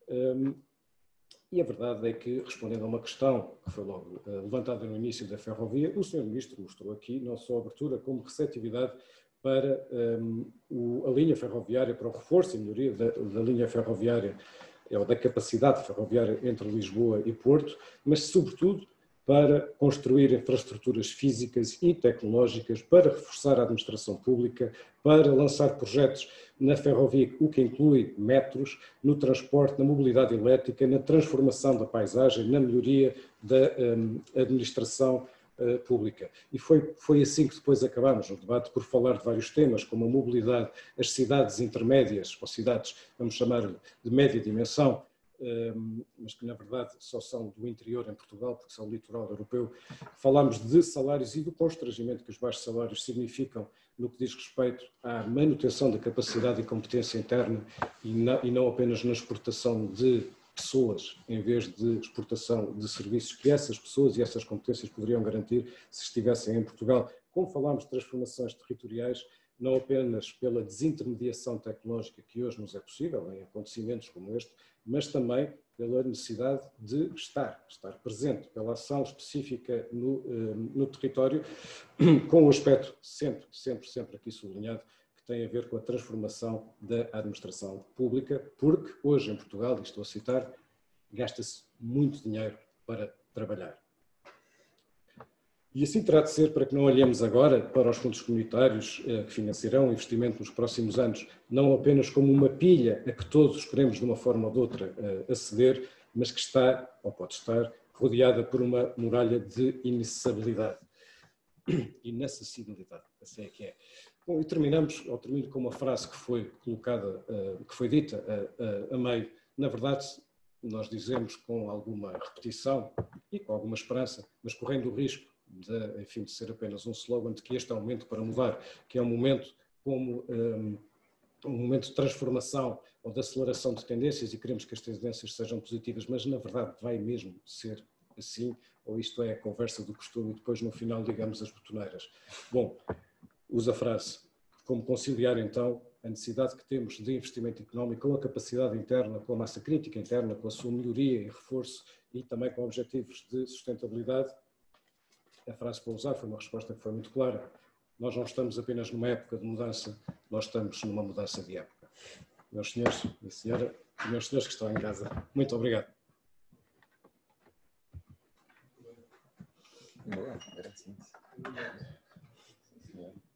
E a verdade é que, respondendo a uma questão que foi logo levantada no início da ferrovia, o senhor Ministro mostrou aqui não só abertura como receptividade para a linha ferroviária, para o reforço e melhoria da, da linha ferroviária, ou da capacidade ferroviária entre Lisboa e Porto, mas sobretudo para construir infraestruturas físicas e tecnológicas, para reforçar a administração pública, para lançar projetos na ferrovia, o que inclui metros, no transporte, na mobilidade elétrica, na transformação da paisagem, na melhoria da um, administração uh, pública. E foi, foi assim que depois acabámos no debate por falar de vários temas, como a mobilidade, as cidades intermédias, ou cidades, vamos chamar de média dimensão, mas que na verdade só são do interior em Portugal, porque são litoral europeu. Falámos de salários e do constrangimento que os baixos salários significam no que diz respeito à manutenção da capacidade e competência interna e não, e não apenas na exportação de pessoas, em vez de exportação de serviços que essas pessoas e essas competências poderiam garantir se estivessem em Portugal. Como falámos de transformações territoriais, não apenas pela desintermediação tecnológica que hoje nos é possível em acontecimentos como este, mas também pela necessidade de estar, estar presente, pela ação específica no, no território, com o aspecto sempre, sempre, sempre aqui sublinhado, que tem a ver com a transformação da administração pública, porque hoje em Portugal, e estou a citar, gasta-se muito dinheiro para trabalhar. E assim terá de ser para que não olhemos agora para os fundos comunitários eh, que financiarão o investimento nos próximos anos, não apenas como uma pilha a que todos queremos de uma forma ou de outra eh, aceder, mas que está, ou pode estar, rodeada por uma muralha de inacessibilidade. Inacessibilidade, assim é que é. Bom, e terminamos, ou termino com uma frase que foi colocada, uh, que foi dita uh, uh, a meio. Na verdade, nós dizemos com alguma repetição e com alguma esperança, mas correndo o risco de, enfim, de ser apenas um slogan de que este é o momento para mudar, que é um momento como um, um momento de transformação ou de aceleração de tendências e queremos que as tendências sejam positivas, mas na verdade vai mesmo ser assim, ou isto é a conversa do costume e depois no final digamos as botoneiras. Bom, usa a frase, como conciliar então a necessidade que temos de investimento económico com a capacidade interna, com a massa crítica interna, com a sua melhoria e reforço e também com objetivos de sustentabilidade. A frase para usar foi uma resposta que foi muito clara. Nós não estamos apenas numa época de mudança, nós estamos numa mudança de época. Meus senhores e senhora, e meus senhores que estão em casa, muito obrigado. Boa, graças. Sim, senhor.